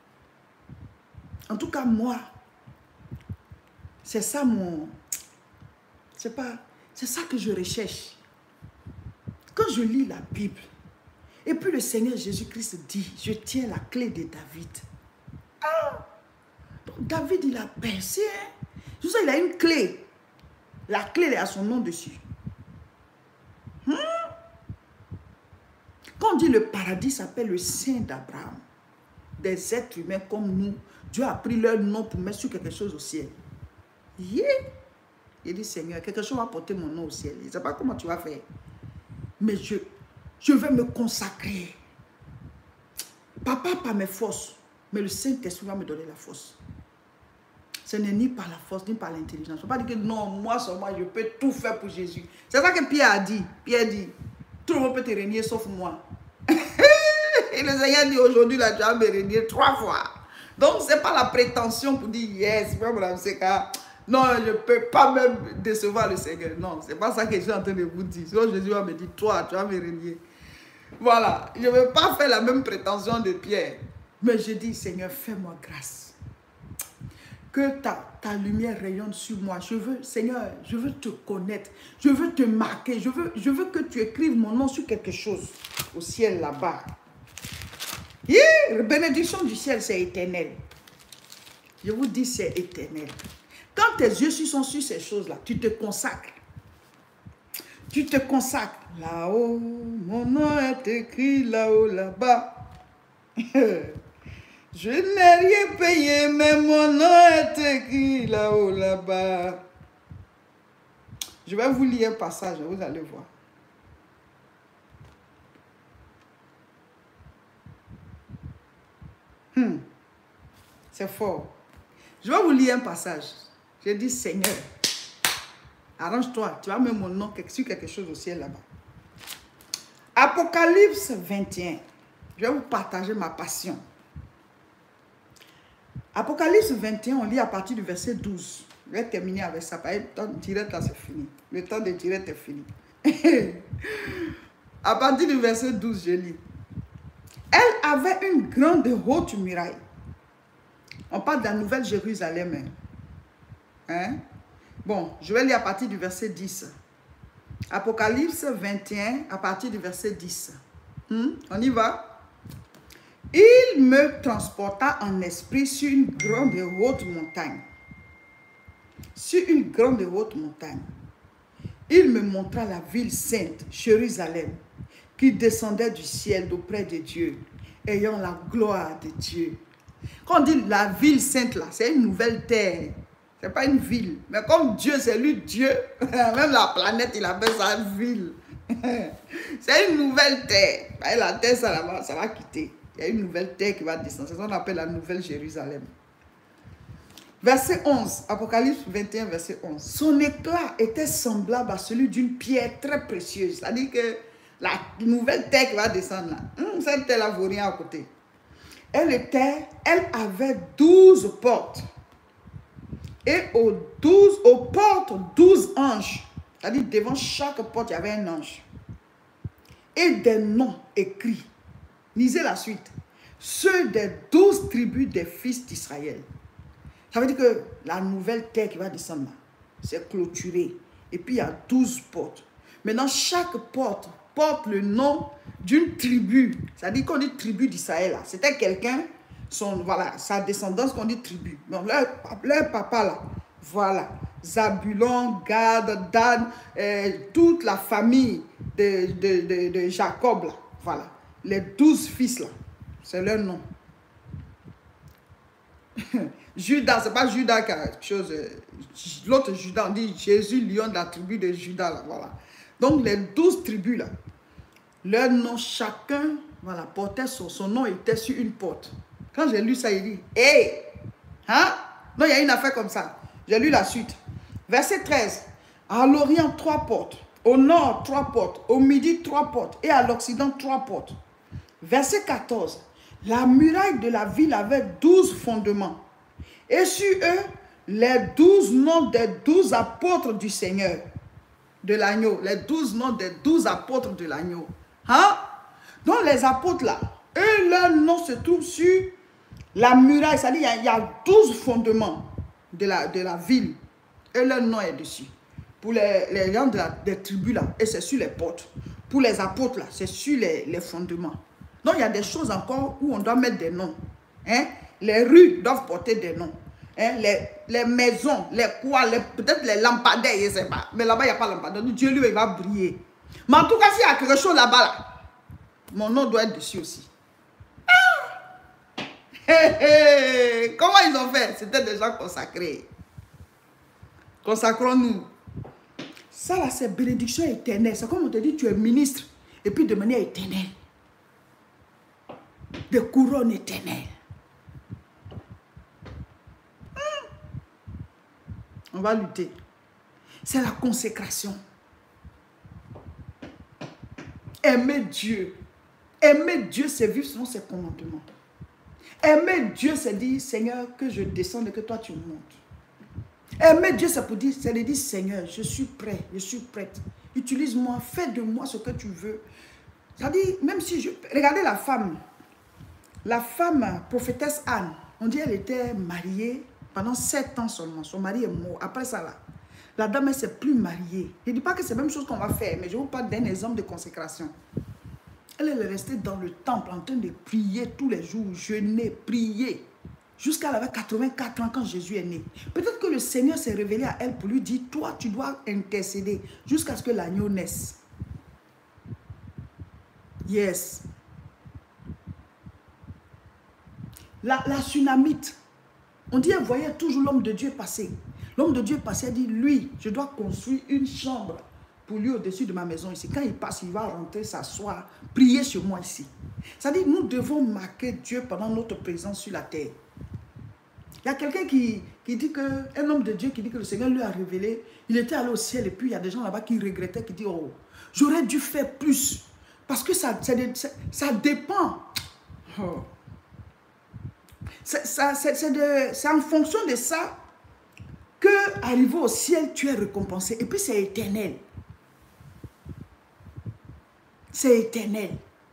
En tout cas, moi, c'est ça mon... C'est pas... C'est ça que je recherche. Quand je lis la Bible, et puis le Seigneur Jésus-Christ dit, je tiens la clé de David. Ah! Donc David, il a percé. Tout ça, il a une clé. La clé, elle a son nom dessus. Hmm? Quand on dit le paradis s'appelle le sein d'Abraham, des êtres humains comme nous, Dieu a pris leur nom pour mettre sur quelque chose au ciel. Yeah. Il dit, Seigneur, quelque chose va porter mon nom au ciel. Je ne sais pas comment tu vas faire. Mais je, je vais me consacrer. Papa, par mes forces, mais le Saint-Esprit va me donner la force. Ce n'est ni par la force, ni par l'intelligence. Je ne peux pas dire que non, moi seulement, je peux tout faire pour Jésus. C'est ça que Pierre a dit. Pierre dit, tout le monde peut te régner sauf moi. Et le Seigneur dit, aujourd'hui, là, tu vas me régner trois fois. Donc, ce n'est pas la prétention pour dire, yes, non, je ne peux pas même décevoir le Seigneur. Non, ce n'est pas ça que je suis en train de vous dire. Sinon, Jésus va me dire, toi, tu vas me régner. Voilà, je ne veux pas faire la même prétention de Pierre. Mais je dis, Seigneur, fais-moi grâce. Que ta, ta lumière rayonne sur moi. Je veux, Seigneur, je veux te connaître. Je veux te marquer. Je veux, je veux que tu écrives mon nom sur quelque chose au ciel là-bas. Yeah, la bénédiction du ciel, c'est éternel. Je vous dis, c'est éternel. Quand tes yeux sont sur ces choses-là, tu te consacres. Tu te consacres. Là-haut, mon nom est écrit là-haut, là-bas. Je n'ai rien payé, mais mon nom est écrit là-haut, là-bas. Je vais vous lire un passage, vous allez voir. C'est fort. Je vais vous lire un passage. J'ai dit, Seigneur, arrange-toi, tu vas mettre mon nom sur quelque chose au ciel là-bas. Apocalypse vingt et un. Je vais vous partager ma passion. Apocalypse vingt et un, on lit à partir du verset douze. Je vais terminer avec ça. Le temps de direct là, c'est fini. Le temps de direct est fini. À partir du verset douze, je lis. Elle avait une grande et haute muraille. On parle de la Nouvelle Jérusalem. Hein? Bon, je vais lire à partir du verset dix. Apocalypse vingt et un, à partir du verset dix. Hmm? On y va? Il me transporta en esprit sur une grande et haute montagne. Sur une grande et haute montagne. Il me montra la ville sainte, Jérusalem, qui descendait du ciel d'auprès de Dieu, ayant la gloire de Dieu. Quand on dit la ville sainte là, c'est une nouvelle terre. Ce n'est pas une ville. Mais comme Dieu, c'est lui Dieu, même la planète, il appelle ça ville. C'est une nouvelle terre. La terre, ça va, ça va quitter. Il y a une nouvelle terre qui va descendre. C'est ce qu'on appelle la nouvelle Jérusalem. Verset onze, Apocalypse vingt et un, verset onze. Son éclat était semblable à celui d'une pierre très précieuse. C'est-à-dire que la nouvelle terre qui va descendre là, hum, cette terre-là ne vaut rien à côté. Elle était, elle avait douze portes. Et aux douze, aux portes, douze anges. C'est-à-dire devant chaque porte, il y avait un ange. Et des noms écrits. Lisez la suite. Ceux des douze tribus des fils d'Israël. Ça veut dire que la nouvelle terre qui va descendre là, c'est clôturé. Et puis il y a douze portes. Maintenant, chaque porte porte le nom d'une tribu. C'est-à-dire qu'on dit tribu d'Israël là. C'était quelqu'un, son, voilà, sa descendance qu'on dit tribu. Donc leur, leur papa là, voilà. Zabulon, Gad, Dan, euh, toute la famille de, de, de, de Jacob là. Voilà. Les douze fils là, c'est leur nom. Judas, c'est pas Judas qui a quelque chose. L'autre Judas, on dit Jésus, lion de la tribu de Judas là, voilà. Donc les douze tribus là, leur nom chacun, voilà, portait son, son nom était sur une porte. Quand j'ai lu ça, il dit, hé, hey, hein? Non, il y a une affaire comme ça. J'ai lu la suite. Verset treize. À l'Orient, trois portes. Au nord, trois portes. Au midi, trois portes. Et à l'Occident, trois portes. Verset quatorze. La muraille de la ville avait douze fondements. Et sur eux, les douze noms des douze apôtres du Seigneur, de l'agneau. Les douze noms des douze apôtres de l'agneau. Hein? Donc les apôtres là, eux, leur nom se trouve sur la muraille. C'est-à-dire qu'il y a douze fondements de la, de la ville. Et leur nom est dessus. Pour les, les gens de la, des tribus là, et c'est sur les portes. Pour les apôtres là, c'est sur les, les fondements. Donc il y a des choses encore où on doit mettre des noms. Hein? Les rues doivent porter des noms. Hein? Les, les maisons, les quoi, peut-être les lampadaires, je ne sais pas. Mais là-bas, il n'y a pas de lampadaire. Dieu, lui, il va briller. Mais en tout cas, s'il y a quelque chose là-bas, là, mon nom doit être dessus aussi. Ah! Hey, hey! Comment ils ont fait? C'était des gens consacrés. Consacrons-nous. Ça, là, c'est bénédiction éternelle. C'est comme on te dit, tu es ministre. Et puis de manière éternelle. De couronne éternelle. On va lutter. C'est la consécration. Aimer Dieu. Aimer Dieu, c'est vivre selon ses commandements. Aimer Dieu, c'est dire, Seigneur, que je descende et que toi tu montes. Aimer Dieu, c'est pour dire, c'est de dire, Seigneur, je suis prêt, je suis prête. Utilise-moi, fais de moi ce que tu veux. C'est-à-dire, même si je... Regardez la femme. La femme, prophétesse Anne, on dit qu'elle était mariée pendant sept ans seulement. Son mari est mort. Après ça, là, la dame, elle ne s'est plus mariée. Je ne dis pas que c'est la même chose qu'on va faire, mais je vous parle d'un exemple de consécration. Elle est restée dans le temple en train de prier tous les jours, jeûner, prier. Jusqu'à elle avait quatre-vingt-quatre ans quand Jésus est né. Peut-être que le Seigneur s'est révélé à elle pour lui dire, toi, tu dois intercéder jusqu'à ce que l'agneau naisse. Yes. La, la Sunamite, on dit, elle voyait toujours l'homme de Dieu passer. L'homme de Dieu passait, elle dit, lui, je dois construire une chambre pour lui au-dessus de ma maison ici. Quand il passe, il va rentrer, s'asseoir, prier sur moi ici. C'est-à-dire, nous devons marquer Dieu pendant notre présence sur la terre. Il y a quelqu'un qui, qui dit que, un homme de Dieu qui dit que le Seigneur lui a révélé, il était allé au ciel et puis il y a des gens là-bas qui regrettaient, qui disent, oh, j'aurais dû faire plus. Parce que ça, ça, ça, ça dépend. Oh. C'est en fonction de ça que, arrivé au ciel, tu es récompensé. Et puis c'est éternel. C'est éternel.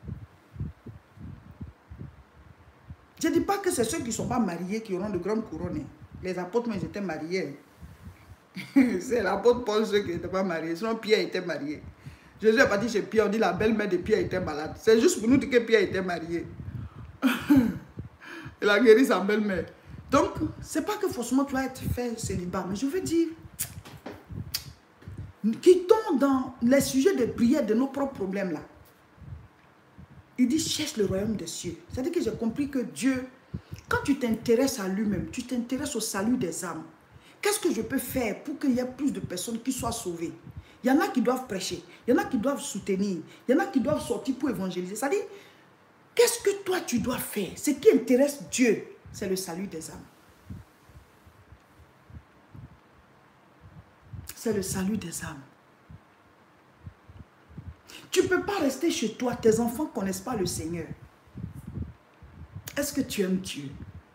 Je ne dis pas que c'est ceux qui ne sont pas mariés qui auront de grandes couronnes. Les apôtres, mais ils étaient mariés. C'est l'apôtre Paul, ceux qui n'étaient pas mariés. Sinon, Pierre était marié. Jésus est parti chez Pierre, on dit la belle-mère de Pierre était malade. C'est juste pour nous dire que Pierre était marié. Il a guéri sa belle-mère. Donc, ce n'est pas que forcément tu vas être fait célibat, mais je veux dire, quittons dans les sujets de prière de nos propres problèmes là. Il dit, cherche le royaume des cieux. C'est-à-dire que j'ai compris que Dieu, quand tu t'intéresses à lui-même, tu t'intéresses au salut des âmes. Qu'est-ce que je peux faire pour qu'il y ait plus de personnes qui soient sauvées? Il y en a qui doivent prêcher, il y en a qui doivent soutenir, il y en a qui doivent sortir pour évangéliser. C'est-à-dire, qu'est-ce que toi tu dois faire? Ce qui intéresse Dieu, c'est le salut des âmes. C'est le salut des âmes. Tu ne peux pas rester chez toi, tes enfants ne connaissent pas le Seigneur. Est-ce que tu aimes Dieu?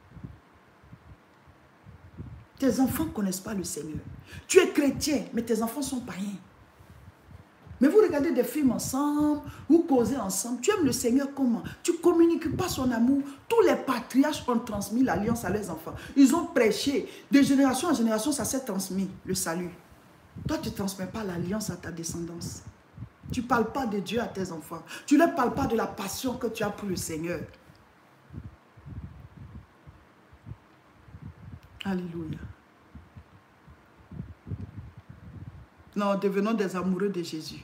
Tes enfants ne connaissent pas le Seigneur. Tu es chrétien, mais tes enfants sont païens. Mais vous regardez des films ensemble, vous causez ensemble. Tu aimes le Seigneur comment? Tu ne communiques pas son amour. Tous les patriarches ont transmis l'alliance à leurs enfants. Ils ont prêché. De génération en génération, ça s'est transmis, le salut. Toi, tu ne transmets pas l'alliance à ta descendance. Tu ne parles pas de Dieu à tes enfants. Tu ne leur parles pas de la passion que tu as pour le Seigneur. Alléluia. Non, devenons des amoureux de Jésus.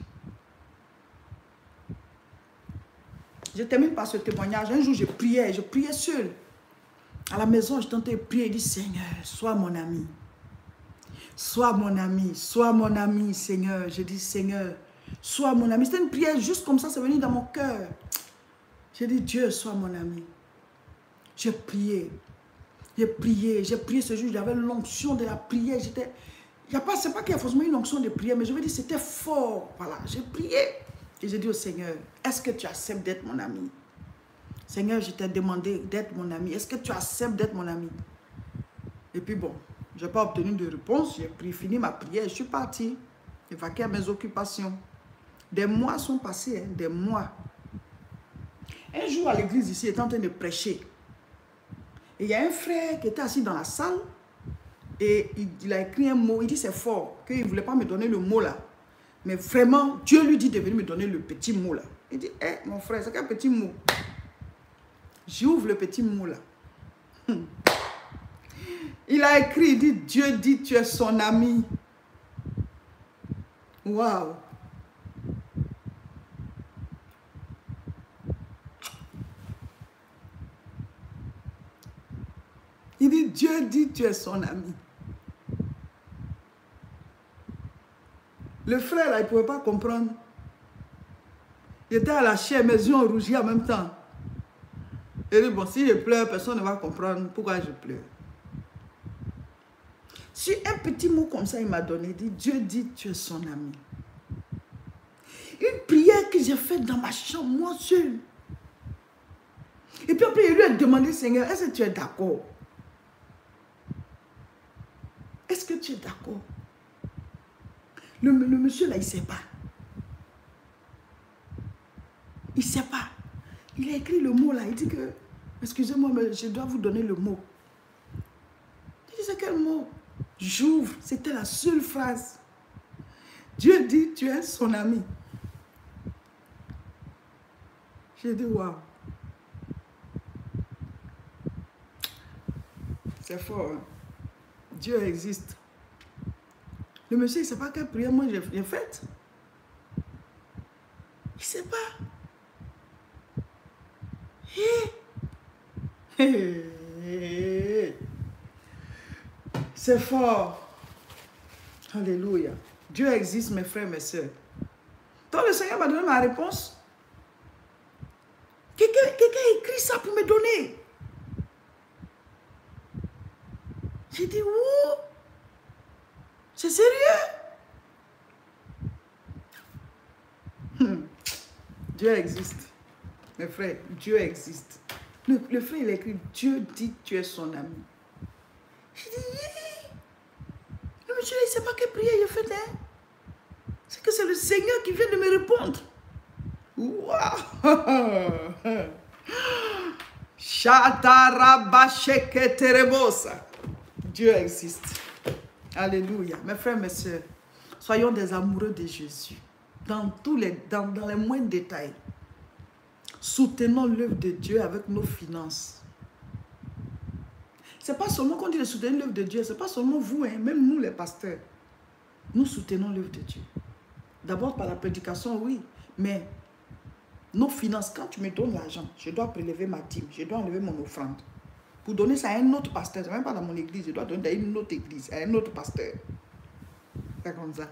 Je termine par ce témoignage. Un jour, je priais, je priais seul. À la maison, je tentais de prier et dire, Seigneur, sois mon ami. Sois mon ami, sois mon ami, Seigneur. Je dis, Seigneur, sois mon ami. C'était une prière juste comme ça, c'est venu dans mon cœur. J'ai dit, Dieu, sois mon ami. J'ai prié. J'ai prié. J'ai prié ce jour. J'avais l'onction de la prière. J'étais... Ce n'est pas, pas qu'il y a forcément une onction de prière, mais je veux dire, c'était fort. Voilà, j'ai prié. Et j'ai dit au Seigneur, est-ce que tu acceptes d'être mon ami? Seigneur, je t'ai demandé d'être mon ami. Est-ce que tu acceptes d'être mon ami? Et puis bon, je n'ai pas obtenu de réponse. J'ai fini ma prière. Je suis parti. J'ai vaqué à mes occupations. Des mois sont passés, hein, des mois. Un jour à l'église ici, il était en train de prêcher. Et il y a un frère qui était assis dans la salle. Et il, il a écrit un mot. Il dit c'est fort. Qu'il ne voulait pas me donner le mot là. Mais vraiment, Dieu lui dit de venir me donner le petit mot là. Il dit, hé hey, mon frère, c'est quel petit mot? J'ouvre le petit mot là. Hum. Il a écrit, il dit, Dieu dit tu es son ami. Waouh. Il dit, Dieu dit tu es son ami. Le frère là, il ne pouvait pas comprendre. Il était à la chair, mes yeux ont rougi en même temps. Il dit, bon, si je pleure, personne ne va comprendre pourquoi je pleure. Sur un petit mot comme ça, il m'a donné, il dit, Dieu dit, tu es son ami. Une prière que j'ai faite dans ma chambre, moi seul. Et puis après, il lui a demandé, Seigneur, est-ce que tu es d'accord? Est-ce que tu es d'accord? Le, le monsieur là, il ne sait pas. Il ne sait pas. Il a écrit le mot là. Il dit que, excusez-moi, mais je dois vous donner le mot. Il dit, c'est quel mot? J'ouvre. C'était la seule phrase. Dieu dit, tu es son ami. J'ai dit, waouh. C'est fort. Hein? Dieu existe. Le monsieur, il ne sait pas quelle prière moi j'ai faite. Il ne sait pas. C'est fort. Alléluia. Dieu existe, mes frères, mes soeurs. Donc le Seigneur m'a donné ma réponse. Quelqu'un quelqu'un a écrit ça pour me donner. J'ai dit, ouh, c'est sérieux? Hmm. Dieu existe. Mes frères, Dieu existe. Le, le frère, il a écrit, Dieu dit que tu es son ami. J'ai dit, yeah. Le monsieur, il ne sait pas quelle prière il a fait. Hein? C'est que c'est le Seigneur qui vient de me répondre. Waouh! Dieu existe. Alléluia. Mes frères, mes soeurs, soyons des amoureux de Jésus. Dans tous les, dans, dans les moindres détails. Soutenons l'œuvre de Dieu avec nos finances. Ce n'est pas seulement qu'on dit de soutenir l'œuvre de Dieu, ce n'est pas seulement vous, hein, même nous les pasteurs. Nous soutenons l'œuvre de Dieu. D'abord par la prédication, oui, mais nos finances, quand tu me donnes l'argent, je dois prélever ma dîme, je dois enlever mon offrande. Pour donner ça à un autre pasteur, ce n'est même pas dans mon église, je dois donner à une autre église, à un autre pasteur. C'est comme ça.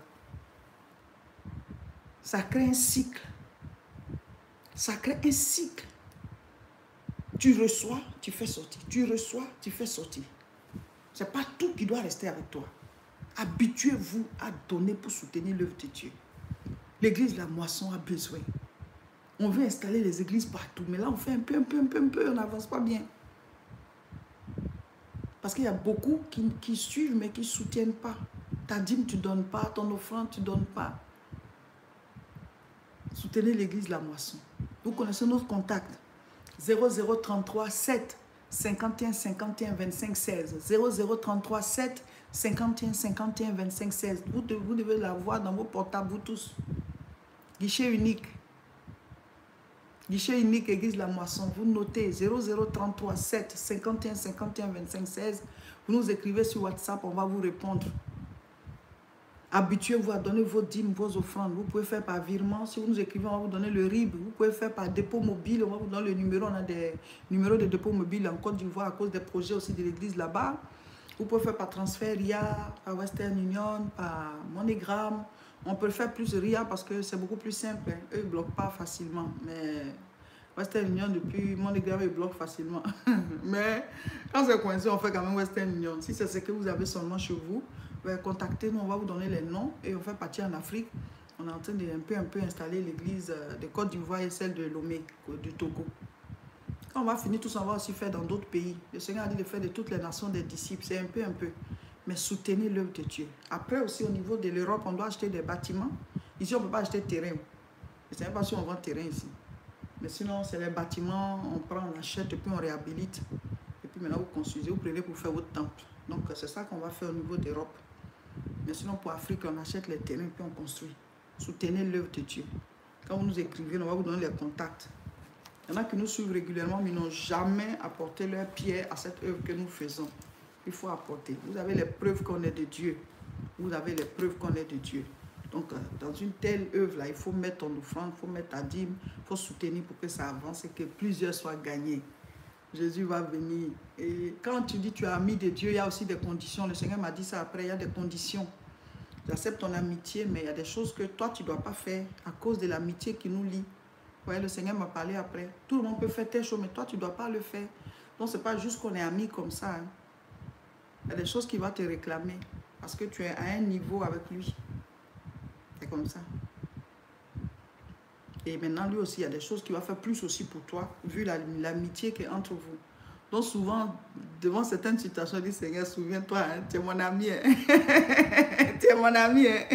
Ça crée un cycle. Ça crée un cycle. Tu reçois, tu fais sortir. Tu reçois, tu fais sortir. Ce n'est pas tout qui doit rester avec toi. Habituez-vous à donner pour soutenir l'œuvre de Dieu. L'église La Moisson a besoin. On veut installer les églises partout, mais là on fait un peu, un peu, un peu, un peu, on n'avance pas bien. Parce qu'il y a beaucoup qui, qui suivent, mais qui ne soutiennent pas. Ta dîme, tu ne donnes pas, ton offrande, tu ne donnes pas. Soutenez l'église La Moisson. Vous connaissez notre contact. zéro zéro trente-trois sept cinquante et un cinquante et un vingt-cinq seize. zéro zéro trente-trois sept cinquante et un cinquante et un vingt-cinq seize. Vous devez, vous devez l'avoir dans vos portables, vous tous. Guichet unique. Guichet unique, église La Moisson. Vous notez zéro zéro trente-trois sept cinquante et un cinquante et un vingt-cinq seize. Vous nous écrivez sur WhatsApp, on va vous répondre. Habituez-vous à donner vos dîmes, vos offrandes. Vous pouvez faire par virement. Si vous nous écrivez, on va vous donner le R I B. Vous pouvez faire par dépôt mobile. On va vous donner le numéro. On a des numéros de dépôt mobile en Côte d'Ivoire à cause des projets aussi de l'église là-bas. Vous pouvez faire par transfert R I A, par Western Union, par MoneyGram. On peut le faire plus R I A parce que c'est beaucoup plus simple. Hein. Eux, ils ne bloquent pas facilement. Mais Western Union, depuis MoneyGram, ils bloquent facilement. Mais quand c'est coincé, on fait quand même Western Union. Si c'est ce que vous avez seulement chez vous, contactez-nous, on va vous donner les noms et on fait partir en Afrique. On est en train de un peu, un peu installer l'église de Côte d'Ivoire et celle de Lomé, du Togo. Quand on va finir tout ça, on va aussi faire dans d'autres pays. Le Seigneur a dit de faire de toutes les nations des disciples. C'est un peu, un peu. Mais soutenez l'œuvre de Dieu. Après aussi, au niveau de l'Europe, on doit acheter des bâtiments. Ici, on ne peut pas acheter de terrain. Je ne sais pas si on vend terrain ici. Mais sinon, c'est les bâtiments, on prend, on achète et puis on réhabilite. Et puis maintenant, vous construisez, vous prenez pour faire votre temple. Donc, c'est ça qu'on va faire au niveau d'Europe. Mais sinon, pour Afrique, on achète les terrains puis on construit. Soutenez l'œuvre de Dieu. Quand vous nous écrivez, on va vous donner les contacts. Il y en a qui nous suivent régulièrement, mais n'ont jamais apporté leur pierre à cette œuvre que nous faisons. Il faut apporter. Vous avez les preuves qu'on est de Dieu. Vous avez les preuves qu'on est de Dieu. Donc, dans une telle œuvre-là, il faut mettre ton offrande, il faut mettre ta dîme, il faut soutenir pour que ça avance et que plusieurs soient gagnés. Jésus va venir. Et quand tu dis tu es ami de Dieu, il y a aussi des conditions. Le Seigneur m'a dit ça après, il y a des conditions. J'accepte ton amitié, mais il y a des choses que toi, tu ne dois pas faire à cause de l'amitié qui nous lie. Vous voyez, le Seigneur m'a parlé après. Tout le monde peut faire telle chose, mais toi, tu ne dois pas le faire. Donc, ce n'est pas juste qu'on est amis comme ça. Hein. Il y a des choses qu'il va te réclamer parce que tu es à un niveau avec lui. C'est comme ça. Et maintenant, lui aussi, il y a des choses qu'il va faire plus aussi pour toi, vu l'amitié qui est entre vous. Donc souvent, devant certaines situations, il dit, Seigneur, souviens-toi, hein, tu es mon ami. Hein. Tu es mon ami. Hein.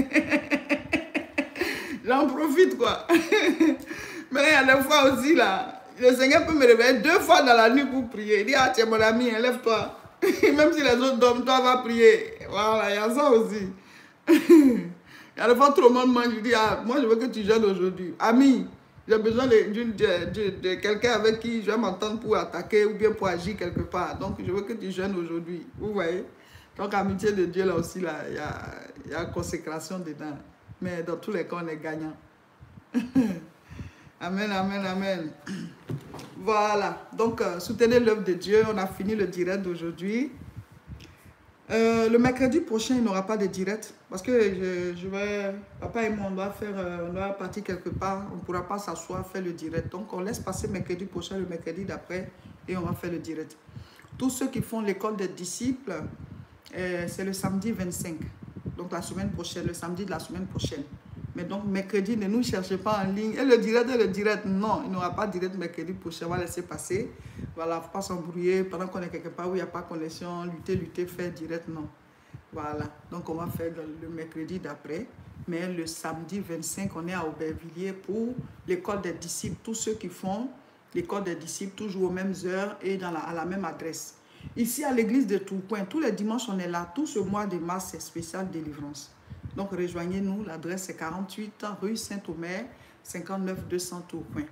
J'en profite, quoi. Mais il y a des fois aussi, là, le Seigneur peut me réveiller deux fois dans la nuit pour prier. Il dit, ah, tu es mon ami, hein, lève-toi. Même si les autres dorment, toi, va prier. Voilà, il y a ça aussi. Il y a des fois, tout le monde mange, je dis, ah, moi, je veux que tu jeûnes aujourd'hui. Ami, j'ai besoin de, de, de, de quelqu'un avec qui je vais m'entendre pour attaquer ou bien pour agir quelque part. Donc, je veux que tu jeûnes aujourd'hui. Vous voyez? Donc, amitié de Dieu, là aussi, là, il y a, il y a consécration dedans. Mais dans tous les cas, on est gagnant. Amen, amen, amen. Voilà. Donc, euh, soutenez l'œuvre de Dieu. On a fini le direct d'aujourd'hui. Euh, le mercredi prochain, il n'y aura pas de direct parce que je, je vais, papa et moi, on doit faire, euh, on doit partir quelque part, on ne pourra pas s'asseoir, faire le direct. Donc, on laisse passer mercredi prochain, le mercredi d'après, et on va faire le direct. Tous ceux qui font l'école des disciples, euh, c'est le samedi vingt-cinq. Donc la semaine prochaine, le samedi de la semaine prochaine. Mais donc mercredi, ne nous cherchez pas en ligne. Et le direct, et le direct, non, il n'y aura pas de direct mercredi prochain. On va laisser passer. Voilà, il ne faut pas s'embrouiller pendant qu'on est quelque part où il n'y a pas de connexion. Lutter, lutter, faire direct, non. Voilà, donc on va faire le mercredi d'après. Mais le samedi vingt-cinq, on est à Aubervilliers pour l'école des disciples. Tous ceux qui font l'école des disciples, toujours aux mêmes heures et dans la, à la même adresse. Ici, à l'église de Tourcoing, tous les dimanches, on est là. Tout ce mois de mars, c'est spécial délivrance. Donc, rejoignez-nous. L'adresse est quarante-huit rue Saint-Omer, cinquante-neuf deux cents Tourcoing.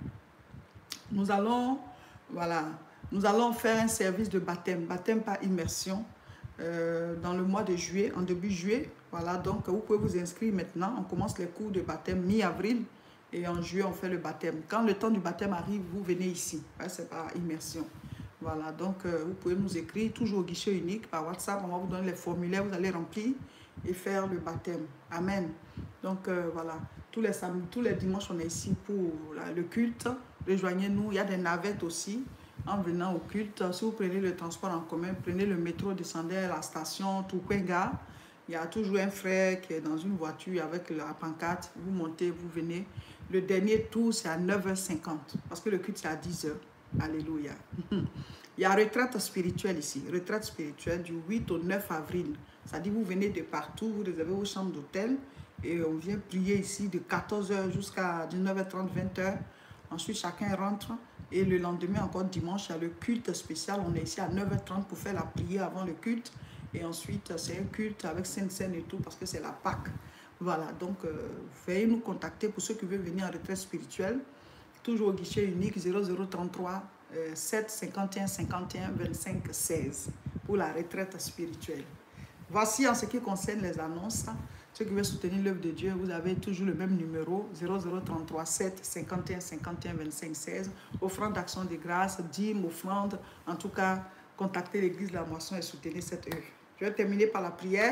Nous allons, voilà, nous allons faire un service de baptême, baptême par immersion, euh, dans le mois de juillet, en début juillet. Voilà, donc vous pouvez vous inscrire maintenant. On commence les cours de baptême mi-avril et en juillet, on fait le baptême. Quand le temps du baptême arrive, vous venez ici. Ouais, c'est par immersion. Voilà, donc euh, vous pouvez nous écrire, toujours au guichet unique, par WhatsApp. On va vous donner les formulaires, vous allez remplir et faire le baptême. Amen. Donc euh, voilà, tous les samedis, tous les dimanches, on est ici pour là, le culte. Rejoignez-nous, il y a des navettes aussi. En venant au culte, si vous prenez le transport en commun, prenez le métro, descendez à la station Tourcoing-Gare. Il y a toujours un frère qui est dans une voiture avec la pancarte. Vous montez, vous venez. Le dernier tour, c'est à neuf heures cinquante parce que le culte, c'est à dix heures. Alléluia. Il y a retraite spirituelle ici. Retraite spirituelle du huit au neuf avril. C'est-à-dire vous venez de partout, vous réservez vos chambres d'hôtel et on vient prier ici de quatorze heures jusqu'à dix-neuf heures trente, vingt heures. Ensuite, chacun rentre et le lendemain, encore dimanche, il y a le culte spécial. On est ici à neuf heures trente pour faire la prière avant le culte. Et ensuite, c'est un culte avec Sainte Seine et tout parce que c'est la Pâque. Voilà, donc euh, veuillez nous contacter pour ceux qui veulent venir en retraite spirituelle. Toujours au guichet unique zéro zéro trente-trois euh, sept cinquante et un cinquante et un vingt-cinq seize pour la retraite spirituelle. Voici en ce qui concerne les annonces. Ceux qui veulent soutenir l'œuvre de Dieu, vous avez toujours le même numéro zéro zéro trente-trois sept cinquante et un cinquante et un vingt-cinq seize. Offrande d'action de grâce, dîme, offrande. En tout cas, contactez l'église de la Moisson et soutenez cette œuvre. Je vais terminer par la prière.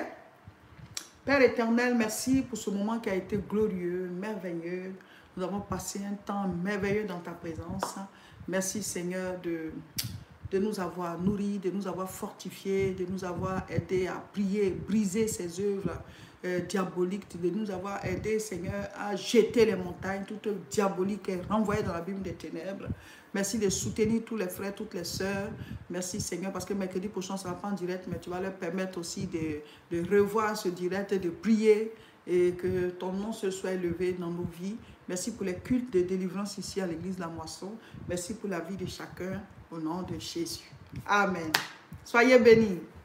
Père éternel, merci pour ce moment qui a été glorieux, merveilleux. Nous avons passé un temps merveilleux dans ta présence. Merci Seigneur de, de nous avoir nourris, de nous avoir fortifiés, de nous avoir aidés à prier, briser ces œuvres euh, diaboliques, de nous avoir aidés Seigneur à jeter les montagnes, toute œuvre diabolique est renvoyée dans l'abîme des ténèbres. Merci de soutenir tous les frères, toutes les sœurs. Merci Seigneur parce que mercredi prochain ne sera pas en direct, mais tu vas leur permettre aussi de, de revoir ce direct, de prier et que ton nom se soit élevé dans nos vies. Merci pour les cultes de délivrance ici à l'église de la Moisson. Merci pour la vie de chacun au nom de Jésus. Amen. Soyez bénis.